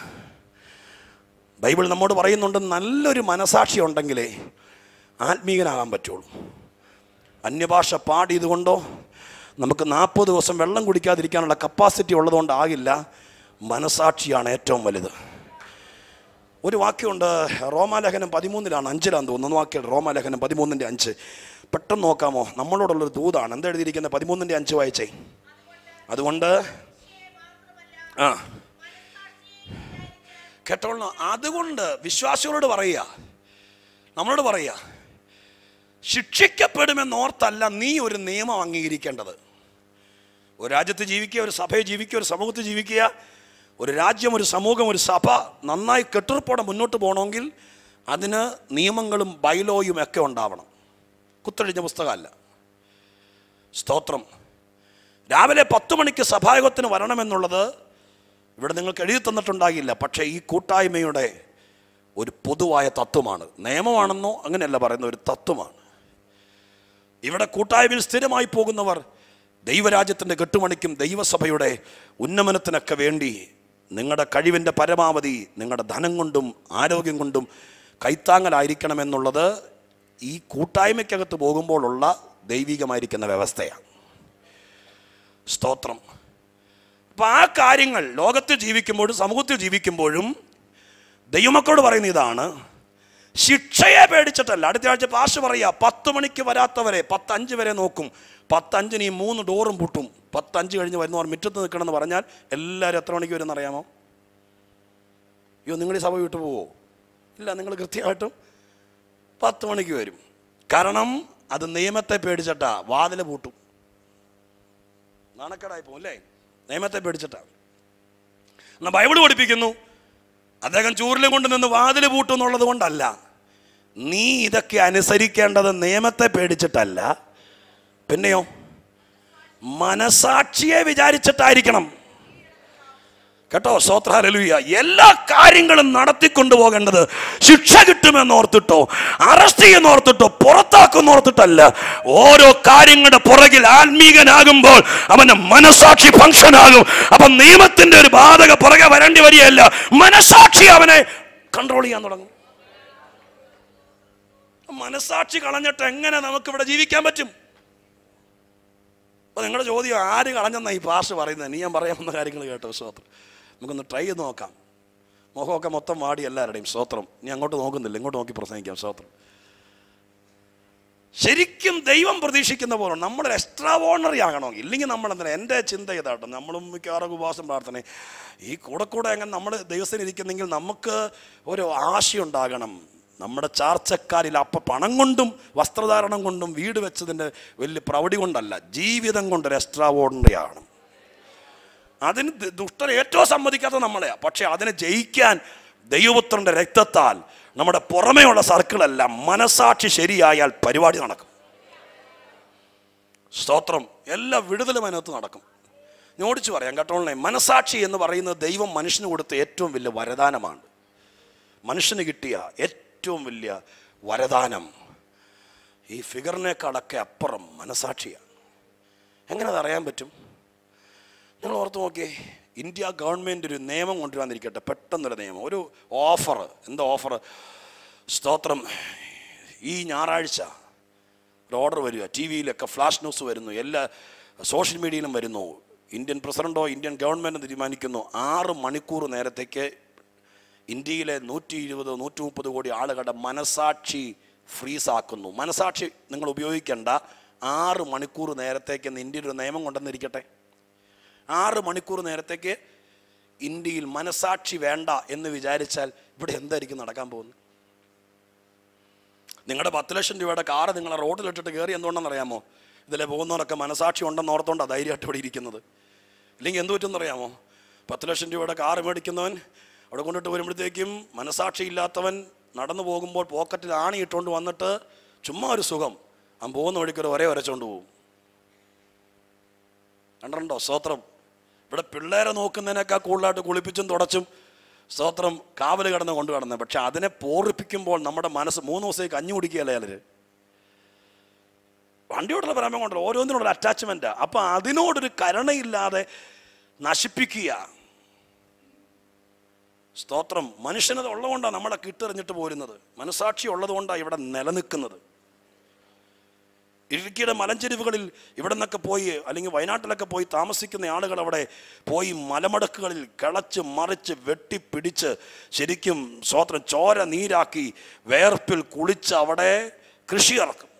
ബൈബിൾ നമ്മോട് പറയുന്നുണ്ട്, നല്ലൊരു മനസാക്ഷി ഉണ്ടെങ്കിലേ ആത്മീയനാകാൻ പറ്റുള്ളൂ. അന്യഭാഷ പാടിയതുകൊണ്ടോ നമുക്ക് 40 ദിവസം വെള്ളം കുടിക്കാതിരിക്കാനുള്ള കപ്പാസിറ്റി ഉള്ളതുകൊണ്ടാകില്ല. മനസാക്ഷിയാണ് ഏറ്റവും വലുത്. ഒരു വാക്യമുണ്ട്, റോമാലേഖനം 13 5 തോന്നുന്നു വാക്യം. റോമാലേഖനം 13:5 പെട്ടെന്ന് നോക്കാമോ? നമ്മളോടുള്ളൊരു ദൂതാണ്. എന്താ എഴുതിയിരിക്കുന്നത്? 13:5 വായിച്ചേ. അതുകൊണ്ട് കേട്ടോളണം. അതുകൊണ്ട് വിശ്വാസികളോട് പറയുക, നമ്മളോട് പറയുക, ശിക്ഷിക്കപ്പെടുമെന്നോർത്തല്ല നീ ഒരു നിയമം അംഗീകരിക്കേണ്ടത്. ഒരു രാജ്യത്ത് ജീവിക്കുക, ഒരു സഭയിൽ ജീവിക്കുക, ഒരു സമൂഹത്തിൽ ജീവിക്കുക. ഒരു രാജ്യം, ഒരു സമൂഹം, ഒരു സഭ നന്നായി കെട്ടുറപ്പോടെ മുന്നോട്ട് പോകണമെങ്കിൽ അതിന് നിയമങ്ങളും ബൈലോയും ഒക്കെ ഉണ്ടാവണം. കുത്തഴിഞ്ഞ പുസ്തകമല്ല. സ്തോത്രം. രാവിലെ 10 മണിക്ക് സഭായോഗത്തിന് വരണമെന്നുള്ളത് ഇവിടെ നിങ്ങൾക്ക് എഴുതി തന്നിട്ടുണ്ടാകില്ല. പക്ഷേ ഈ കൂട്ടായ്മയുടെ ഒരു പൊതുവായ തത്വമാണ്. നിയമമാണെന്നോ അങ്ങനെയല്ല പറയുന്ന ഒരു തത്വമാണ്. ഇവിടെ കൂട്ടായ്മയിൽ സ്ഥിരമായി പോകുന്നവർ ദൈവരാജ്യത്തിൻ്റെ കെട്ടുമണിക്കും ദൈവസഭയുടെ ഉന്നമനത്തിനൊക്കെ വേണ്ടി നിങ്ങളുടെ കഴിവിൻ്റെ പരമാവധി നിങ്ങളുടെ ധനം കൊണ്ടും ആരോഗ്യം കൊണ്ടും കൈത്താങ്ങലായിരിക്കണമെന്നുള്ളത് ഈ കൂട്ടായ്മയ്ക്കകത്ത് പോകുമ്പോഴുള്ള ദൈവികമായിരിക്കുന്ന വ്യവസ്ഥയാണ്. സ്തോത്രം. അപ്പം ആ കാര്യങ്ങൾ ലോകത്തിൽ ജീവിക്കുമ്പോഴും സമൂഹത്തിൽ ജീവിക്കുമ്പോഴും ദൈവമക്കളോട് പറയുന്ന ഇതാണ്, ശിക്ഷയെ പേടിച്ചിട്ടല്ല. അടുത്ത ആഴ്ച പാസ്റ്റർ പറയുക, 10 മണിക്ക് വരാത്തവരെ 10:05 വരെ നോക്കും. 10:05 ഈ 3 ഡോറും പൂട്ടും. 10:05 കഴിഞ്ഞ് വരുന്നവർ മുറ്റത്ത് നിൽക്കണമെന്ന് പറഞ്ഞാൽ എല്ലാവരും എത്ര മണിക്ക് വരുമെന്ന് അറിയാമോ? അയ്യോ, നിങ്ങൾ ഈ സഭ വിട്ടു പോവോ? ഇല്ല, നിങ്ങൾ കൃത്യമായിട്ടും 10 മണിക്ക് വരും. കാരണം അത് നിയമത്തെ പേടിച്ചിട്ടാ. വാതിൽ പൂട്ടും. നാണക്കേടായി പോകും അല്ലേ? നിയമത്തെ പേടിച്ചിട്ടാ. എന്നാൽ ബൈബിൾ പഠിപ്പിക്കുന്നു, അദ്ദേഹം ചൂരിലും കൊണ്ട് നിന്ന് വാതിൽ പൂട്ടുന്നുള്ളത് കൊണ്ടല്ല. നീ ഇതൊക്കെ അനുസരിക്കേണ്ടത് നിയമത്തെ പേടിച്ചിട്ടല്ല, പിന്നെയോ മനസാക്ഷിയെ വിചാരിച്ചിട്ടായിരിക്കണം. കേട്ടോ? സ്തോത്രം, ഹല്ലേലൂയ. എല്ലാ കാര്യങ്ങളും നടത്തിക്കൊണ്ടുപോകേണ്ടത് ശിക്ഷ കിട്ടുമെന്നോർത്തിട്ടോ അറസ്റ്റ് ചെയ്യുന്നോർത്തിട്ടോ പുറത്താക്കുന്നോർത്തിട്ടല്ല. ഓരോ കാര്യങ്ങളുടെ പുറകിൽ ആത്മീകനാകുമ്പോൾ അവന്റെ മനസാക്ഷി ഫംഗ്ഷൻ ആകും. അപ്പൊ നിയമത്തിന്റെ ഒരു ബാധക പുറകെ വരേണ്ടി വരികയല്ല, മനസാക്ഷി അവനെ കൺട്രോൾ ചെയ്യാൻ തുടങ്ങും. മനസാക്ഷി കളഞ്ഞിട്ട് എങ്ങനെ നമുക്കിവിടെ ജീവിക്കാൻ പറ്റും? അപ്പൊ നിങ്ങളുടെ ചോദ്യം, ആര് കളഞ്ഞെന്നാ ഈ പാസ്റ്റർ പറയുന്നത്? ഞാൻ പറയാവുന്ന കാര്യങ്ങൾ കേട്ടോ. സ്തോത്രം. നമുക്കൊന്ന് ട്രൈ ചെയ്ത് നോക്കാം. മുഖമൊക്കെ മൊത്തം വാടി എല്ലാവരുടെയും. സ്തോത്രം. ഇനി അങ്ങോട്ട് നോക്കുന്നില്ല, ഇങ്ങോട്ട് നോക്കി പ്രസംഗിക്കാം. സ്തോത്രം. ശരിക്കും ദൈവം പ്രതീക്ഷിക്കുന്ന പോലെ നമ്മളൊരു എക്സ്ട്രാ ഓർഡിനറി ആകണമെങ്കിൽ, ഇല്ലെങ്കിൽ നമ്മളെന്താ, എൻ്റെ ചിന്ത ഇതാട്ടോ, നമ്മളും മിക്കവാറും ഉപവാസം പ്രാർത്ഥന ഈ കൂടെ അങ്ങനെ നമ്മൾ ദൈവത്തിന് ഇരിക്കുന്നെങ്കിൽ നമുക്ക് ഒരു ആശയുണ്ടാകണം. നമ്മുടെ ചാർച്ചക്കാരിൽ അപ്പം പണം കൊണ്ടും വസ്ത്രധാരണം കൊണ്ടും വീട് വെച്ചതിൻ്റെ വലിയ പ്രൗഢി കൊണ്ടല്ല, ജീവിതം കൊണ്ടൊരു എക്സ്ട്രാ ഓർഡിനറി ആണ്. അതിന് ദുഷ്ടൻ ഏറ്റവും സമ്മതിക്കാത്ത നമ്മളെയാ. പക്ഷെ അതിനെ ജയിക്കാൻ ദൈവപുത്രൻ്റെ രക്തത്താൽ നമ്മുടെ പുറമേയുള്ള സർക്കിളല്ല, മനസാക്ഷി ശരിയായാൽ പരിപാടി നടക്കും. സ്തോത്രം. എല്ലാ വിടുതലും അതിനകത്ത് നടക്കും. ഞാൻ ഓടിച്ചു പറയാം കേട്ടോളേ. മനസാക്ഷി എന്ന് പറയുന്നത് ദൈവം മനുഷ്യന് കൊടുത്ത ഏറ്റവും വലിയ വരദാനമാണ്. മനുഷ്യന് കിട്ടിയ ഏറ്റവും വലിയ വരദാനം ഈ ഫിഗറിനേക്കാളൊക്കെ അപ്പുറം മനസാക്ഷിയാണ്. എങ്ങനെ അതറിയാൻ പറ്റും? നിങ്ങൾ ഓർത്ത് നോക്കിയേ. ഇന്ത്യ ഗവൺമെൻറ് ഒരു നിയമം കൊണ്ടുവന്നിരിക്കട്ടെ, പെട്ടെന്നൊരു നിയമം, ഒരു ഓഫർ. എന്താ ഓഫർ? സ്തോത്രം. ഈ ഞായറാഴ്ച ഒരു ഓർഡർ വരിക, ടി വിയിലൊക്കെ ഫ്ലാഷ് ന്യൂസ് വരുന്നു, എല്ലാ സോഷ്യൽ മീഡിയയിലും വരുന്നു. ഇന്ത്യൻ പ്രസിഡൻറ്റോ ഇന്ത്യൻ ഗവൺമെൻറ് തീരുമാനിക്കുന്നു 6 മണിക്കൂർ നേരത്തേക്ക് ഇന്ത്യയിലെ 120-130 കോടി ആളുകളുടെ മനസാക്ഷി ഫ്രീസാക്കുന്നു. മനസാക്ഷി നിങ്ങൾ ഉപയോഗിക്കേണ്ട, 6 മണിക്കൂർ നേരത്തേക്ക് ഇന്ത്യയിൽ ഒരു നിയമം കൊണ്ടുവന്നിരിക്കട്ടെ. 6 മണിക്കൂർ നേരത്തേക്ക് ഇന്ത്യയിൽ മനസാക്ഷി വേണ്ട എന്ന് വിചാരിച്ചാൽ ഇവിടെ എന്തായിരിക്കും നടക്കാൻ പോകുന്നത്? നിങ്ങളുടെ 10 ലക്ഷം രൂപയുടെ കാറ് നിങ്ങളെ റോഡിലിട്ടിട്ട് കയറി എന്തുകൊണ്ടെന്ന് അറിയാമോ? ഇതിലെ പോകുന്നവരൊക്കെ മനസാക്ഷി ഉണ്ടെന്ന് ഓർത്തോണ്ടാണ് ധൈര്യമായിട്ട് ഇവിടെ ഇരിക്കുന്നത്. ഇല്ലെങ്കിൽ എന്ത് പറ്റുമെന്ന് അറിയാമോ? 10 ലക്ഷം രൂപയുടെ കാറ് മേടിക്കുന്നവൻ അവിടെ കൊണ്ടിട്ട് വരുമ്പോഴത്തേക്കും മനസാക്ഷി ഇല്ലാത്തവൻ നടന്നു പോകുമ്പോൾ പോക്കറ്റിൽ ആണി ഇട്ടുകൊണ്ട് വന്നിട്ട് ചുമ്മാ ഒരു സുഖം, അവൻ പോകുന്ന വഴിക്കൊരു ഒരേ വരച്ചുകൊണ്ട് പോകും. കണ്ടിട്ടുണ്ടോ? സ്തോത്രം. ഇവിടെ പിള്ളേരെ നോക്കുന്നതിനേക്കാൾ കൂടുതലായിട്ട് കുളിപ്പിച്ചും തുടച്ചും സ്തോത്രം കാവൽ കിടന്ന് കൊണ്ടു കിടന്നത്. പക്ഷെ അതിനെ പോറിപ്പിക്കുമ്പോൾ നമ്മുടെ മനസ്സ് 3 ദിവസത്തേക്ക് കഞ്ഞി കുടിക്കുകയല്ലേ അതിൽ. വണ്ടിയോടുള്ള പ്രേമം കൊണ്ടല്ലോ, ഓരോന്നിനോടൊരു അറ്റാച്ച്മെൻറ്റാണ്. അപ്പം അതിനോടൊരു കരുണയില്ലാതെ നശിപ്പിക്കുക. സ്തോത്രം. മനുഷ്യനത് ഉള്ളതുകൊണ്ടാണ് നമ്മളെ കിട്ടെറിഞ്ഞിട്ട് പോരുന്നത്. മനസാക്ഷി ഉള്ളതുകൊണ്ടാണ് ഇവിടെ നിലനിൽക്കുന്നത്. ഇടുക്കിയുടെ മലഞ്ചെരിവുകളിൽ ഇവിടെ നിന്നൊക്കെ പോയി, അല്ലെങ്കിൽ വയനാട്ടിലൊക്കെ പോയി താമസിക്കുന്ന ആളുകൾ അവിടെ പോയി മലമടക്കുകളിൽ കിളച്ച് മറിച്ച് വെട്ടിപ്പിടിച്ച് ശരിക്കും സ്തോത്രം ചോര നീരാക്കി വേർപ്പിൽ കുളിച്ച് അവിടെ കൃഷി ഇറക്കും.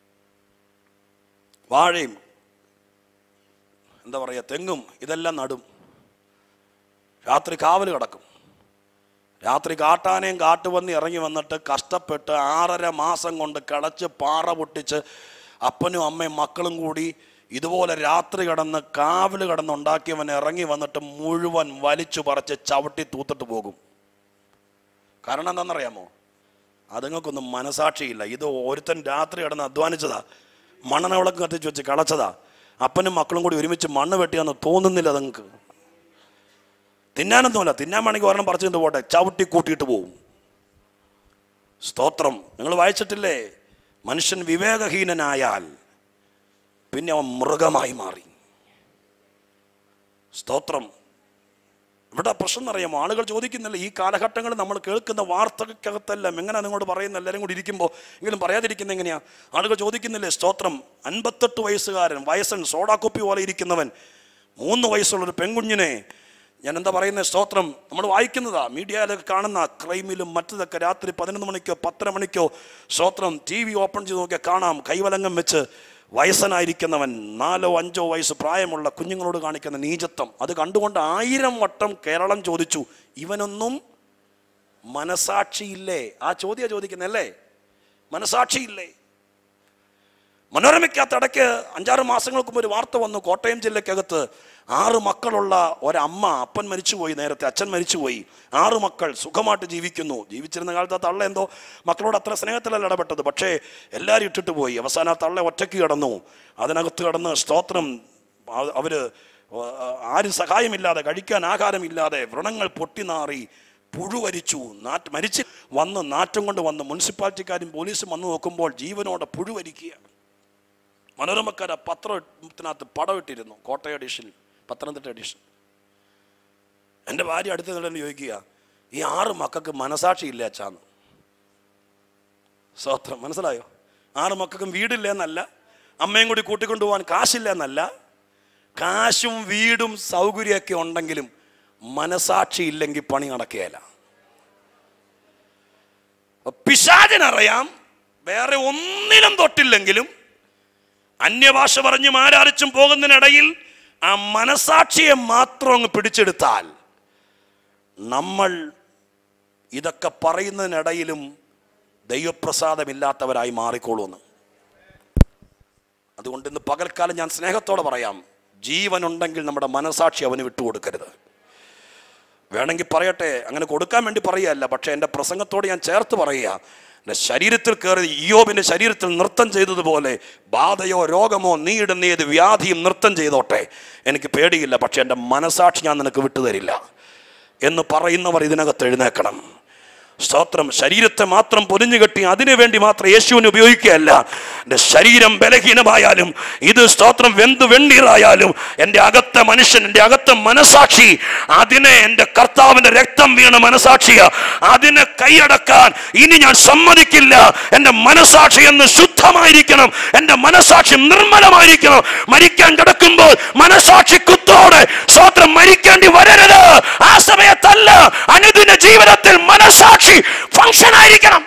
വാഴയും എന്താ പറയുക, തെങ്ങും ഇതെല്ലാം നടും. രാത്രി കാവൽ കിടക്കും. രാത്രി കാട്ടാനയും കാട്ടുപന്നി ഇറങ്ങി വന്നിട്ട് കഷ്ടപ്പെട്ട് 6.5 മാസം കൊണ്ട് കിളച്ച് പാറ പൊട്ടിച്ച് അപ്പനും അമ്മയും മക്കളും കൂടി ഇതുപോലെ രാത്രി കിടന്ന് കാവൽ കിടന്നുണ്ടാക്കിയവൻ ഇറങ്ങി വന്നിട്ട് മുഴുവൻ വലിച്ചു പറിച്ച് ചവിട്ടി തൂത്തിട്ട് പോകും. കാരണം എന്താണെന്നറിയാമോ? അതുങ്ങൾക്കൊന്നും മനസാക്ഷിയില്ല. ഇത് ഒരുത്തൻ രാത്രി കിടന്ന് അധ്വാനിച്ചതാ, മണ്ണെണ്ണ വിളക്ക് കത്തിച്ച് വെച്ച് കളച്ചതാ. അപ്പനും മക്കളും കൂടി ഒരുമിച്ച് മണ്ണ് വെട്ടിയാന്ന് തോന്നുന്നില്ല അതുങ്ങൾക്ക്. തിന്നാനൊന്നുമല്ല, തിന്നാൻ വേണമെങ്കിൽ ഒരെണ്ണം പറിച്ചിട്ട് പോട്ടെ, ചവിട്ടി കൂട്ടിയിട്ട് പോവും. സ്തോത്രം. നിങ്ങൾ വായിച്ചിട്ടില്ലേ? മനുഷ്യൻ വിവേകഹീനനായാൽ പിന്നെ അവൻ മൃഗമായി മാറി. സ്തോത്രം. ഇവിടെ പ്രശ്നം എന്നറിയാമോ? ആളുകൾ ചോദിക്കുന്നില്ല, ഈ കാലഘട്ടങ്ങളിൽ നമ്മൾ കേൾക്കുന്ന വാർത്തകൾക്കകത്തെല്ലാം എങ്ങനെയാണ് നിങ്ങളോട് പറയുന്നത്? എല്ലാവരും കൂടി ഇരിക്കുമ്പോൾ എങ്കിലും പറയാതിരിക്കുന്നത് എങ്ങനെയാ? ആളുകൾ ചോദിക്കുന്നില്ലേ? സ്തോത്രം. 58 വയസ്സുകാരൻ, വയസ്സൻ, സോഡാക്കുപ്പി പോലെ ഇരിക്കുന്നവൻ, 3 വയസ്സുള്ളൊരു പെൺകുഞ്ഞിനെ, ഞാൻ എന്താ പറയുന്നത്? സ്തോത്രം. നമ്മൾ വായിക്കുന്നതാ, മീഡിയയിലൊക്കെ കാണുന്ന ക്രൈമിലും മറ്റതൊക്കെ രാത്രി 11 മണിക്കോ 10 മണിക്കോ സ്തോത്രം TV ഓപ്പൺ ചെയ്ത് നോക്കിയാൽ കാണാം. കൈവലങ്കം വെച്ച് വയസ്സനായിരിക്കുന്നവൻ 4-5 വയസ്സ് പ്രായമുള്ള കുഞ്ഞുങ്ങളോട് കാണിക്കുന്ന നീചത്വം. അത് കണ്ടുകൊണ്ട് 1000 വട്ടം കേരളം ചോദിച്ചു, ഇവനൊന്നും മനസാക്ഷിയില്ലേ? ആ ചോദ്യം ചോദിക്കുന്നല്ലേ, മനസാക്ഷിയില്ലേ? മനോരമയ്ക്കകത്ത് ഇടയ്ക്ക് 5-6 മാസങ്ങൾക്ക് മുമ്പ് ഒരു വാർത്ത വന്നു. കോട്ടയം ജില്ലക്കകത്ത് 6 മക്കളുള്ള ഒരമ്മ, അപ്പൻ മരിച്ചുപോയി, നേരത്തെ അച്ഛൻ മരിച്ചുപോയി, 6 മക്കൾ സുഖമായിട്ട് ജീവിക്കുന്നു. ജീവിച്ചിരുന്ന കാലത്ത് ആ തള്ള എന്തോ മക്കളോട് അത്ര സ്നേഹത്തിലല്ല ഇടപെട്ടത്, പക്ഷേ എല്ലാവരും ഇട്ടിട്ട് പോയി. അവസാനം ആ തള്ള ഒറ്റയ്ക്ക് കിടന്നു. അതിനകത്ത് കിടന്ന് സ്തോത്രം അവർ ആരും സഹായമില്ലാതെ, കഴിക്കാൻ ആഹാരമില്ലാതെ, വ്രണങ്ങൾ പൊട്ടിനാറി, പുഴുവരിച്ചു, മരിച്ച് വന്ന് നാറ്റം കൊണ്ട് വന്ന് മുനിസിപ്പാലിറ്റിക്കാരും പോലീസും വന്ന് നോക്കുമ്പോൾ ജീവനോടെ പുഴുവരിക്കുകയാണ്. മനോരമക്കാർ ആ പത്രത്തിനകത്ത് പടം ഇട്ടിരുന്നു, കോട്ടയം എഡിഷനിൽ, പത്തനംതിട്ട എഡിഷൻ. എൻ്റെ ഭാര്യ അടുത്ത് നിന്നിട്ട് ചോദിക്കുക, ഈ 6 മക്കൾക്ക് മനസാക്ഷി ഇല്ല അച്ചാന്ന്. സ്വത്രം, മനസ്സിലായോ? 6 മക്കൾക്കും വീടില്ല എന്നല്ല, അമ്മയും കൂടി കൂട്ടിക്കൊണ്ടുപോകാൻ കാശില്ല എന്നല്ല, കാശും വീടും സൗകര്യമൊക്കെ ഉണ്ടെങ്കിലും മനസാക്ഷി ഇല്ലെങ്കിൽ പണി നടക്കുകയില്ല. പിശാചിനറിയാം വേറെ ഒന്നിലും തൊട്ടില്ലെങ്കിലും അന്യഭാഷ പറഞ്ഞും ആരാധിച്ചും പോകുന്നതിനിടയിൽ ആ മനസാക്ഷിയെ മാത്രം അങ്ങ് പിടിച്ചെടുത്താൽ നമ്മൾ ഇതൊക്കെ പറയുന്നതിനിടയിലും ദൈവപ്രസാദമില്ലാത്തവരായി മാറിക്കോളൂന്ന്. അതുകൊണ്ട് ഇന്ന് പകൽക്കാലം ഞാൻ സ്നേഹത്തോടെ പറയാം, ജീവനുണ്ടെങ്കിൽ നമ്മുടെ മനസാക്ഷി അവന് വിട്ടുകൊടുക്കരുത്. വേണമെങ്കിൽ പറയട്ടെ, അങ്ങനെ കൊടുക്കാൻ വേണ്ടി പറയുകയല്ല, പക്ഷേ എൻ്റെ പ്രസംഗത്തോട് ഞാൻ ചേർത്ത് പറയുക, എൻ്റെ ശരീരത്തിൽ കയറി ഇയ്യോബിൻ്റെ ശരീരത്തിൽ നൃത്തം ചെയ്തതുപോലെ ബാധയോ രോഗമോ നീയിടുന്ന ഏത് വ്യാധിയും നൃത്തം ചെയ്തോട്ടെ, എനിക്ക് പേടിയില്ല, പക്ഷേ എൻ്റെ മനസാക്ഷി ഞാൻ നിനക്ക് വിട്ടുതരില്ല എന്ന് പറയുന്നവർ ഇതിനകത്ത് എഴുന്നേക്കണം. സ്തോത്രം. ശരീരത്തെ മാത്രം പൊതിഞ്ഞു കെട്ടി അതിനു വേണ്ടി മാത്രം യേശുവിനെ ഉപയോഗിക്കുകയല്ല. എൻ്റെ ശരീരം ബലഹീനമായാലും, ഇത് സ്തോത്രം വെന്ത് വെണ്ണീറായാലും, എൻ്റെ അകത്തെ മനുഷ്യൻ, എൻ്റെ അകത്തെ മനസാക്ഷി, അതിനെ എൻ്റെ കർത്താവിൻ്റെ രക്തം വീണ മനസാക്ഷിയ, അതിനെ കൈയടക്കാൻ ഇനി ഞാൻ സമ്മതിക്കില്ല. എൻ്റെ മനസാക്ഷി എന്ന് ശുദ്ധമായിരിക്കണം, എൻ്റെ മനസാക്ഷി നിർമ്മലമായിരിക്കണം. മരിക്കാൻ കിടക്കുമ്പോൾ മനസാക്ഷി കുത്തോടെ സ്തോത്രം മരിക്കേണ്ടി വരരുത്. ആ സമയത്തല്ല, അനുദിന ജീവിതത്തിൽ മനസാക്ഷി ഫംഗ്ഷൻ ആയിരിക്കണം.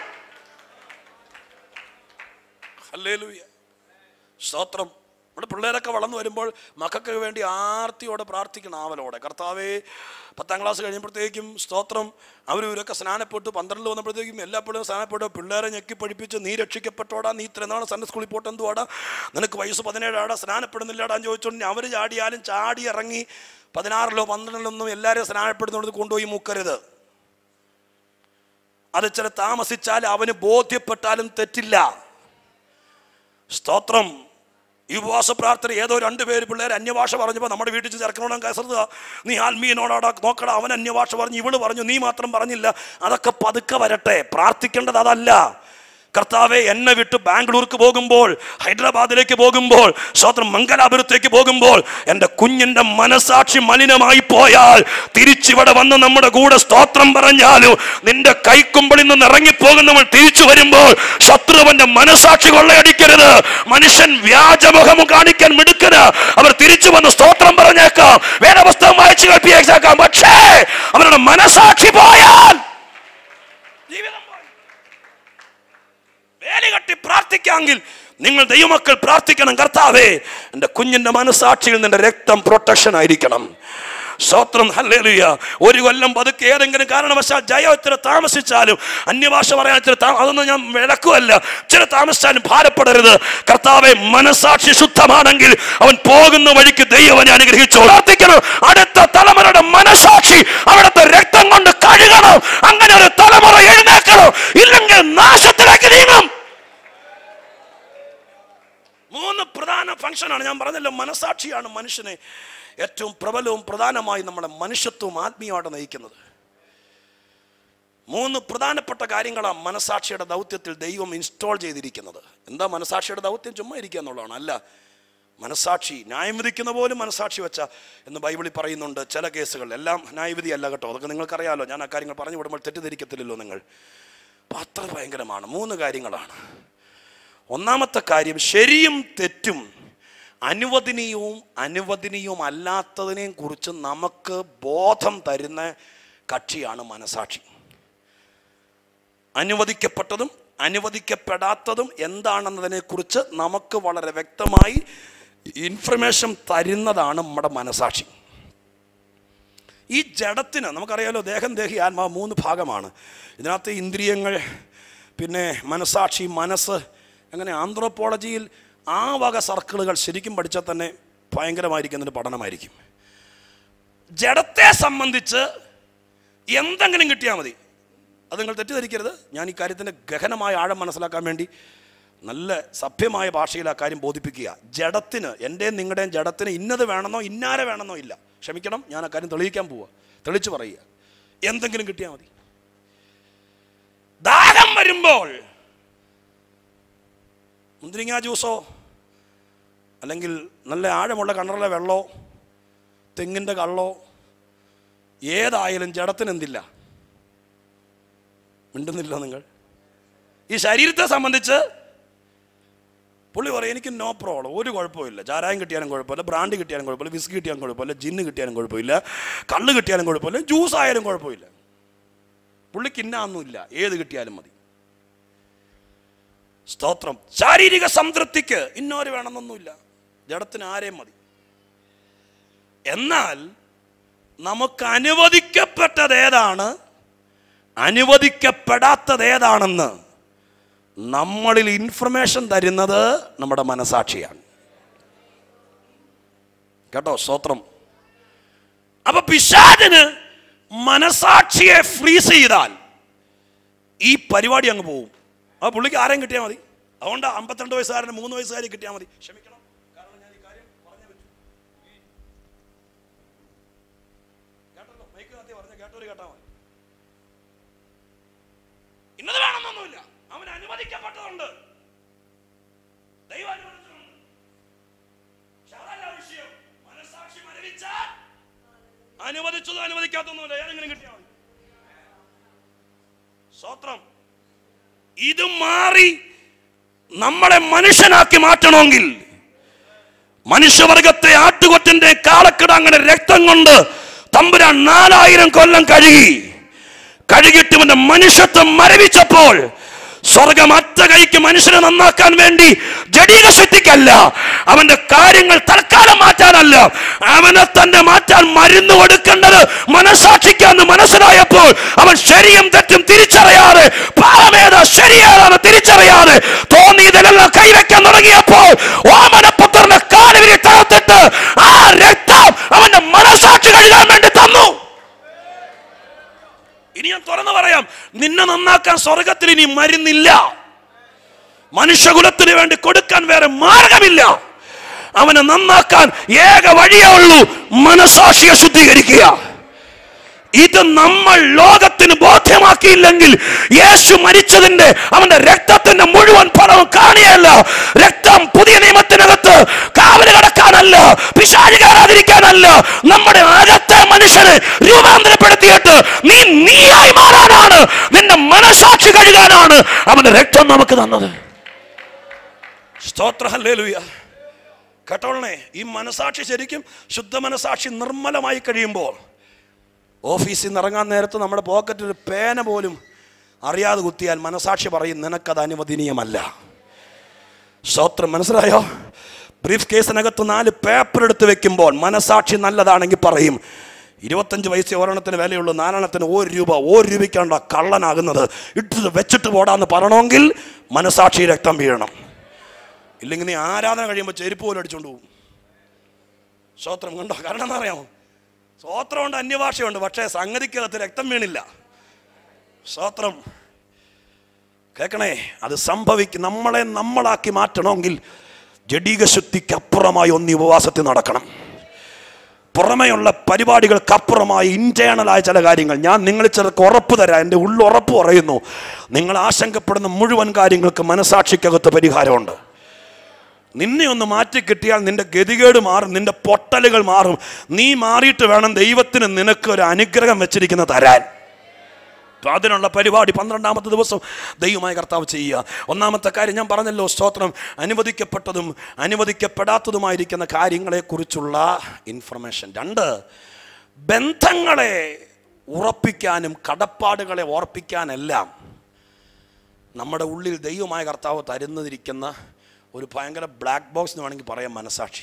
ഹല്ലേലൂയ, സ്തോത്രം. നമ്മുടെ പിള്ളേരൊക്കെ വളർന്നു വരുമ്പോൾ മക്കൾക്ക് വേണ്ടി ആർത്തിയോടെ പ്രാർത്ഥിക്കണം, ആവലോടെ. കർത്താവേ, 10ാം ക്ലാസ് കഴിയുമ്പോഴത്തേക്കും സ്തോത്രം അവരൊക്കെ സ്നാനപ്പെട്ടു, 12 വന്നപ്പോഴത്തേക്കും എല്ലാ പിള്ളേരും സ്നാനപ്പെട്ടു. പിള്ളേരെ ഞെക്കി പഠിപ്പിച്ച്, നീ രക്ഷിക്കപ്പെട്ടോടാ, നീ ഇത്ര നാൾ സൺഡേ സ്കൂളിൽ പോയിട്ട് എന്തുവാടാ, നിനക്ക് വയസ്സ് 17 സ്നാനപ്പെടുന്നില്ലാടാന്ന് ചോദിച്ചോണ്ട് അവർ ചാടിയാലും ചാടി ഇറങ്ങി 16 12 എല്ലാവരും സ്നാനപ്പെടുന്നോട് കൊണ്ടുപോയി മുക്കരുത്. അത് ചില താമസിച്ചാൽ അവന് ബോധ്യപ്പെട്ടാലും തെറ്റില്ല. സ്തോത്രം. ഈ ഉപവാസ പ്രാർത്ഥന ഏതോ 2 പേര് പിള്ളേർ അന്യഭാഷ പറഞ്ഞപ്പോൾ നമ്മുടെ വീട്ടിൽ ചേർക്കണോടാൻ കസർത്ത, നീ ആത്മീയനോടാടാ നോക്കടാ, അവൻ അന്യഭാഷ പറഞ്ഞു, ഇവള് പറഞ്ഞു, നീ മാത്രം പറഞ്ഞില്ല. അതൊക്കെ പതുക്കെ വരട്ടെ. പ്രാർത്ഥിക്കേണ്ടത് അതല്ല. കർത്താവെ, എന്നെ വിട്ട് ബാംഗ്ലൂർക്ക് പോകുമ്പോൾ, ഹൈദരാബാദിലേക്ക് പോകുമ്പോൾ, സ്തോത്രം മംഗലാപുരത്തേക്ക് പോകുമ്പോൾ എൻ്റെ കുഞ്ഞിൻ്റെ മനസാക്ഷി മലിനമായി പോയാൽ തിരിച്ചിവിടെ വന്ന് നമ്മുടെ കൂടെ സ്തോത്രം പറഞ്ഞാലും നിന്റെ കൈക്കുമ്പിളിൽ നിന്ന് ഇറങ്ങിപ്പോകുന്നവൻ തിരിച്ചു വരുമ്പോൾ ശത്രുവന്റെ മനസാക്ഷി കൊള്ളയടിക്കരുത്. മനുഷ്യൻ വ്യാജമുഖം കാണിക്കാൻ മിടുക്കന്. അവർ തിരിച്ചു വന്ന് സ്തോത്രം പറഞ്ഞേക്കാം, വേദപുസ്തകം വായിച്ചു കേൾപ്പിയേക്കാം. പക്ഷേ അവരുടെ മനസാക്ഷി പോയാൽ ജീവിതം വേലികെട്ടി പ്രാർത്ഥിക്കാമെങ്കിൽ നിങ്ങൾ ദൈവമക്കൾ പ്രാർത്ഥിക്കണം, കർത്താവേ, എൻ്റെ കുഞ്ഞിൻ്റെ മനസാക്ഷിയിൽ നിന്റെ രക്തം പ്രൊട്ടക്ഷൻ ആയിരിക്കണം. സ്തോത്രം. ഹല്ലേലൂയ. 1 കൊല്ലം പതുക്കെ ഏതെങ്കിലും കാരണവശാൽ ജയം ഇത്ര താമസിച്ചാലും, അന്യഭാഷ പറയാൻ ഇത്ര അതൊന്നും ഞാൻ വിളക്കുമല്ല, ഇച്ചിരി താമസിച്ചാലും ഭാരപ്പെടരുത്. കർത്താവെ, മനസാക്ഷി ശുദ്ധമാണെങ്കിൽ അവൻ പോകുന്ന വഴിക്ക് ദൈവനെ അനുഗ്രഹിച്ചു. പ്രാർത്ഥിക്കണം, അടുത്ത തലമുറയുടെ മനസാക്ഷി അവിടുത്തെ രക്തം കൊണ്ട് കഴുകണം. അങ്ങനെ ഒരു തലമുറ എഴുന്നേക്കണം, ഇല്ലെങ്കിൽ നാശത്തിലേക്ക് നീങ്ങും. 3 പ്രധാന ഫംഗ്ഷനാണ് ഞാൻ പറഞ്ഞല്ലോ. മനസാക്ഷിയാണ് മനുഷ്യനെ ഏറ്റവും പ്രബലവും പ്രധാനമായി നമ്മുടെ മനുഷ്യത്വവും ആത്മീയമായിട്ട് നയിക്കുന്നത്. 3 പ്രധാനപ്പെട്ട കാര്യങ്ങളാണ് മനസാക്ഷിയുടെ ദൗത്യത്തിൽ ദൈവം ഇൻസ്റ്റോൾ ചെയ്തിരിക്കുന്നത്. എന്താ മനസാക്ഷിയുടെ ദൗത്യം? ചുമ്മാ ഇരിക്കുക എന്നുള്ളതാണ്. അല്ല, മനസാക്ഷി ന്യായം വിധിക്കുന്ന പോലും മനസാക്ഷി വെച്ച എന്ന് ബൈബിളിൽ പറയുന്നുണ്ട്. ചില കേസുകൾ, എല്ലാം ന്യായവിധി അല്ല കേട്ടോ, അതൊക്കെ നിങ്ങൾക്കറിയാലോ. ഞാൻ ആ കാര്യങ്ങൾ പറഞ്ഞു വിടുമ്പോൾ തെറ്റിദ്ധരിക്കത്തില്ലല്ലോ നിങ്ങൾ. അപ്പം അത്ര ഭയങ്കരമാണ്. 3 കാര്യങ്ങളാണ്. ഒന്നാമത്തെ കാര്യം, ശരിയും തെറ്റും അനുവദനീയവും അനുവദനീയവും അല്ലാത്തതിനെയും കുറിച്ച് നമുക്ക് ബോധം തരുന്ന കക്ഷിയാണ് മനസാക്ഷി. അനുവദിക്കപ്പെട്ടതും അനുവദിക്കപ്പെടാത്തതും എന്താണെന്നതിനെക്കുറിച്ച് നമുക്ക് വളരെ വ്യക്തമായി ഇൻഫർമേഷൻ തരുന്നതാണ് നമ്മുടെ മനസാക്ഷി. ഈ ജഡത്തിന് നമുക്കറിയാലോ, ദേഹം, ദേഹി, ആത്മാവ് 3 ഭാഗമാണ്. ഇതിനകത്ത് ഇന്ദ്രിയങ്ങൾ, പിന്നെ മനസാക്ഷി, മനസ്സ്, അങ്ങനെ ആന്ത്രോപോളജിയിൽ ആ വക സർക്കിളുകൾ ശരിക്കും പഠിച്ചാൽ തന്നെ ഭയങ്കരമായിരിക്കുന്നൊരു പഠനമായിരിക്കും. ജഡത്തെ സംബന്ധിച്ച് എന്തെങ്കിലും കിട്ടിയാൽ മതി. അത് നിങ്ങൾ തെറ്റിദ്ധരിക്കരുത്. ഞാൻ ഈ കാര്യത്തിൻ്റെ ഗഹനമായ ആഴം മനസ്സിലാക്കാൻ വേണ്ടി നല്ല സഭ്യമായ ഭാഷയിൽ ആ കാര്യം ബോധിപ്പിക്കുക. ജഡത്തിന്, എൻ്റെയും നിങ്ങളുടെയും ജഡത്തിന് ഇന്നത് വേണമെന്നോ ഇന്നാരെ വേണമെന്നോ ഇല്ല. ക്ഷമിക്കണം, ഞാൻ ആ കാര്യം തെളിയിക്കാൻ പോവുക. തെളിച്ചു പറയുക. എന്തെങ്കിലും കിട്ടിയാൽ മതി. ദാഹം വരുമ്പോൾ മുന്തിരിങ്ങാ ജ്യൂസോ അല്ലെങ്കിൽ നല്ല ആഴമുള്ള കിണറിലെ വെള്ളമോ തെങ്ങിൻ്റെ കള്ളോ ഏതായാലും ജഡത്തിന് എന്തില്ല? മിണ്ടുന്നില്ല നിങ്ങൾ? ഈ ശരീരത്തെ സംബന്ധിച്ച് പുള്ളി പറയും, എനിക്ക് നോ പ്രോബ്ലം, ഒരു കുഴപ്പമില്ല. ചാരായം കിട്ടിയാലും കുഴപ്പമില്ല, ബ്രാൻഡ് കിട്ടിയാലും കുഴപ്പമില്ല, വിസ്കി കിട്ടിയാലും കുഴപ്പമില്ല, ജിന്ന് കിട്ടിയാലും കുഴപ്പമില്ല, കള്ള് കിട്ടിയാലും കുഴപ്പമില്ല, ജ്യൂസ് ആയാലും കുഴപ്പമില്ല. പുള്ളിക്ക് ഇന്നൊന്നുമില്ല, ഏത് കിട്ടിയാലും മതി. സ്തോത്രം. ശാരീരിക സംതൃപ്തിക്ക് ഇന്നോര് വേണമെന്നൊന്നുമില്ല, ജഡത്തിന് ആരെയും മതി. എന്നാൽ നമുക്ക് അനുവദിക്കപ്പെട്ടത് ഏതാണ്, അനുവദിക്കപ്പെടാത്തത് ഏതാണെന്ന് നമ്മളിൽ ഇൻഫർമേഷൻ തരുന്നത് നമ്മുടെ മനസാക്ഷിയാണ്. കേട്ടോ? സ്തോത്രം. അപ്പൊ പിശാചിന് മനസാക്ഷിയെ ഫ്രീസ് ചെയ്താൽ ഈ പരിപാടി അങ്ങ് പോവും. ആ പുള്ളിക്ക് ആരെയും കിട്ടിയാൽ മതി. അതുകൊണ്ട് 52 വയസ്സുകാരന് 3 വയസ്സുകാരി കിട്ടിയാൽ മതി. ക്ഷമിക്കണം, കാരണം ഞാൻ ഈ കാര്യം പറഞ്ഞേ പറ്റൂ. കേട്ടല്ലോ, മൈക്ക് കത്തി പറഞ്ഞ കേട്ടോര് കേട്ടാ മതി. ഇന്നത് വേണമെന്നൊന്നുമില്ല, അവന് അനുവദിക്കപ്പെട്ടതുണ്ട്, ദൈവം അനുവദിച്ചിട്ടുണ്ട്. അതല്ല വിഷയം. മനസാക്ഷി മരവിച്ചാൽ അനുവദിച്ചതും അനുവദിക്കാത്തൊന്നുമില്ല, ഏതെങ്കിലും കിട്ടിയാൽ മതി. സ്തോത്രം. ഇത് മാറി നമ്മളെ മനുഷ്യനാക്കി മാറ്റണമെങ്കിൽ മനുഷ്യവർഗത്തെ ആട്ടുകൊറ്റന്റെ കാളക്കിടാങ്ങനെ രക്തം കൊണ്ട് തമ്പുരാൻ 4000 കൊല്ലം കഴുകിയിട്ട് അവന്റെ മനുഷ്യത്വം മരവിച്ചപ്പോൾ സ്വർഗം അറ്റ കൈക്ക് മനുഷ്യനെ നന്നാക്കാൻ വേണ്ടി ജഡീക ശക്തിക്കല്ല, അവന്റെ കാര്യങ്ങൾ തൽക്കാലം മാറ്റാനല്ല, അവനെ തന്നെ മാറ്റാൻ മരുന്ന് കൊടുക്കേണ്ടത് മനസാക്ഷിക്കാന്ന് മനസ്സിലായപ്പോൾ അവൻ ശരിയും തെറ്റും തിരിച്ചറിയാതെ, പാപമേതാ ശരിയേതാണ് തിരിച്ചറിയാതെ തോന്നിയതിലെല്ലാം കൈവയ്ക്കാൻ തുടങ്ങിയപ്പോൾ ഓമനപുത്രന്റെ കാലുവിനെ തകർത്തിട്ട് ആ രക്തം അവന്റെ മനസാക്ഷി കഴുകാൻ വേണ്ടി തന്നു. ഇനി ഞാൻ തുറന്നു പറയാം, നിന്നെ നന്നാക്കാൻ സ്വർഗത്തിൽ ഇനി മരുന്നില്ല. മനുഷ്യകുലത്തിന് വേണ്ടി കൊടുക്കാൻ വേറെ മാർഗമില്ല. അവനെ നന്നാക്കാൻ ഏക വഴിയേ ഉള്ളൂ, മനസാക്ഷിയെ ശുദ്ധീകരിക്കുക. ഇത് നമ്മൾ ലോകത്തിന് ബോധ്യമാക്കിയില്ലെങ്കിൽ യേശു മരിച്ചതിന്റെ അവന്റെ രക്തത്തിന്റെ മുഴുവൻ ഫലവും കാണിയല്ല. രക്തം പുതിയ നിയമത്തിനകത്ത് കാവല് കടക്കാനല്ല, പിശാച് കയറാതിരിക്കാനല്ല, നമ്മുടെ അകത്തെ മനുഷ്യനെ രൂപാന്തരപ്പെടുത്തിയിട്ട് നീയായി മാറാനാണ്, നിന്റെ മനസാക്ഷി കഴുകാനാണ് അവന്റെ രക്തം നമുക്ക് തന്നത്. സ്തോത്രം. ഹല്ലേലൂയ. കേട്ടോളണേ, ഈ മനസാക്ഷി ശരിക്കും ശുദ്ധ മനസാക്ഷി നിർമ്മലമായി കഴിയുമ്പോൾ ഓഫീസിൽ നിന്ന് ഇറങ്ങാൻ നേരത്ത് നമ്മുടെ പോക്കറ്റിൽ ഒരു പേന പോലും അറിയാതെ കുത്തിയാൽ മനസാക്ഷി പറയും നിനക്കത് അനുവദനീയമല്ല. സ്തോത്രം. മനസ്സിലായോ? ബ്രീഫ് കേസിനകത്ത് 4 പേപ്പർ എടുത്ത് വെക്കുമ്പോൾ മനസാക്ഷി നല്ലതാണെങ്കിൽ പറയും 25 പൈസ ഒരെണ്ണത്തിന് വിലയുള്ളൂ, 4 1 രൂപ, 1 രൂപയ്ക്കാണ്ട കള്ളനാകുന്നത്, ഇട്ട് വെച്ചിട്ട് പോടാന്ന് പറയണമെങ്കിൽ മനസാക്ഷി രക്തം വീഴണം. ഇല്ലെങ്കിൽ നീ ആരാധന കഴിയുമ്പോൾ ചെരുപ്പ് പോലും അടിച്ചുകൊണ്ട് പോകും. സ്തോത്രം. കണ്ടോ? കാരണം എന്താ അറിയാമോ? സ്തോത്രമുണ്ട്, അന്യഭാഷയുണ്ട്, പക്ഷേ സംഗതിക്കകത്ത് രക്തം വീണില്ല. സ്തോത്രം. കേൾക്കണേ, അത് സംഭവിക്കും. നമ്മളെ നമ്മളാക്കി മാറ്റണമെങ്കിൽ ജഡീക ശുദ്ധിക്കപ്പുറമായി ഒന്ന് ഉപവാസത്തിൽ നടക്കണം. പുറമെയുള്ള പരിപാടികൾക്കപ്പുറമായി ഇന്റേണലായ ചില കാര്യങ്ങൾ ഞാൻ നിങ്ങളിൽ ചിലർക്ക് ഉറപ്പ് തരാം. എൻ്റെ ഉള്ളുറപ്പ് പറയുന്നു, നിങ്ങൾ ആശങ്കപ്പെടുന്ന മുഴുവൻ കാര്യങ്ങൾക്ക് മനസാക്ഷിക്കകത്ത് പരിഹാരമുണ്ട്. നിന്നെ ഒന്ന് മാറ്റി കിട്ടിയാൽ നിന്റെ ഗതികേട് മാറും, നിന്റെ പൊട്ടലുകൾ മാറും. നീ മാറിയിട്ട് വേണം ദൈവത്തിന് നിനക്ക് ഒരു അനുഗ്രഹം വെച്ചിരിക്കുന്ന തരാൻ. അതിനുള്ള പരിപാടി 12ാമത്തെ ദിവസം ദൈവമായ കർത്താവ് ചെയ്യുക. 1ാമത്തെ കാര്യം ഞാൻ പറഞ്ഞല്ലോ, സ്തോത്രം, അനുവദിക്കപ്പെട്ടതും അനുവദിക്കപ്പെടാത്തതുമായിരിക്കുന്ന കാര്യങ്ങളെക്കുറിച്ചുള്ള ഇൻഫർമേഷൻ. 2, ബന്ധങ്ങളെ ഉറപ്പിക്കാനും കടപ്പാടുകളെ ഓർപ്പിക്കാനെല്ലാം നമ്മുടെ ഉള്ളിൽ ദൈവമായ കർത്താവ് തരുന്നതിരിക്കുന്ന ഒരു ഭയങ്കര ബ്ലാക്ക് ബോക്സ് എന്ന് വേണമെങ്കിൽ പറയാം, മനസാക്ഷി.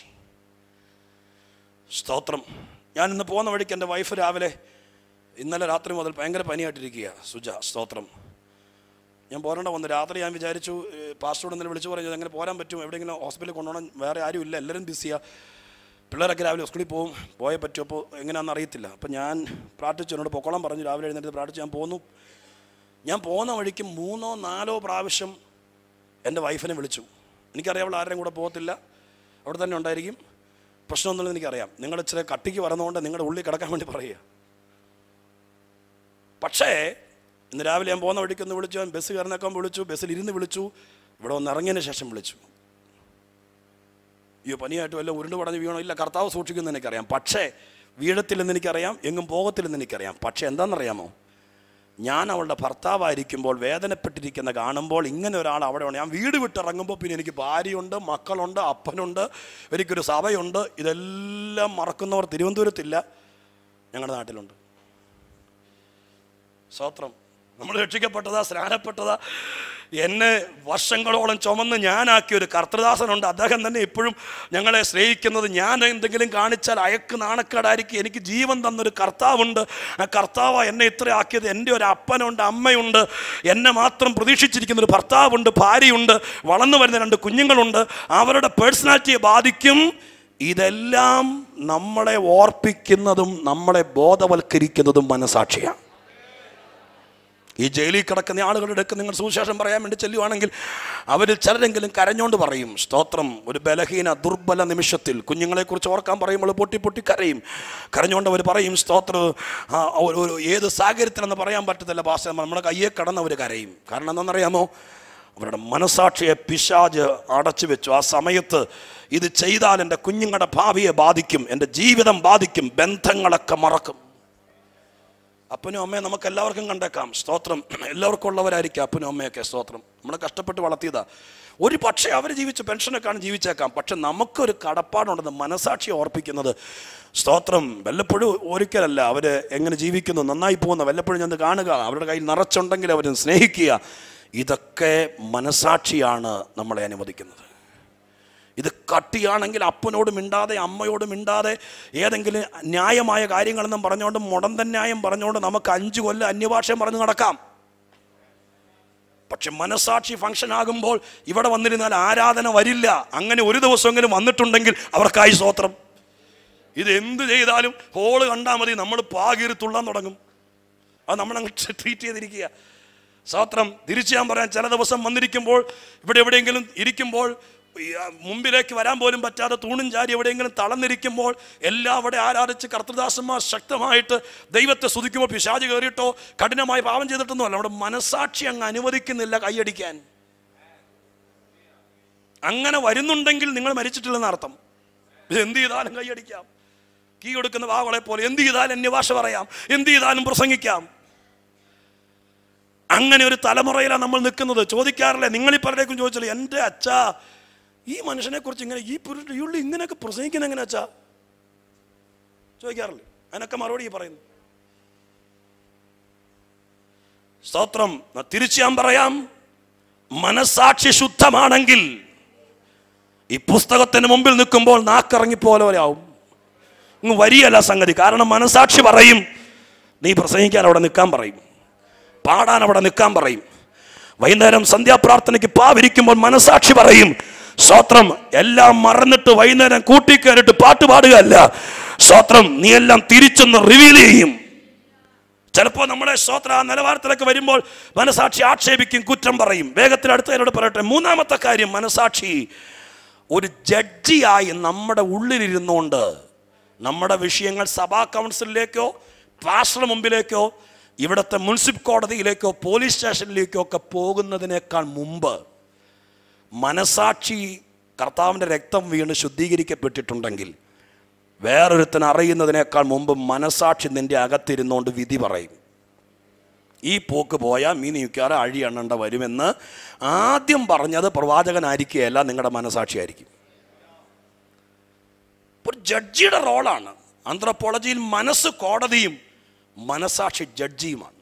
സ്തോത്രം. ഞാൻ ഇന്ന് പോകുന്ന വഴിക്ക് എൻ്റെ വൈഫ് രാവിലെ ഇന്നലെ രാത്രി മുതൽ ഭയങ്കര പനിയായിട്ടിരിക്കുക, സുജ. സ്തോത്രം. ഞാൻ പോരേണ്ട വന്നു. രാത്രി ഞാൻ വിചാരിച്ചു, പാസ്റ്ററോട് ഇന്നലെ വിളിച്ചു പറഞ്ഞത് എങ്ങനെ പോരാൻ പറ്റും, എവിടെയെങ്കിലും ഹോസ്പിറ്റലിൽ കൊണ്ടുപോകണം, വേറെ ആരും ഇല്ല, എല്ലാവരും ബിസിയാണ്, പിള്ളേരൊക്കെ രാവിലെ സ്കൂളിൽ പോകും, പോയേ പറ്റും, അപ്പോൾ എങ്ങനെയാണെന്ന് അറിയത്തില്ല. അപ്പോൾ ഞാൻ പ്രാർത്ഥിച്ചു, എന്നോട് പൊക്കോളം പറഞ്ഞു, രാവിലെ എഴുന്നേറ്റ് പ്രാർത്ഥിച്ച് ഞാൻ പോന്നു. ഞാൻ പോകുന്ന വഴിക്ക് 3-4 പ്രാവശ്യം എൻ്റെ വൈഫിനെ വിളിച്ചു. എനിക്കറിയാം അവൾ ആരുടെയും കൂടെ പോകത്തില്ല, അവിടെ തന്നെ ഉണ്ടായിരിക്കും, പ്രശ്നമൊന്നുമില്ലെന്ന് എനിക്കറിയാം. നിങ്ങൾ ഇച്ചിരി കട്ടിക്ക് വരുന്നതുകൊണ്ട് നിങ്ങളുടെ ഉള്ളിൽ കിടക്കാൻ വേണ്ടി പറയുക. പക്ഷേ ഇന്ന് രാവിലെ ഞാൻ പോകുന്ന വഴിക്കൊന്ന് വിളിച്ചു, ബസ് കയറുന്നേക്കാൻ വിളിച്ചു, ബസ്സിൽ ഇരുന്ന് വിളിച്ചു, ഇവിടെ ഒന്ന് ഇറങ്ങിയതിന് ശേഷം വിളിച്ചു. അയ്യോ പനിയായിട്ട് വല്ല ഉരുണ്ട് പടഞ്ഞ് വീണോ? ഇല്ല, കർത്താവ് സൂക്ഷിക്കുമെന്ന് എനിക്കറിയാം. പക്ഷേ വീഴത്തില്ലെന്ന് എനിക്കറിയാം, എങ്ങും പോകത്തില്ലെന്ന് എനിക്കറിയാം. പക്ഷേ എന്താണെന്നറിയാമോ, ഞാൻ അവളുടെ ഭർത്താവായിരിക്കുമ്പോൾ വേദനപ്പെട്ടിരിക്കുന്ന കാണുമ്പോൾ ഇങ്ങനെ ഒരാൾ അവിടെ ഉണ്ട്. ഞാൻ വീട് വിട്ടിറങ്ങുമ്പോൾ പിന്നെ എനിക്ക് ഭാര്യയുണ്ട്, മക്കളുണ്ട്, അപ്പനുണ്ട്, എനിക്കൊരു സഭയുണ്ട്. ഇതെല്ലാം മറക്കുന്നവർ തിരുവനന്തപുരത്തില്ല, ഞങ്ങളുടെ നാട്ടിലുണ്ട്. സ്തോത്രം. നമ്മൾ രക്ഷിക്കപ്പെട്ടതാ, സ്നാനപ്പെട്ടതാ, എന്നെ വർഷങ്ങളോളം ചുമന്ന് ഞാനാക്കിയ ഒരു കർത്തൃദാസനുണ്ട്. അദ്ദേഹം തന്നെ ഇപ്പോഴും ഞങ്ങളെ സ്നേഹിക്കുന്നത്. ഞാൻ എന്തെങ്കിലും കാണിച്ചാൽ അയക്ക് നാണക്കേടായിരിക്കും. എനിക്ക് ജീവൻ തന്നൊരു കർത്താവുണ്ട്. ആ കർത്താവ് എന്നെ ഇത്ര ആക്കിയത്. എൻ്റെ ഒരു അപ്പനുണ്ട്, അമ്മയുണ്ട്, എന്നെ മാത്രം പ്രതീക്ഷിച്ചിരിക്കുന്നൊരു ഭർത്താവുണ്ട്, ഭാര്യയുണ്ട്, വളർന്നു വരുന്ന 2 കുഞ്ഞുങ്ങളുണ്ട്. അവരുടെ പേഴ്സണാലിറ്റിയെ ബാധിക്കും. ഇതെല്ലാം നമ്മളെ ഓർപ്പിക്കുന്നതും നമ്മളെ ബോധവൽക്കരിക്കുന്നതും മനസാക്ഷിയാണ്. ഈ ജയിലിൽ കിടക്കുന്ന ആളുകളുടെ അടുക്ക് നിങ്ങൾ സുവിശേഷം പറയാൻ വേണ്ടി ചെല്ലുവാണെങ്കിൽ അവരിൽ ചിലരെങ്കിലും കരഞ്ഞുകൊണ്ട് പറയും. സ്തോത്രം. ഒരു ബലഹീന ദുർബല നിമിഷത്തിൽ കുഞ്ഞുങ്ങളെക്കുറിച്ച് ഓർക്കാൻ പറയുമ്പോൾ പൊട്ടി പൊട്ടി കരയും. കരഞ്ഞുകൊണ്ട് അവർ പറയും സ്തോത്രം. ഒരു ഏത് സാഹചര്യത്തിലെന്ന് പറയാൻ പറ്റത്തില്ല പാസ്റ്റർ, നമ്മുടെ കയ്യെ കടന്നവർ കരയും. കാരണം എന്താണെന്നറിയാമോ, അവരുടെ മനസാക്ഷിയെ പിശാച് അടച്ചു വെച്ചു. ആ സമയത്ത് ഇത് ചെയ്താൽ എൻ്റെ കുഞ്ഞുങ്ങളുടെ ഭാവിയെ ബാധിക്കും, എൻ്റെ ജീവിതം ബാധിക്കും, ബന്ധങ്ങളൊക്കെ മറക്കും. അപ്പനും അമ്മയും നമുക്ക് എല്ലാവർക്കും കണ്ടേക്കാം. സ്തോത്രം. എല്ലാവർക്കും ഉള്ളവരായിരിക്കും അപ്പനും അമ്മയൊക്കെ. സ്തോത്രം. നമ്മളെ കഷ്ടപ്പെട്ട് വളർത്തിയതാ. ഒരു പക്ഷേ അവർ ജീവിച്ച് പെൻഷനൊക്കെയാണ് ജീവിച്ചേക്കാം. പക്ഷെ നമുക്കൊരു കടപ്പാടുണ്ടെന്ന് മനസാക്ഷി ഓർപ്പിക്കുന്നത്. സ്തോത്രം. വല്ലപ്പോഴും ഒരിക്കലല്ല അവർ എങ്ങനെ ജീവിക്കുന്നു, നന്നായി പോകുന്ന വല്ലപ്പോഴും ഞാൻ കാണുക, അവരുടെ കയ്യിൽ നിറച്ചുണ്ടെങ്കിൽ അവരെ സ്നേഹിക്കുക. ഇതൊക്കെ മനസാക്ഷിയാണ് നമ്മളെ അനുവദിക്കുന്നത്. ഇത് കട്ടിയാണെങ്കിൽ അപ്പനോട് മിണ്ടാതെ, അമ്മയോട് മിണ്ടാതെ, ഏതെങ്കിലും ന്യായമായ കാര്യങ്ങളെന്നും പറഞ്ഞുകൊണ്ട്, മുടന്തൻ ന്യായം പറഞ്ഞുകൊണ്ട് നമുക്ക് 5 കൊല്ലം അന്യഭാഷയും പറഞ്ഞ് നടക്കാം. പക്ഷെ മനസാക്ഷി ഫംഗ്ഷൻ ആകുമ്പോൾ ഇവിടെ വന്നിരുന്നാൽ ആരാധന വരില്ല. അങ്ങനെ ഒരു ദിവസമെങ്കിലും വന്നിട്ടുണ്ടെങ്കിൽ അവർക്കായി സ്തോത്രം. ഇത് എന്ത് ചെയ്താലും ഹോള് കണ്ടാൽ മതി, നമ്മൾ പാകീറി തുള്ളാൻ തുടങ്ങും. അത് നമ്മളങ്ങ് ട്രീറ്റ് ചെയ്തിരിക്കുക. സ്തോത്രം. തിരിച്ച് ഞാൻ പറയാം, ചില ദിവസം വന്നിരിക്കുമ്പോൾ ഇവിടെ എവിടെയെങ്കിലും ഇരിക്കുമ്പോൾ മുമ്പിലേക്ക് വരാൻ പോലും പറ്റാതെ തൂണും ചാരി എവിടെയെങ്കിലും തളർന്നിരിക്കുമ്പോൾ എല്ലാം അവിടെ ആരാധിച്ച് കർത്തൃദാസന്മാർ ശക്തമായിട്ട് ദൈവത്തെ സ്തുതിക്കുമ്പോൾ പിശാച് കയറിയിട്ടോ കഠിനമായി പാപം ചെയ്തിട്ടൊന്നുമല്ല, നമ്മുടെ മനസാക്ഷി അങ്ങ് അനുവദിക്കുന്നില്ല കൈയടിക്കാൻ. അങ്ങനെ വരുന്നുണ്ടെങ്കിൽ നിങ്ങൾ മരിച്ചിട്ടില്ലെന്ന് അർത്ഥം. ഇത് എന്ത് ചെയ്താലും കൈയടിക്കാം. കീ കൊടുക്കുന്ന വാവളെ പോലെ എന്ത് ചെയ്താലും അന്യഭാഷ പറയാം, എന്ത് ചെയ്താലും പ്രസംഗിക്കാം. അങ്ങനെ ഒരു തലമുറയിലാണ് നമ്മൾ നിൽക്കുന്നത്. ചോദിക്കാറില്ലേ, നിങ്ങളീ പലരേക്കും ചോദിച്ചല്ലോ, എൻ്റെ അച്ഛാ ഈ മനുഷ്യനെ കുറിച്ച് ഇങ്ങനെ ഈ പുരുള്ളി ഇങ്ങനെയൊക്കെ പ്രസംഗിക്കുന്ന എങ്ങനെ അച്ഛാ ചോദിക്കാറില്ലേ? അതിനൊക്കെ മറുപടി പറയുന്നു. സ്തോത്രം. തിരിച്ച് ഞാൻ പറയാം, മനസാക്ഷി ശുദ്ധമാണെങ്കിൽ ഈ പുസ്തകത്തിന് മുമ്പിൽ നിൽക്കുമ്പോൾ നാക്കിറങ്ങിപ്പോലെ ആവും. ഇങ്ങ് വരിയല്ല സംഗതി. കാരണം മനസാക്ഷി പറയും, നീ പ്രസംഗിക്കാൻ അവിടെ നിൽക്കാൻ പറയും, പാടാൻ അവിടെ നിൽക്കാൻ പറയും. വൈകുന്നേരം സന്ധ്യാപ്രാർത്ഥനയ്ക്ക് പാവിരിക്കുമ്പോൾ മനസാക്ഷി പറയും, സ്തോത്രം, എല്ലാം മറന്നിട്ട് വൈകുന്നേരം കൂട്ടിക്കയറിട്ട് പാട്ട് പാടുകയല്ല, സ്തോത്രം, നീ എല്ലാം തിരിച്ചൊന്ന് റിവീൽ ചെയ്യും. ചിലപ്പോൾ നമ്മുടെ സ്തോത്ര ആ നിലവാരത്തിലൊക്കെ വരുമ്പോൾ മനസാക്ഷി ആക്ഷേപിക്കും, കുറ്റം പറയും. വേഗത്തിൽ അടുത്തതിനോട് പറയട്ടെ. 3-ാമത്തെ കാര്യം, മനസാക്ഷി ഒരു ജഡ്ജിയായി നമ്മുടെ ഉള്ളിലിരുന്നുകൊണ്ട് നമ്മുടെ വിഷയങ്ങൾ സഭാ കൗൺസിലിലേക്കോ പാസ്റ്ററുടെ മുമ്പിലേക്കോ ഇവിടുത്തെ മുനിസിപ്പൽ കോടതിയിലേക്കോ പോലീസ് സ്റ്റേഷനിലേക്കോ ഒക്കെ പോകുന്നതിനേക്കാൾ മുമ്പ് മനസാക്ഷി കർത്താവിൻ്റെ രക്തം വീണ് ശുദ്ധീകരിക്കപ്പെട്ടിട്ടുണ്ടെങ്കിൽ വേറൊരുത്തൻ അറിയുന്നതിനേക്കാൾ മുമ്പ് മനസാക്ഷി നിൻ്റെ അകത്തിരുന്നുകൊണ്ട് വിധി പറയും. ഈ പോക്ക് പോയാൽ മീൻ നിൽക്കാതെ അഴി എണ്ണേണ്ട വരുമെന്ന് ആദ്യം പറഞ്ഞത് പ്രവാചകനായിരിക്കുകയല്ല, നിങ്ങളുടെ മനസാക്ഷിയായിരിക്കും. ഒരു ജഡ്ജിയുടെ റോളാണ്. ആന്ത്രപ്പോളജിയിൽ മനസ്സ് കോടതിയും മനസാക്ഷി ജഡ്ജിയുമാണ്.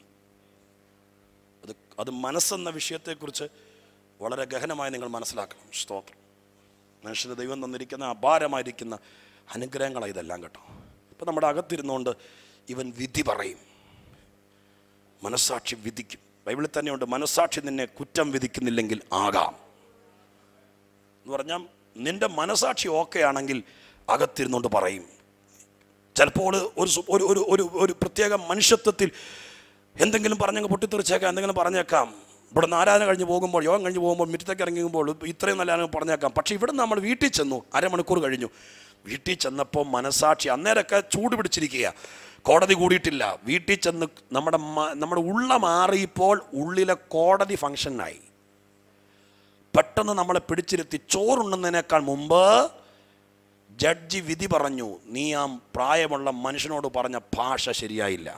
അത് മനസ്സെന്ന വിഷയത്തെക്കുറിച്ച് വളരെ ഗഹനമായി നിങ്ങൾ മനസ്സിലാക്കണം. സ്തോത്രം. മനുഷ്യന് ദൈവം തന്നിരിക്കുന്ന അപാരമായിരിക്കുന്ന അനുഗ്രഹങ്ങളാണ് ഇതെല്ലാം കേട്ടോ. ഇപ്പം നമ്മുടെ അകത്തിരുന്നുകൊണ്ട് ഇവൻ വിധി പറയും, മനസാക്ഷി വിധിക്കും. ബൈബിളിൽ തന്നെയുണ്ട്, മനസാക്ഷി നിന്നെ കുറ്റം വിധിക്കുന്നില്ലെങ്കിൽ ആകാം എന്ന് പറഞ്ഞാൽ നിന്റെ മനസാക്ഷി ഓക്കെ ആണെങ്കിൽ അകത്തിരുന്നുകൊണ്ട് പറയും. ചിലപ്പോൾ ഒരു പ്രത്യേക മനുഷ്യത്വത്തിൽ എന്തെങ്കിലും പറഞ്ഞങ്ങ് പൊട്ടിത്തെറിച്ചേക്കാം, എന്തെങ്കിലും പറഞ്ഞേക്കാം. ഇവിടെ നിന്ന് ആരാധന കഴിഞ്ഞ് പോകുമ്പോൾ, യോഗം കഴിഞ്ഞ് പോകുമ്പോൾ, മുറ്റത്തേക്ക് ഇറങ്ങിക്കുമ്പോൾ ഇത്രയും നല്ല ആരും പറഞ്ഞേക്കാം. പക്ഷേ ഇവിടെ നമ്മൾ വീട്ടിൽ ചെന്നു, അരമണിക്കൂർ കഴിഞ്ഞു. വീട്ടിൽ ചെന്നപ്പോൾ മനസാക്ഷി അന്നേരമൊക്കെ ചൂട് പിടിച്ചിരിക്കുക, കോടതി കൂടിയിട്ടില്ല. വീട്ടിൽ ചെന്ന് നമ്മുടെ ഉള്ള മാറിയപ്പോൾ ഉള്ളിലെ കോടതി ഫങ്ഷനായി. പെട്ടെന്ന് നമ്മളെ പിടിച്ചിരുത്തി ചോറുണ്ണുന്നതിനേക്കാൾ മുമ്പ് ജഡ്ജി വിധി പറഞ്ഞു, നീ ആ പ്രായമുള്ള മനുഷ്യനോട് പറഞ്ഞ ഭാഷ ശരിയായില്ല.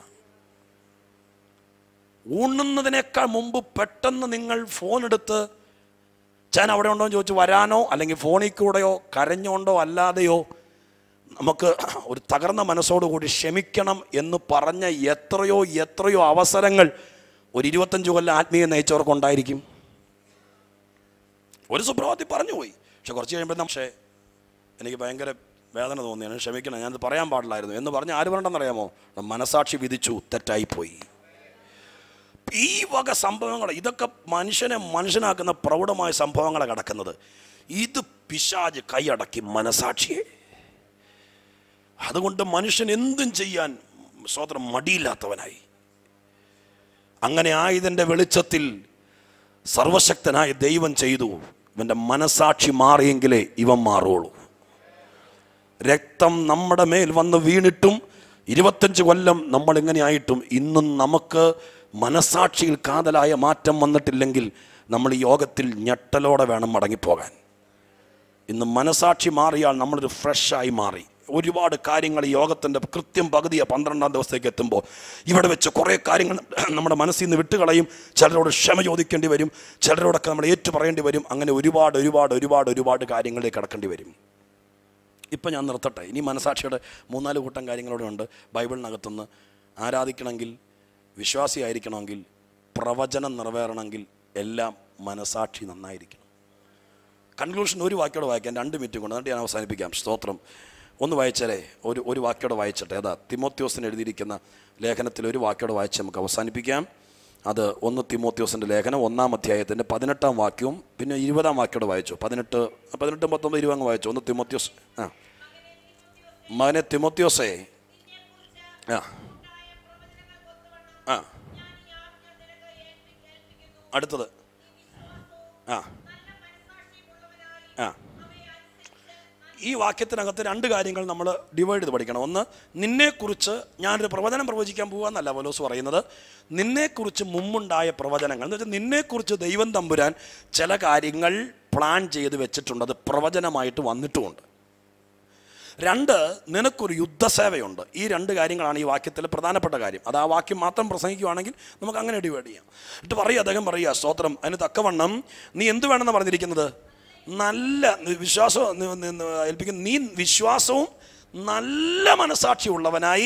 ഊണ്ണുന്നതിനേക്കാൾ മുമ്പ് പെട്ടെന്ന് നിങ്ങൾ ഫോൺ എടുത്ത് ഞാൻ അവിടെ ഉണ്ടോ എന്ന് ചോദിച്ചു വരാനോ, അല്ലെങ്കിൽ ഫോണിൽ കൂടെയോ കരഞ്ഞോണ്ടോ അല്ലാതെയോ നമുക്ക് ഒരു തകർന്ന മനസ്സോടുകൂടി ക്ഷമിക്കണം എന്ന് പറഞ്ഞ എത്രയോ അവസരങ്ങൾ ഒരു 25 കൊല്ലം ആത്മീയ നയിച്ചവർക്കുണ്ടായിരിക്കും. ഒരു സുപ്രഭാതത്തിൽ പറഞ്ഞു പോയി. പക്ഷെ കുറച്ച് കഴിയുമ്പോൾ പക്ഷേ എനിക്ക് ഭയങ്കര വേദന തോന്നിയാണ്, ക്ഷമിക്കണം, ഞാനത് പറയാൻ പാടില്ലായിരുന്നു എന്ന് പറഞ്ഞ് ആര് പറഞ്ഞെന്നറിയാമോ? മനസാക്ഷി വിധിച്ചു, തെറ്റായിപ്പോയി. ഈ വക സംഭവങ്ങൾ, ഇതൊക്കെ മനുഷ്യനാക്കുന്ന പ്രൗഢമായ സംഭവങ്ങളാണ് കിടക്കുന്നത്. ഇത് പിശാച് കൈയടക്കി മനസാക്ഷിയെ. അതുകൊണ്ട് മനുഷ്യൻ എന്തും ചെയ്യാൻ സ്വതന്ത്രം മടിയില്ലാത്തവനായി. അങ്ങനെ ആയതിൻ്റെ വെളിച്ചത്തിൽ സർവശക്തനായ ദൈവം ചെയ്തു, ഇവൻ്റെ മനസാക്ഷി മാറിയെങ്കിലേ ഇവൻ മാറുള്ളൂ. രക്തം നമ്മുടെ മേൽ വന്ന് വീണിട്ടും 25 കൊല്ലം നമ്മളിങ്ങനെ ആയിട്ടും ഇന്നും നമുക്ക് മനസാക്ഷിയിൽ കാതലായ മാറ്റം വന്നിട്ടില്ലെങ്കിൽ നമ്മൾ ഈ യോഗത്തിൽ ഞെട്ടലോടെ വേണം മടങ്ങിപ്പോകാൻ. ഇന്ന് മനസാക്ഷി മാറിയാൽ നമ്മളൊരു ഫ്രഷായി മാറി. ഒരുപാട് കാര്യങ്ങൾ ഈ യോഗത്തിൻ്റെ കൃത്യം പകുതിയാണ് 12ാം ദിവസത്തേക്ക് എത്തുമ്പോൾ ഇവിടെ വെച്ച് കുറേ കാര്യങ്ങൾ നമ്മുടെ മനസ്സിൽ നിന്ന് വിട്ടുകളയും. ചിലരോട് ക്ഷമ ചോദിക്കേണ്ടി വരും, ചിലരോടൊക്കെ നമ്മൾ ഏറ്റു പറയേണ്ടി വരും. അങ്ങനെ ഒരുപാട് കാര്യങ്ങളിലേക്ക് കടക്കേണ്ടി വരും. ഇപ്പം ഞാൻ നിർത്തട്ടെ. ഇനി മനസാക്ഷിയുടെ 3-4 കൂട്ടം കാര്യങ്ങളോടെ ഉണ്ട്. ബൈബിളിനകത്തുനിന്ന് ആരാധിക്കണമെങ്കിൽ, വിശ്വാസിയായിരിക്കണമെങ്കിൽ, പ്രവചനം നിറവേറണമെങ്കിൽ എല്ലാം മനസാക്ഷി നന്നായിരിക്കണം. കൺക്ലൂഷൻ ഒരു വാക്യോടെ വായിക്കാം, 2 മിനിറ്റ് കൊണ്ട്, എന്നിട്ട് ഞാൻ അവസാനിപ്പിക്കാം. സ്തോത്രം. ഒന്ന് വായിച്ചാലേ, ഒരു വാക്യോടെ വായിച്ചട്ടെ. അതാ തിമോത്തിയോസിന് എഴുതിയിരിക്കുന്ന ലേഖനത്തിൽ ഒരു വാക്യോടെ വായിച്ച് നമുക്ക് അവസാനിപ്പിക്കാം. അത് 1 തിമോത്തിയോസിൻ്റെ ലേഖനം 1-ാം അധ്യായത്തിൻ്റെ 18-ാം വാക്യവും പിന്നെ 20-ാം വാക്യോടെ വായിച്ചു. 18, 19, 20 അങ്ങ് വായിച്ചു. 1 തിമോത്തിയോസ്. മകനെ തിമോത്തിയോസേ, അടുത്തത് ഈ വാക്യത്തിനകത്ത് 2 കാര്യങ്ങൾ നമ്മൾ ഡിവൈഡ് ചെയ്ത് പഠിക്കണം. ഒന്ന്, നിന്നെക്കുറിച്ച് ഞാനൊരു പ്രവചനം പ്രവചിക്കാൻ പോകാമെന്നല്ല പൗലോസ് പറയുന്നത്. നിന്നെക്കുറിച്ച് മുമ്പുണ്ടായ പ്രവചനങ്ങൾ എന്ന് വെച്ചാൽ നിന്നെക്കുറിച്ച് ദൈവം തമ്പുരാൻ ചില കാര്യങ്ങൾ പ്ലാൻ ചെയ്ത് വെച്ചിട്ടുണ്ട്, അത് പ്രവചനമായിട്ട് വന്നിട്ടുമുണ്ട്. 2, നിനക്കൊരു യുദ്ധസേവയുണ്ട്. ഈ 2 കാര്യങ്ങളാണ് ഈ വാക്യത്തിൽ പ്രധാനപ്പെട്ട കാര്യം. അത് ആ വാക്യം മാത്രം പ്രസംഗിക്കുകയാണെങ്കിൽ നമുക്ക് അങ്ങനെ ഡിവൈഡ് ചെയ്യാം. എന്നിട്ട് അദ്ദേഹം പറയുക, സ്തോത്രം, അതിന് തക്കവണ്ണം നീ എന്ത് വേണമെന്ന് പറഞ്ഞിരിക്കുന്നത്? നല്ല വിശ്വാസം ഏൽപ്പിക്കുന്ന നീ വിശ്വാസവും നല്ല മനസാക്ഷി ഉള്ളവനായി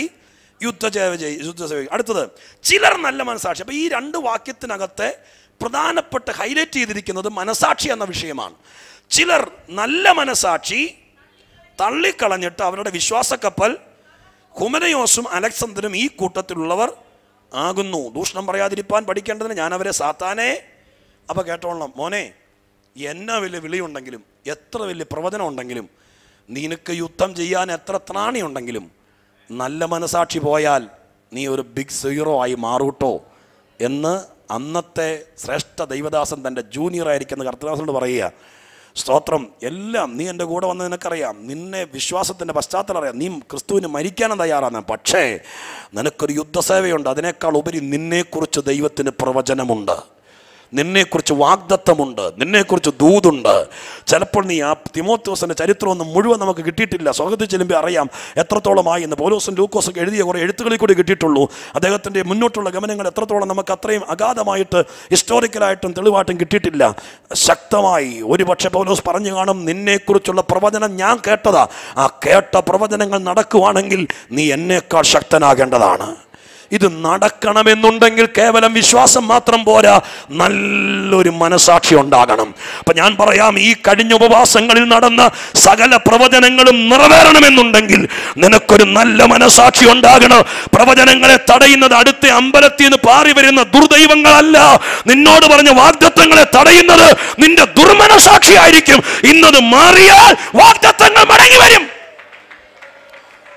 യുദ്ധസേവ. അടുത്തത്, ചിലർ നല്ല മനസാക്ഷി. അപ്പം ഈ 2 വാക്യത്തിനകത്തെ പ്രധാനപ്പെട്ട ഹൈലൈറ്റ് ചെയ്തിരിക്കുന്നത് മനസാക്ഷി എന്ന വിഷയമാണ്. ചിലർ നല്ല മനസാക്ഷി തള്ളിക്കളഞ്ഞിട്ട് അവരുടെ വിശ്വാസക്കപ്പൽ ഹുമനയോസും അലക്സണ്ടറും ഈ കൂട്ടത്തിലുള്ളവർ ആകുന്നു. ദൂഷണം പറയാതിരിപ്പാൻ പഠിക്കേണ്ടതിന് ഞാൻ അവരെ സാത്താനെ. അപ്പോൾ കേട്ടോളണം മോനെ, എന്നാ വലിയ വിളിയുണ്ടെങ്കിലും, എത്ര വലിയ പ്രവചനം ഉണ്ടെങ്കിലും, നിനക്ക് യുദ്ധം ചെയ്യാൻ എത്ര ത്രാണി ഉണ്ടെങ്കിലും, നല്ല മനസാക്ഷി പോയാൽ നീ ഒരു ബിഗ് സീറോ ആയി മാറൂട്ടോ എന്ന് അന്നത്തെ ശ്രേഷ്ഠ ദൈവദാസൻ തൻ്റെ ജൂനിയറായിരിക്കുന്ന കർത്തദാസനോട് പറയുക. സ്തോത്രം. എല്ലാം നീ എൻ്റെ കൂടെ വന്ന് നിനക്കറിയാം, നിന്നെ വിശ്വാസത്തിൻ്റെ പശ്ചാത്തലം അറിയാം, നീ ക്രിസ്തുവിന് മരിക്കാനും തയ്യാറാണ്. പക്ഷേ നിനക്കൊരു യുദ്ധസേവയുണ്ട്. അതിനേക്കാൾ ഉപരി നിന്നെക്കുറിച്ച് ദൈവത്തിന് പ്രവചനമുണ്ട്, നിന്നെക്കുറിച്ച് വാഗ്ദത്തമുണ്ട്, നിന്നെക്കുറിച്ച് ദൂതുണ്ട്. ചിലപ്പോൾ നീ ആ തിമോത്തിയോസിൻ്റെ ചരിത്രമൊന്നും മുഴുവൻ നമുക്ക് കിട്ടിയിട്ടില്ല. സ്വർഗ്ഗത്തിൽ ചെല്ലുമ്പോൾ അറിയാം എത്രത്തോളമായി എന്ന്. പൗലോസും ലൂക്കോസൊക്കെ എഴുതിയ കുറേ എഴുത്തുകളിൽ കൂടി കിട്ടിയിട്ടുള്ളൂ. അദ്ദേഹത്തിൻ്റെ മുന്നോട്ടുള്ള ഗമനങ്ങൾ എത്രത്തോളം നമുക്ക് അത്രയും അഗാധമായിട്ട് ഹിസ്റ്റോറിക്കലായിട്ടും തെളിവായിട്ടും കിട്ടിയിട്ടില്ല. ശക്തമായി ഒരുപക്ഷെ പൗലോസ് പറഞ്ഞു കാണും, നിന്നെക്കുറിച്ചുള്ള പ്രവചനം ഞാൻ കേട്ടതാ, ആ കേട്ട പ്രവചനങ്ങൾ നടക്കുവാണെങ്കിൽ നീ എന്നേക്കാൾ ശക്തനാകേണ്ടതാണ്. ഇത് നടക്കണമെന്നുണ്ടെങ്കിൽ കേവലം വിശ്വാസം മാത്രം പോരാ, നല്ലൊരു മനസാക്ഷി ഉണ്ടാകണം. അപ്പം ഞാൻ പറയാം, ഈ കഴിഞ്ഞ ഉപവാസങ്ങളിൽ നടന്ന സകല പ്രവചനങ്ങളും നിറവേറണമെന്നുണ്ടെങ്കിൽ നിനക്കൊരു നല്ല മനസാക്ഷി ഉണ്ടാകണം. പ്രവചനങ്ങളെ തടയുന്നത് അടുത്ത അമ്പലത്തിൽ നിന്ന് പാറി വരുന്ന ദുർദൈവങ്ങളല്ല, നിന്നോട് പറഞ്ഞ വാഗ്ദത്തങ്ങളെ തടയുന്നത് നിന്റെ ദുർമനസാക്ഷിയായിരിക്കും. ഇന്നത് മാറിയാൽ വാഗ്ദത്തങ്ങൾ മടങ്ങി വരും.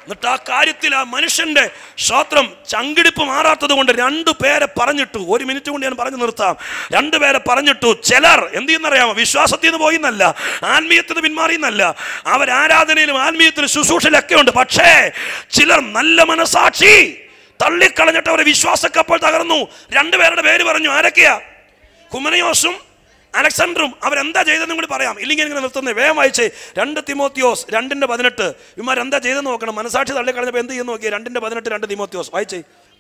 എന്നിട്ട് ആ കാര്യത്തിൽ ആ മനുഷ്യന്റെ സ്തോത്രം ചങ്കിടിപ്പ് മാറാത്തത് കൊണ്ട് 2 പേരെ പറഞ്ഞിട്ടു. 1 മിനിറ്റ് കൊണ്ട് ഞാൻ പറഞ്ഞു നിർത്താം. 2 പേരെ പറഞ്ഞിട്ടു. ചിലർ എന്ത് ചെയ്യുന്നറിയാമോ? വിശ്വാസത്തിൽ നിന്ന് പോയിന്നല്ല, ആത്മീയത്തിൽ നിന്ന് പിന്മാറിയെന്നല്ല, അവർ ആരാധനയിലും ആത്മീയത്തിലും ശുശ്രൂഷയിലൊക്കെ ഉണ്ട്. പക്ഷേ ചിലർ നല്ല മനസാക്ഷി തള്ളിക്കളഞ്ഞിട്ട് അവരുടെ വിശ്വാസക്കപ്പോൾ തകർന്നു. 2 പേരുടെ പേര് പറഞ്ഞു. ആരൊക്കെയാ? ഹുമനയോസും അലക്സാണ്ടറും. അവരെന്താ ചെയ്തെന്നും കൂടി പറയാം, ഇല്ലെങ്കിൽ ഇങ്ങനെ നിർത്തുന്നത്. വേഗം വായിച്ചേ. 2 തിമോത്തിയോസ് 2:18. ഇവന്മാർ എന്താ ചെയ്തെന്ന് നോക്കണം. മനസാക്ഷി തള്ളിക്കളഞ്ഞപ്പോൾ എന്ത് ചെയ്യുന്നു നോക്കിയേ. 2:18 2 തിമോത്തിയോസ് വായിച്ചേ.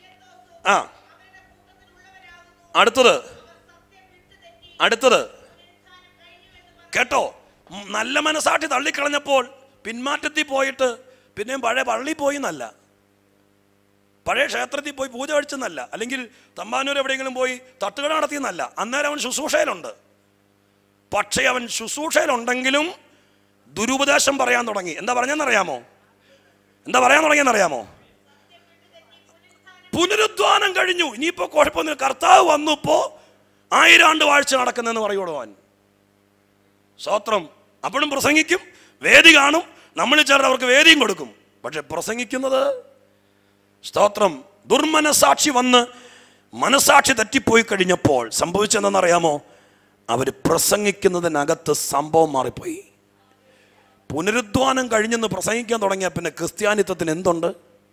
അടുത്തത് കേട്ടോ. നല്ല മനസാക്ഷി തള്ളിക്കളഞ്ഞപ്പോൾ പിന്മാറ്റത്തിൽ പോയിട്ട് പിന്നെയും പഴയ പള്ളി പോയി എന്നല്ല, പഴയ ക്ഷേത്രത്തിൽ പോയി പൂജ കഴിച്ചെന്നല്ല, അല്ലെങ്കിൽ തമ്പാനൂർ എവിടെയെങ്കിലും പോയി തട്ടുകട നടത്തിയെന്നല്ല. അന്നേരം അവൻ ശുശ്രൂഷയിലുണ്ട്. പക്ഷേ അവൻ ശുശ്രൂഷയിലുണ്ടെങ്കിലും ദുരുപദേശം പറയാൻ തുടങ്ങി. എന്താ പറയാൻ തുടങ്ങിയെന്നറിയാമോ? പുനരുദ്ധാനം കഴിഞ്ഞു, ഇനിയിപ്പോ കുഴപ്പമൊന്നുമില്ല, കർത്താവ് വന്നപ്പോ 1000 ആണ്ട് വാഴ്ച നടക്കുന്നെന്ന് പറയുള്ളൂ അവൻ. സ്തോത്രം. അപ്പോഴും പ്രസംഗിക്കും, വേദി കാണും, നമ്മൾ ചേർന്ന് അവർക്ക് വേദിയും കൊടുക്കും. പക്ഷെ പ്രസംഗിക്കുന്നത് സ്തോത്രം ദുർമനസാക്ഷി വന്ന് മനസാക്ഷി തെറ്റിപ്പോയി കഴിഞ്ഞപ്പോൾ സംഭവിച്ചെന്തെന്നറിയാമോ? അവർ പ്രസംഗിക്കുന്നതിനകത്ത് സംഭവം മാറിപ്പോയി. പുനരുദ്ധാനം കഴിഞ്ഞെന്ന് പ്രസംഗിക്കാൻ തുടങ്ങിയ പിന്നെ ക്രിസ്ത്യാനിത്വത്തിന് എന്തുണ്ട്?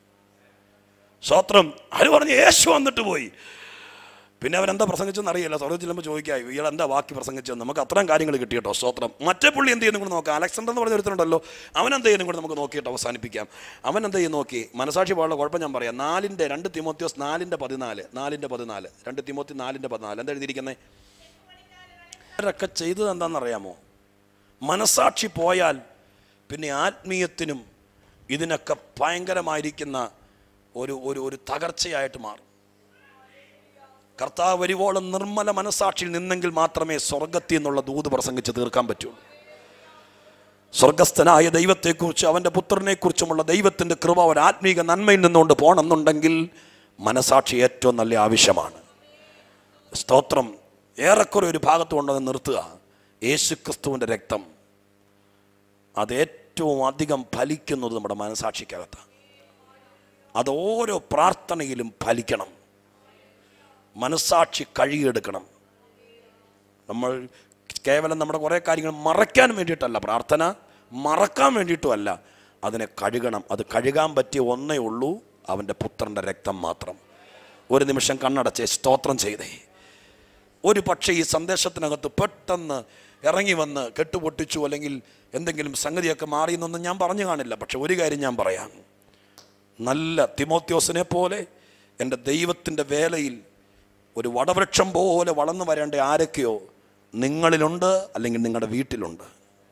സ്തോത്രം. ആര് പറഞ്ഞു? യേശു വന്നിട്ട് പോയി. പിന്നെ അവരെന്താ പ്രസംഗിച്ചെന്ന് അറിയില്ല. സ്വർഗ്ഗത്തിൽ ചെല്ലുമ്പോൾ ചോദിക്കായി ഇയാൾ എന്താ വാക്കി പ്രസംഗിച്ചത്. നമുക്ക് അത്രയും കാര്യങ്ങൾ കിട്ടിയിട്ടോ. സ്തോത്രം. മറ്റേ പുള്ളി എന്ത് ചെയ്യുന്നു കൂടെ നോക്കാം. അലക്സാണ്ടർ എന്ന് പറഞ്ഞ ഒരുത്തരുണ്ടല്ലോ, അവൻ എന്ത് ചെയ്യുന്നു കൂടെ നമുക്ക് നോക്കിയിട്ട് അവസാനിപ്പിക്കാം. അവൻ എന്ത് ചെയ്യുന്നു നോക്കി. മനസാക്ഷി പോലുള്ള കുഴപ്പം ഞാൻ പറയാം. 2 തിമോത്തിയോസ് 4:14 2 തിമോത്തി 4:14 എന്താ എഴുതിയിരിക്കുന്നത്? അവരൊക്കെ ചെയ്തത് എന്താണെന്നറിയാമോ? മനസാക്ഷി പോയാൽ പിന്നെ ആത്മീയത്തിനും ഇതിനൊക്കെ ഭയങ്കരമായിരിക്കുന്ന ഒരു തകർച്ചയായിട്ട് മാറും. കർത്താവ് വരുവോളം നിർമ്മല മനസാക്ഷിയിൽ നിന്നെങ്കിൽ മാത്രമേ സ്വർഗത്തിൽ നിന്നുള്ള ദൂത് പ്രസംഗിച്ച് തീർക്കാൻ പറ്റുള്ളൂ. സ്വർഗസ്ഥനായ ദൈവത്തെക്കുറിച്ച് അവൻ്റെ പുത്രനെക്കുറിച്ചുമുള്ള ദൈവത്തിൻ്റെ കൃപ ഒരു ആത്മീക നന്മയിൽ നിന്നുകൊണ്ട് പോകണമെന്നുണ്ടെങ്കിൽ മനസാക്ഷി ഏറ്റവും നല്ല ആവശ്യമാണ്. സ്തോത്രം. ഏറെക്കുറെ ഒരു ഭാഗത്ത് കൊണ്ടത് നിർത്തുക. യേശുക്രിസ്തുവിൻ്റെ രക്തം അത് ഏറ്റവും അധികം ഫലിക്കുന്നത് നമ്മുടെ മനസാക്ഷിക്കകത്താണ്. അത് ഓരോ പ്രാർത്ഥനയിലും ഫലിക്കണം. മനസാക്ഷി കഴുകിയെടുക്കണം. നമ്മൾ കേവലം നമ്മുടെ കുറേ കാര്യങ്ങൾ മറയ്ക്കാൻ വേണ്ടിയിട്ടല്ല പ്രാർത്ഥന, മറക്കാൻ വേണ്ടിയിട്ടുമല്ല, അതിനെ കഴുകണം. അത് കഴുകാൻ പറ്റിയ ഒന്നേ ഉള്ളൂ, അവൻ്റെ പുത്രൻ്റെ രക്തം മാത്രം. ഒരു നിമിഷം കണ്ണടച്ചേ, സ്തോത്രം ചെയ്തേ. ഒരു പക്ഷേ ഈ സന്ദേശത്തിനകത്ത് പെട്ടെന്ന് ഇറങ്ങി വന്ന് കെട്ടുപൊട്ടിച്ചു അല്ലെങ്കിൽ എന്തെങ്കിലും സംഗതിയൊക്കെ മാറിയെന്നൊന്നും ഞാൻ പറഞ്ഞു കാണില്ല. പക്ഷെ ഒരു കാര്യം ഞാൻ പറയാം, നല്ല തിമോത്തിയോസിനെ പോലെ എൻ്റെ ദൈവത്തിൻ്റെ വേലയിൽ ഒരു വടവൃക്ഷം പോലെ വളർന്നു വരേണ്ട ആരൊക്കെയോ നിങ്ങളിലുണ്ട്, അല്ലെങ്കിൽ നിങ്ങളുടെ വീട്ടിലുണ്ട്.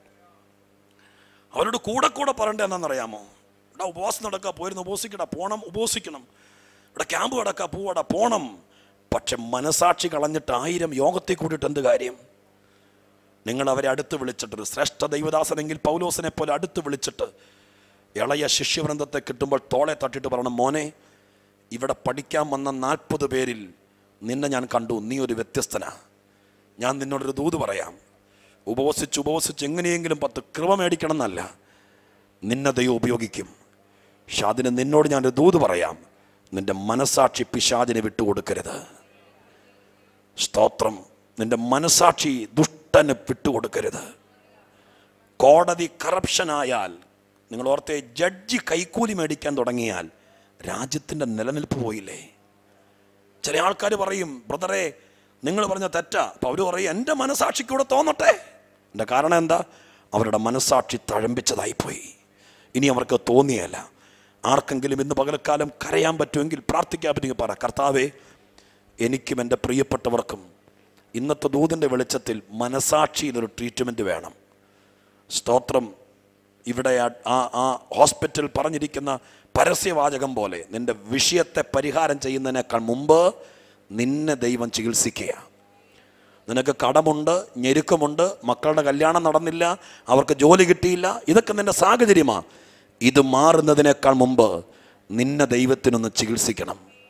അവരോട് കൂടെ പറയേണ്ടത് എന്താണെന്നറിയാമോ? ഇവിടെ ഉപവാസം നടക്കുക, പോയിരുന്നു ഉപവസിക്കട, പോണം, ഉപവസിക്കണം. ഇവിടെ ക്യാമ്പ് കിടക്കുക, പോവട, പോണം. പക്ഷെ മനസാക്ഷി കളഞ്ഞിട്ട് 1000 യോഗത്തിൽ കൂടിയിട്ട് എന്ത് കാര്യം? നിങ്ങൾ അവരെ അടുത്ത് വിളിച്ചിട്ട്, ശ്രേഷ്ഠ ദൈവദാസനെങ്കിൽ പൗലോസിനെ പോലെ അടുത്ത് വിളിച്ചിട്ട് ഇളയ ശിഷ്യവൃന്ദത്തെ കിട്ടുമ്പോൾ തോളെ തട്ടിട്ട് പറയണം, മോനെ, ഇവിടെ പഠിക്കാൻ വന്ന 40 പേരിൽ നിന്നെ ഞാൻ കണ്ടു, നീ ഒരു വ്യത്യസ്തനാ. ഞാൻ നിന്നോടൊരു ദൂത് പറയാം. ഉപവസിച്ച് എങ്ങനെയെങ്കിലും 10 കൃപ മേടിക്കണം എന്നല്ല, നിന്നെ ദൈവം ഉപയോഗിക്കും. പക്ഷെ അതിന് നിന്നോട് ഞാനൊരു ദൂത് പറയാം, നിന്റെ മനസാക്ഷി പിശാചിനെ വിട്ടുകൊടുക്കരുത്. സ്തോത്രം. നിന്റെ മനസാക്ഷി ദുഷ്ടന് വിട്ടുകൊടുക്കരുത്. കോടതി കറപ്ഷനായാൽ, നിങ്ങൾ ഓർത്തെ, ജഡ്ജി കൈക്കൂലി മേടിക്കാൻ തുടങ്ങിയാൽ രാജ്യത്തിൻ്റെ നിലനിൽപ്പ് പോയില്ലേ? ചില ആൾക്കാർ പറയും, ബ്രദറെ നിങ്ങൾ പറഞ്ഞ തെറ്റാ. അപ്പോൾ അവർ പറയും, എൻ്റെ മനസാക്ഷിക്കൂടെ തോന്നട്ടെ. എൻ്റെ കാരണം എന്താ? അവരുടെ മനസാക്ഷി തഴമ്പിച്ചതായിപ്പോയി. ഇനി അവർക്ക് തോന്നിയല്ല. ആർക്കെങ്കിലും ഇന്ന് പകൽക്കാലം കരയാൻ പറ്റുമെങ്കിൽ, പ്രാർത്ഥിക്കാൻ പറ്റുമെങ്കിൽ പറ, കർത്താവേ, എനിക്കും എൻ്റെ പ്രിയപ്പെട്ടവർക്കും ഇന്നത്തെ ദൂതിൻ്റെ വെളിച്ചത്തിൽ മനസാക്ഷിയിലൊരു ട്രീറ്റ്മെൻറ്റ് വേണം. സ്തോത്രം. ഇവിടെ ആ ഹോസ്പിറ്റൽ പറഞ്ഞിരിക്കുന്ന പരസ്യവാചകം പോലെ നിൻ്റെ വിഷയത്തെ പരിഹാരം ചെയ്യുന്നതിനേക്കാൾ മുമ്പ് നിന്നെ ദൈവം ചികിത്സിക്കുക. നിനക്ക് കടമുണ്ട്, ഞെരുക്കമുണ്ട്, മക്കളുടെ കല്യാണം നടന്നില്ല, അവർക്ക് ജോലി കിട്ടിയില്ല, ഇതൊക്കെ നിൻ്റെ സാഹചര്യമാണ്. ഇത് മാറുന്നതിനേക്കാൾ മുമ്പ് നിന്നെ ദൈവത്തിനൊന്ന് ചികിത്സിക്കണം.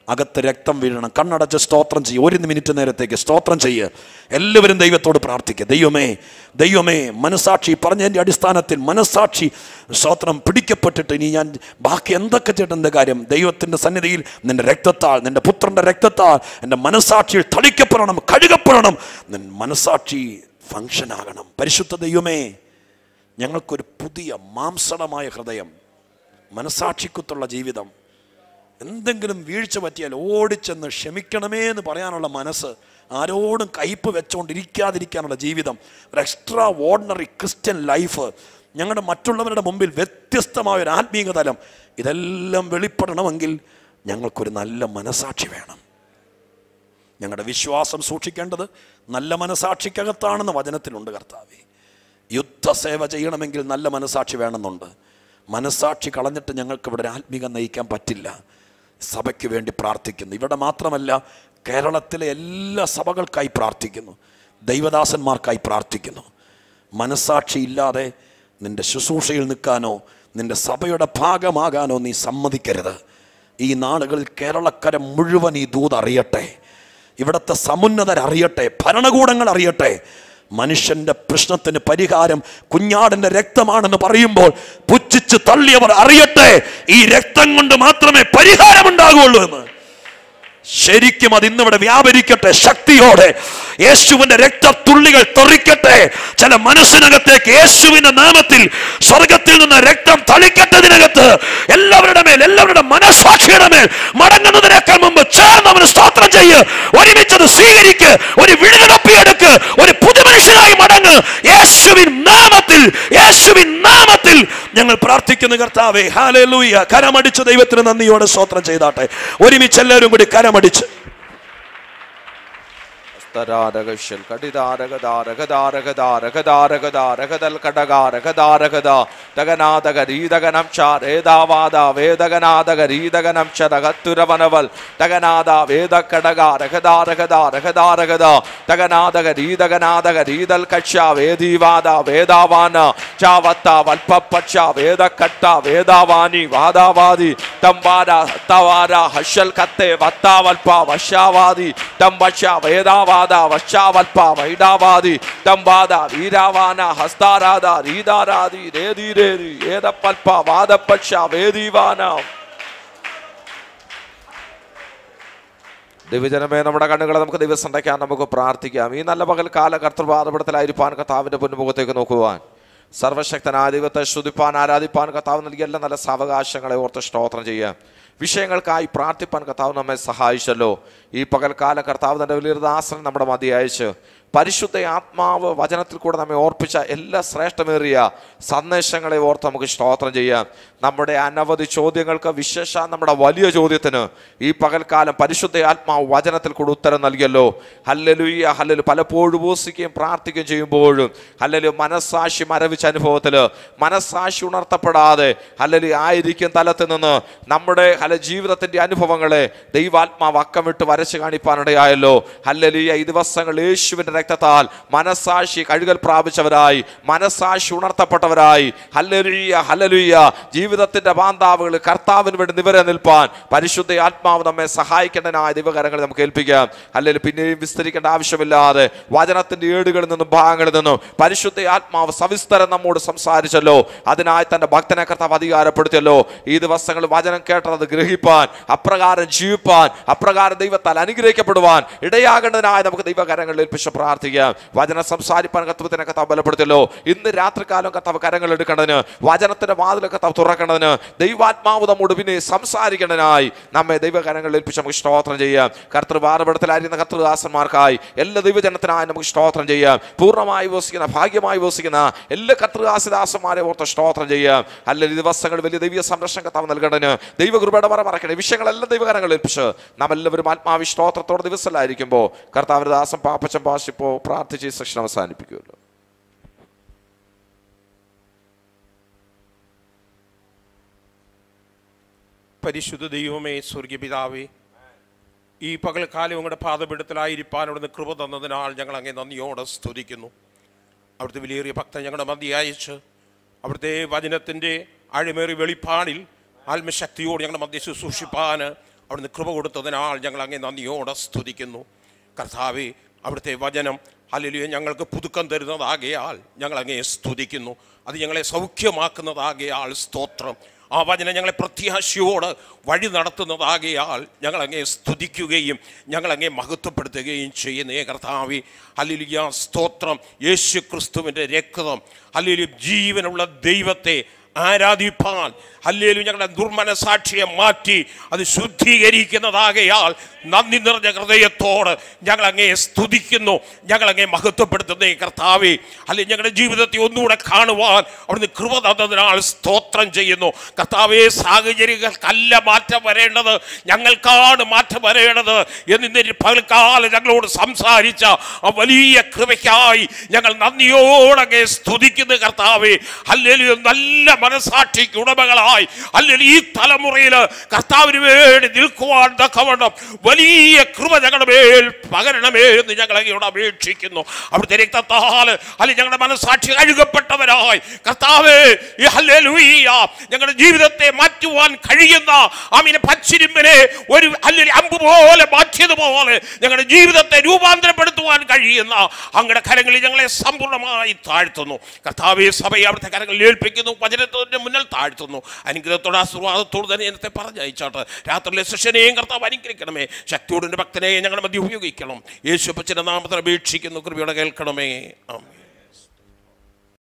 അകത്ത് രക്തം വീഴണം. കണ്ണടച്ച് സ്തോത്രം ചെയ്യുക. 1 മിനിറ്റ് നേരത്തേക്ക് സ്തോത്രം ചെയ്യുക. എല്ലാവരും ദൈവത്തോട് പ്രാർത്ഥിക്കുക. ദൈവമേ മനസാക്ഷി പറഞ്ഞതിൻ്റെ അടിസ്ഥാനത്തിൽ മനസാക്ഷി സ്തോത്രം പിടിക്കപ്പെട്ടിട്ട് ഇനി ഞാൻ ബാക്കി എന്തൊക്കെ ചെയ്യേണ്ട കാര്യം ദൈവത്തിൻ്റെ സന്നിധിയിൽ നിൻ്റെ രക്തത്താൽ, നിൻ്റെ പുത്രൻ്റെ രക്തത്താൽ എൻ്റെ മനസാക്ഷിയിൽ തളിക്കപ്പെടണം, കഴുകപ്പെടണം. മനസാക്ഷി ഫങ്ഷനാകണം. പരിശുദ്ധ ദൈവമേ, ഞങ്ങൾക്കൊരു പുതിയ മാംസളമായ ഹൃദയം, മനസാക്ഷിക്കുത്തുള്ള ജീവിതം, എന്തെങ്കിലും വീഴ്ച പറ്റിയാൽ ഓടിച്ചെന്ന് ക്ഷമിക്കണമേ എന്ന് പറയാനുള്ള മനസ്സ്, ആരോടും കയ്പ് വെച്ചുകൊണ്ടിരിക്കാതിരിക്കാനുള്ള ജീവിതം, ഒരു എക്സ്ട്രാ ഓർഡിനറി ക്രിസ്ത്യൻ ലൈഫ്, ഞങ്ങളുടെ മറ്റുള്ളവരുടെ മുമ്പിൽ വ്യത്യസ്തമായ ഒരു ആത്മീയ തലം, ഇതെല്ലാം വെളിപ്പെടണമെങ്കിൽ ഞങ്ങൾക്കൊരു നല്ല മനസാക്ഷി വേണം. ഞങ്ങളുടെ വിശ്വാസം സൂക്ഷിക്കേണ്ടത് നല്ല മനസാക്ഷിക്കകത്താണെന്ന് വചനത്തിലുണ്ട്. കർത്താവേ, യുദ്ധസേവ ചെയ്യണമെങ്കിൽ നല്ല മനസാക്ഷി വേണമെന്നുണ്ട്. മനസാക്ഷി കളഞ്ഞിട്ട് ഞങ്ങൾക്ക് ഇവിടെ ആത്മീകം നയിക്കാൻ പറ്റില്ല. സഭയ്ക്ക് വേണ്ടി പ്രാർത്ഥിക്കുന്നു. ഇവിടെ മാത്രമല്ല, കേരളത്തിലെ എല്ലാ സഭകൾക്കായി പ്രാർത്ഥിക്കുന്നു, ദൈവദാസന്മാർക്കായി പ്രാർത്ഥിക്കുന്നു. മനസാക്ഷി ഇല്ലാതെ നിൻ്റെ ശുശ്രൂഷയിൽ നിൽക്കാനോ നിൻ്റെ സഭയുടെ ഭാഗമാകാനോ നീ സമ്മതിക്കരുത്. ഈ നാളുകളിൽ കേരളക്കര മുഴുവൻ ഈ ദൂത് അറിയട്ടെ, ഇവിടുത്തെ സമുന്നതരറിയട്ടെ, ഭരണകൂടങ്ങൾ അറിയട്ടെ. മനുഷ്യന്റെ പ്രശ്നത്തിന് പരിഹാരം കുഞ്ഞാടിന്റെ രക്തമാണെന്ന് പറയുമ്പോൾ പുച്ഛിച്ച് തള്ളിയവർ അറിയട്ടെ, ഈ രക്തം കൊണ്ട് മാത്രമേ പരിഹാരമുണ്ടാകുള്ളൂ എന്ന്. ശരിക്കും അത് ഇന്നിവിടെ വ്യാപരിക്കട്ടെ ശക്തിയോടെ. യേശുവിന്റെ രക്തത്തുള്ളികൾ തെറിക്കട്ടെ ചില മനസ്സിനകത്തേക്ക്. യേശുവിന്റെ നാമത്തിൽ സ്വർഗത്തിൽ നിന്ന് രക്തം തളിക്കട്ടതിനകത്ത് എല്ലാവരുടെ മേൽ, എല്ലാവരുടെ മനസ്സാക്ഷിയുടെ മേൽ മടങ്ങുന്നതിനേക്കാൾ മുമ്പ് ചേർന്ന് അവന് സ്തോത്രം ചെയ്യ്. ഒരുമിച്ചത് സ്വീകരിക്ക്. ഒരു വിടുതലപ്പിയെടുക്ക്. ഒരു പുതു മനുഷ്യനായി മടങ്ങ്. യേശുവിൻ നാമത്തിൽ, യേശുവിൻ നാമത്തിൽ ഞങ്ങൾ പ്രാർത്ഥിക്കുന്നു കർത്താവേ. ഹല്ലേലൂയ. കരമടിച്ച് ദൈവത്തിന് നന്ദിയോടെ സ്തോത്രം ചെയ്താട്ടെ. ഒരുമിച്ച് എല്ലാവരും കൂടി കരമടിച്ച് Ragashal Kadidaragadaragadaragadaragadaragadal Kadagaragadaragada Daganadagari Daganamcha Redavada Vedaganadagari Daganamcha Dagaturavanabal Daganada Veda Kadagaragadaragadaragadaragadar Daganadagari Daganadagari Dal Kacha Vedivada Vedavana Chavata Valpapacha Veda Katta Vedavani Vadavadi Tambada Tavada Hashal Kate Vata Valpa Vashavadi Tambacha Vedavada Vashavalpa Vaidavadi Tambada Vidavana Hastarada Ridaradi Redi Redi Eda Palpa Vada Pacha Vedivana ദിവജനമേ നമ്മുടെ കണ്ണുകളെ നമുക്ക് ദിവസണ്ടയ്ക്കാൻ നമുക്ക് പ്രാർത്ഥിക്കാം. ഈ നല്ല പകൽ കാല കർത്തൃപാദപടത്തിലായിരിക്കാൻ കർത്താവിന്റെ പൊന്നുമുഖത്തേക്ക് നോക്കുവാൻ സർവശക്തനായ ദൈവത്തെ സ്തുതിപ്പാൻ ആരാധിപ്പാൻ കർത്താവ് നൽകിയ എല്ലാ നല്ല സാവകാശങ്ങളെ ഓർത്ത് സ്തോത്രം ചെയ്യാം. വിഷയങ്ങൾക്കായി പ്രാർത്ഥിപ്പാൻ കർത്താവ് നമ്മെ സഹായിച്ചല്ലോ. ഈ പകൽക്കാല കർത്താവ് തൻ്റെ വലിയൊരു ദാസൻ നമ്മുടെ മധ്യേ അയച്ച് പരിശുദ്ധ ആത്മാവ് വചനത്തിൽ കൂടെ നമ്മെ ഓർപ്പിച്ച എല്ലാ ശ്രേഷ്ഠമേറിയ സന്ദേശങ്ങളെ ഓർത്ത് നമുക്ക് സ്തോത്രം ചെയ്യാം. നമ്മുടെ അനവധി ചോദ്യങ്ങൾക്ക്, വിശേഷ നമ്മുടെ വലിയ ചോദ്യത്തിന് ഈ പകൽക്കാലം പരിശുദ്ധ ആത്മാവ് വചനത്തിൽ കൂടെ ഉത്തരം നൽകിയല്ലോ. Hallelujah, hallelujah. പലപ്പോഴും ഉപവസിക്കുകയും പ്രാർത്ഥിക്കുകയും ചെയ്യുമ്പോഴും ഹല്ലേലൂയ മനസ്സാക്ഷി മരവിച്ച അനുഭവത്തിൽ മനസ്സാക്ഷി ഉണർത്തപ്പെടാതെ ഹല്ലേലൂയ ആയിരിക്കും തലത്തിൽ നിന്ന് നമ്മുടെ ജീവിതത്തിൻ്റെ അനുഭവങ്ങളെ ദൈവാത്മാവ് അക്കമിട്ട് വരച്ച് കാണിപ്പാനിടയായല്ലോ. ഹല്ലേലൂയ. ഈ ദിവസങ്ങൾ യേശുവിൻ്റെ രക്തത്താൽ മനസ്സാക്ഷി കഴുകൽ പ്രാപിച്ചവരായി, മനസ്സാക്ഷി ഉണർത്തപ്പെട്ടവരായി ഹല്ലേലൂയ, ഹല്ലേലൂയ ജീവിതത്തിന്റെ ബാന്ധാവുകൾ കർത്താവിന് വേണ്ടി നിവരെ നിൽപ്പാൻ പരിശുദ്ധ ആത്മാവ് നമ്മെ സഹായിക്കേണ്ടതിനായ ദൈവകരങ്ങൾ നമുക്ക് ഏൽപ്പിക്കാം. ഹല്ലേലൂയ. പിന്നെയും വിസ്തരിക്കേണ്ട ആവശ്യമില്ലാതെ വചനത്തിന്റെ ഏടുകളിൽ നിന്നും ഭാഗങ്ങളിൽ നിന്നും പരിശുദ്ധ ആത്മാവ് സവിസ്തരം നമ്മോട് സംസാരിച്ചല്ലോ. അതിനായി തന്റെ ഭക്തനെ കർത്താവ് അധികാരപ്പെടുത്തിയല്ലോ. ഈ ദിവസങ്ങൾ വചനം കേട്ടത് ഗ്രഹിപ്പാൻ, അപ്രകാരം ജീവിപ്പാൻ, അപ്രകാരം ദൈവത്താൽ അനുഗ്രഹിക്കപ്പെടുവാൻ ഇടയാകേണ്ടതിനായി നമുക്ക് ദൈവകരങ്ങളിൽ ഏൽപ്പിച്ച് പ്രാർത്ഥിക്കാം. വചനം സംസാരിപ്പാൻ കർത്തൃത്വത്തിനെ കർത്താവ് ബലപ്പെടുത്തിയല്ലോ. ഇന്ന് രാത്രികാലം കർത്താവ് കരങ്ങൾ എടുക്കേണ്ടതിന്, വചനത്തിന്റെ വാതിൽ കർത്താവ് തുറക്കേണ്ടതിന്, ദൈവാത്മാവ് നമ്മോട് പിന്നെ സംസാരിക്കേണ്ടതിനായി നമ്മെ ദൈവകരങ്ങളിൽ ഏൽപ്പിച്ച് നമുക്ക് സ്തോത്രം ചെയ്യാം. കർത്തൃപാദപടത്തിലായിരുന്ന കർത്തൃദാസന്മാർക്കായി എല്ലാ ദൈവജനത്തിനായി നമുക്ക് സ്തോത്രം ചെയ്യാം. പൂർണ്ണമായി വസിക്കുന്ന, ഭാഗ്യമായി വസിക്കുന്ന എല്ലാ കർത്തൃദാസന്മാരെ ഓർത്ത് സ്തോത്രം ചെയ്യാം. അല്ലെങ്കിൽ ദിവസങ്ങൾ വലിയ ദൈവീയ സംരക്ഷണം കർത്താവ് നൽകേണ്ടതിന് ദൈവകൃപയുടെ മറക്കണേ. വിഷയങ്ങളെല്ലാം ദൈവകരങ്ങളിൽ ഏൽപ്പിച്ച് നാം എല്ലാവരും ആത്മാവി സ്തോത്രത്തോടെ ദിവസത്തിലായിരിക്കുമ്പോൾ കർത്താവിന്റെ ദാസം പാപ്പച്ചൻ പാശിപ്പോ പ്രാർത്ഥിച്ച് ഈ സെക്ഷൻ അവസാനിപ്പിക്കുമല്ലോ. പരിശുദ്ധ ദൈവമേ, സ്വർഗീയ പിതാവേ, ഈ പകൽക്കാലം അങ്ങയുടെ പാദപീഠത്തിലായിരിക്കാൻ അവിടുന്ന് കൃപ തന്നതിനാൽ ഞങ്ങൾ അങ്ങേ നന്ദിയോടെ സ്തുതിക്കുന്നു. അവിടുത്തെ വിലയേറിയ ഭക്തൻ ഞങ്ങളുടെ മധ്യ അയച്ച് അവിടുത്തെ വചനത്തിൻ്റെ അഴിമേറി വെളിപ്പാടിൽ ആത്മശക്തിയോട് ഞങ്ങളുടെ മധ്യ ശുശ്രൂഷിപ്പാൻ അവിടുന്ന് കൃപ കൊടുത്തതിനാൽ ഞങ്ങൾ അങ്ങേ നന്ദിയോടെ സ്തുതിക്കുന്നു. കർത്താവേ, അവിടുത്തെ വചനം ഹല്ലേലൂയ ഞങ്ങൾക്ക് പുതുക്കം തരുന്നതാകയാൽ ഞങ്ങൾ അങ്ങേ സ്തുതിക്കുന്നു. അത് ഞങ്ങളെ സൗഖ്യമാക്കുന്നതാകയാൽ സ്തോത്രം. ആ വചനം ഞങ്ങളെ പ്രത്യാശയോട് വഴി നടത്തുന്നതാകയാൽ ഞങ്ങൾ അങ്ങേ സ്തുതിക്കുകയും ഞങ്ങൾ അങ്ങേ മഹത്വപ്പെടുത്തുകയും ചെയ്യുന്നേ കർത്താവേ. ഹല്ലേലൂയ സ്തോത്രം. യേശു ക്രിസ്തുവിൻ്റെ രക്തം ഹല്ലേലൂയ ജീവനുള്ള ദൈവത്തെ ആരാധിപ്പാൻ ഹല്ലേലൂയ ഞങ്ങളുടെ ദുർമനസാക്ഷിയെ മാറ്റി അത് ശുദ്ധീകരിക്കുന്നതാകയാൽ നന്ദി നിറഞ്ഞ ഹൃദയത്തോട് ഞങ്ങൾ അങ്ങേ സ്തുതിക്കുന്നു, ഞങ്ങൾ അങ്ങേ മഹത്വപ്പെടുത്തുന്നേ കർത്താവേ. അല്ലെങ്കിൽ ഞങ്ങളുടെ ജീവിതത്തെ ഒന്നുകൂടെ കാണുവാൻ അവിടുന്ന് കൃപ തന്നതിനാൽ സ്തോത്രം ചെയ്യുന്നു കർത്താവേ. സാഹചര്യങ്ങൾക്കല്ല മാറ്റം വരേണ്ടത്, ഞങ്ങൾക്കാണ് മാറ്റം വരേണ്ടത് എന്ന് പകൽക്കാലം ഞങ്ങളോട് സംസാരിച്ച ആ വലിയ കൃപയ്ക്കായി ഞങ്ങൾ നന്ദിയോടങ്ങേ സ്തുതിക്കുന്നു കർത്താവേ. ഹല്ലേലൂയ നല്ല മനസാക്ഷിക്ക് ഉടമകളായി അല്ലെങ്കിൽ ഈ തലമുറയിൽ കർത്താവിന് വേണ്ടി നിൽക്കുവാൻ തക്കവണ്ണം വലിയ കൃപ ഞങ്ങളുടെ മേൽ പകരണമേ എന്ന് ഞങ്ങൾ അങ്ങയോട് അപേക്ഷിക്കുന്നു. അവിടുത്തെ രക്തത്താൽ അല്ലെങ്കിൽ ഞങ്ങളുടെ മനസാക്ഷി കഴുകപ്പെട്ടവരായി കർത്താവേ ഈ ഹല്ലേലൂയ ഞങ്ങളുടെ ജീവിതത്തെ മാറ്റുവാൻ കഴിയുന്ന ആമീൻ പച്ചിരിമ്പിനെ ഒരു അല്ലെങ്കിൽ അമ്പ് പോലെ മാറ്റിയതുപോലെ ഞങ്ങളുടെ ജീവിതത്തെ രൂപാന്തരപ്പെടുത്തുവാൻ കഴിയുന്ന അങ്ങയുടെ കരങ്ങളിൽ ഞങ്ങളെ സമ്പൂർണ്ണമായി താഴ്ത്തുന്നു കർത്താവേ. സഭയെ അവിടുത്തെ കരങ്ങളിൽ ഏൽപ്പിക്കുന്നു, വചനത്തിന്റെ മുന്നിൽ താഴ്ത്തുന്നു. അനുഗ്രഹത്തോടെ ആശീർവാദത്തോട് തന്നെ എന്നത്തെ പറഞ്ഞയച്ചാട്ട് രാത്രിയിലെ സെഷനെയും കർത്താവ് അനുഗ്രഹിക്കണമേ. ശക്തിയോടെ ഭക്തനെ ഞങ്ങളുടെ മധ്യ ഉപയോഗിക്കണം. യേശുപ്പച്ചന്റെ നാമത്തിൽ അപേക്ഷിക്കുന്നു, കൃപയോടെ കേൾക്കണമേ. ആമേൻ.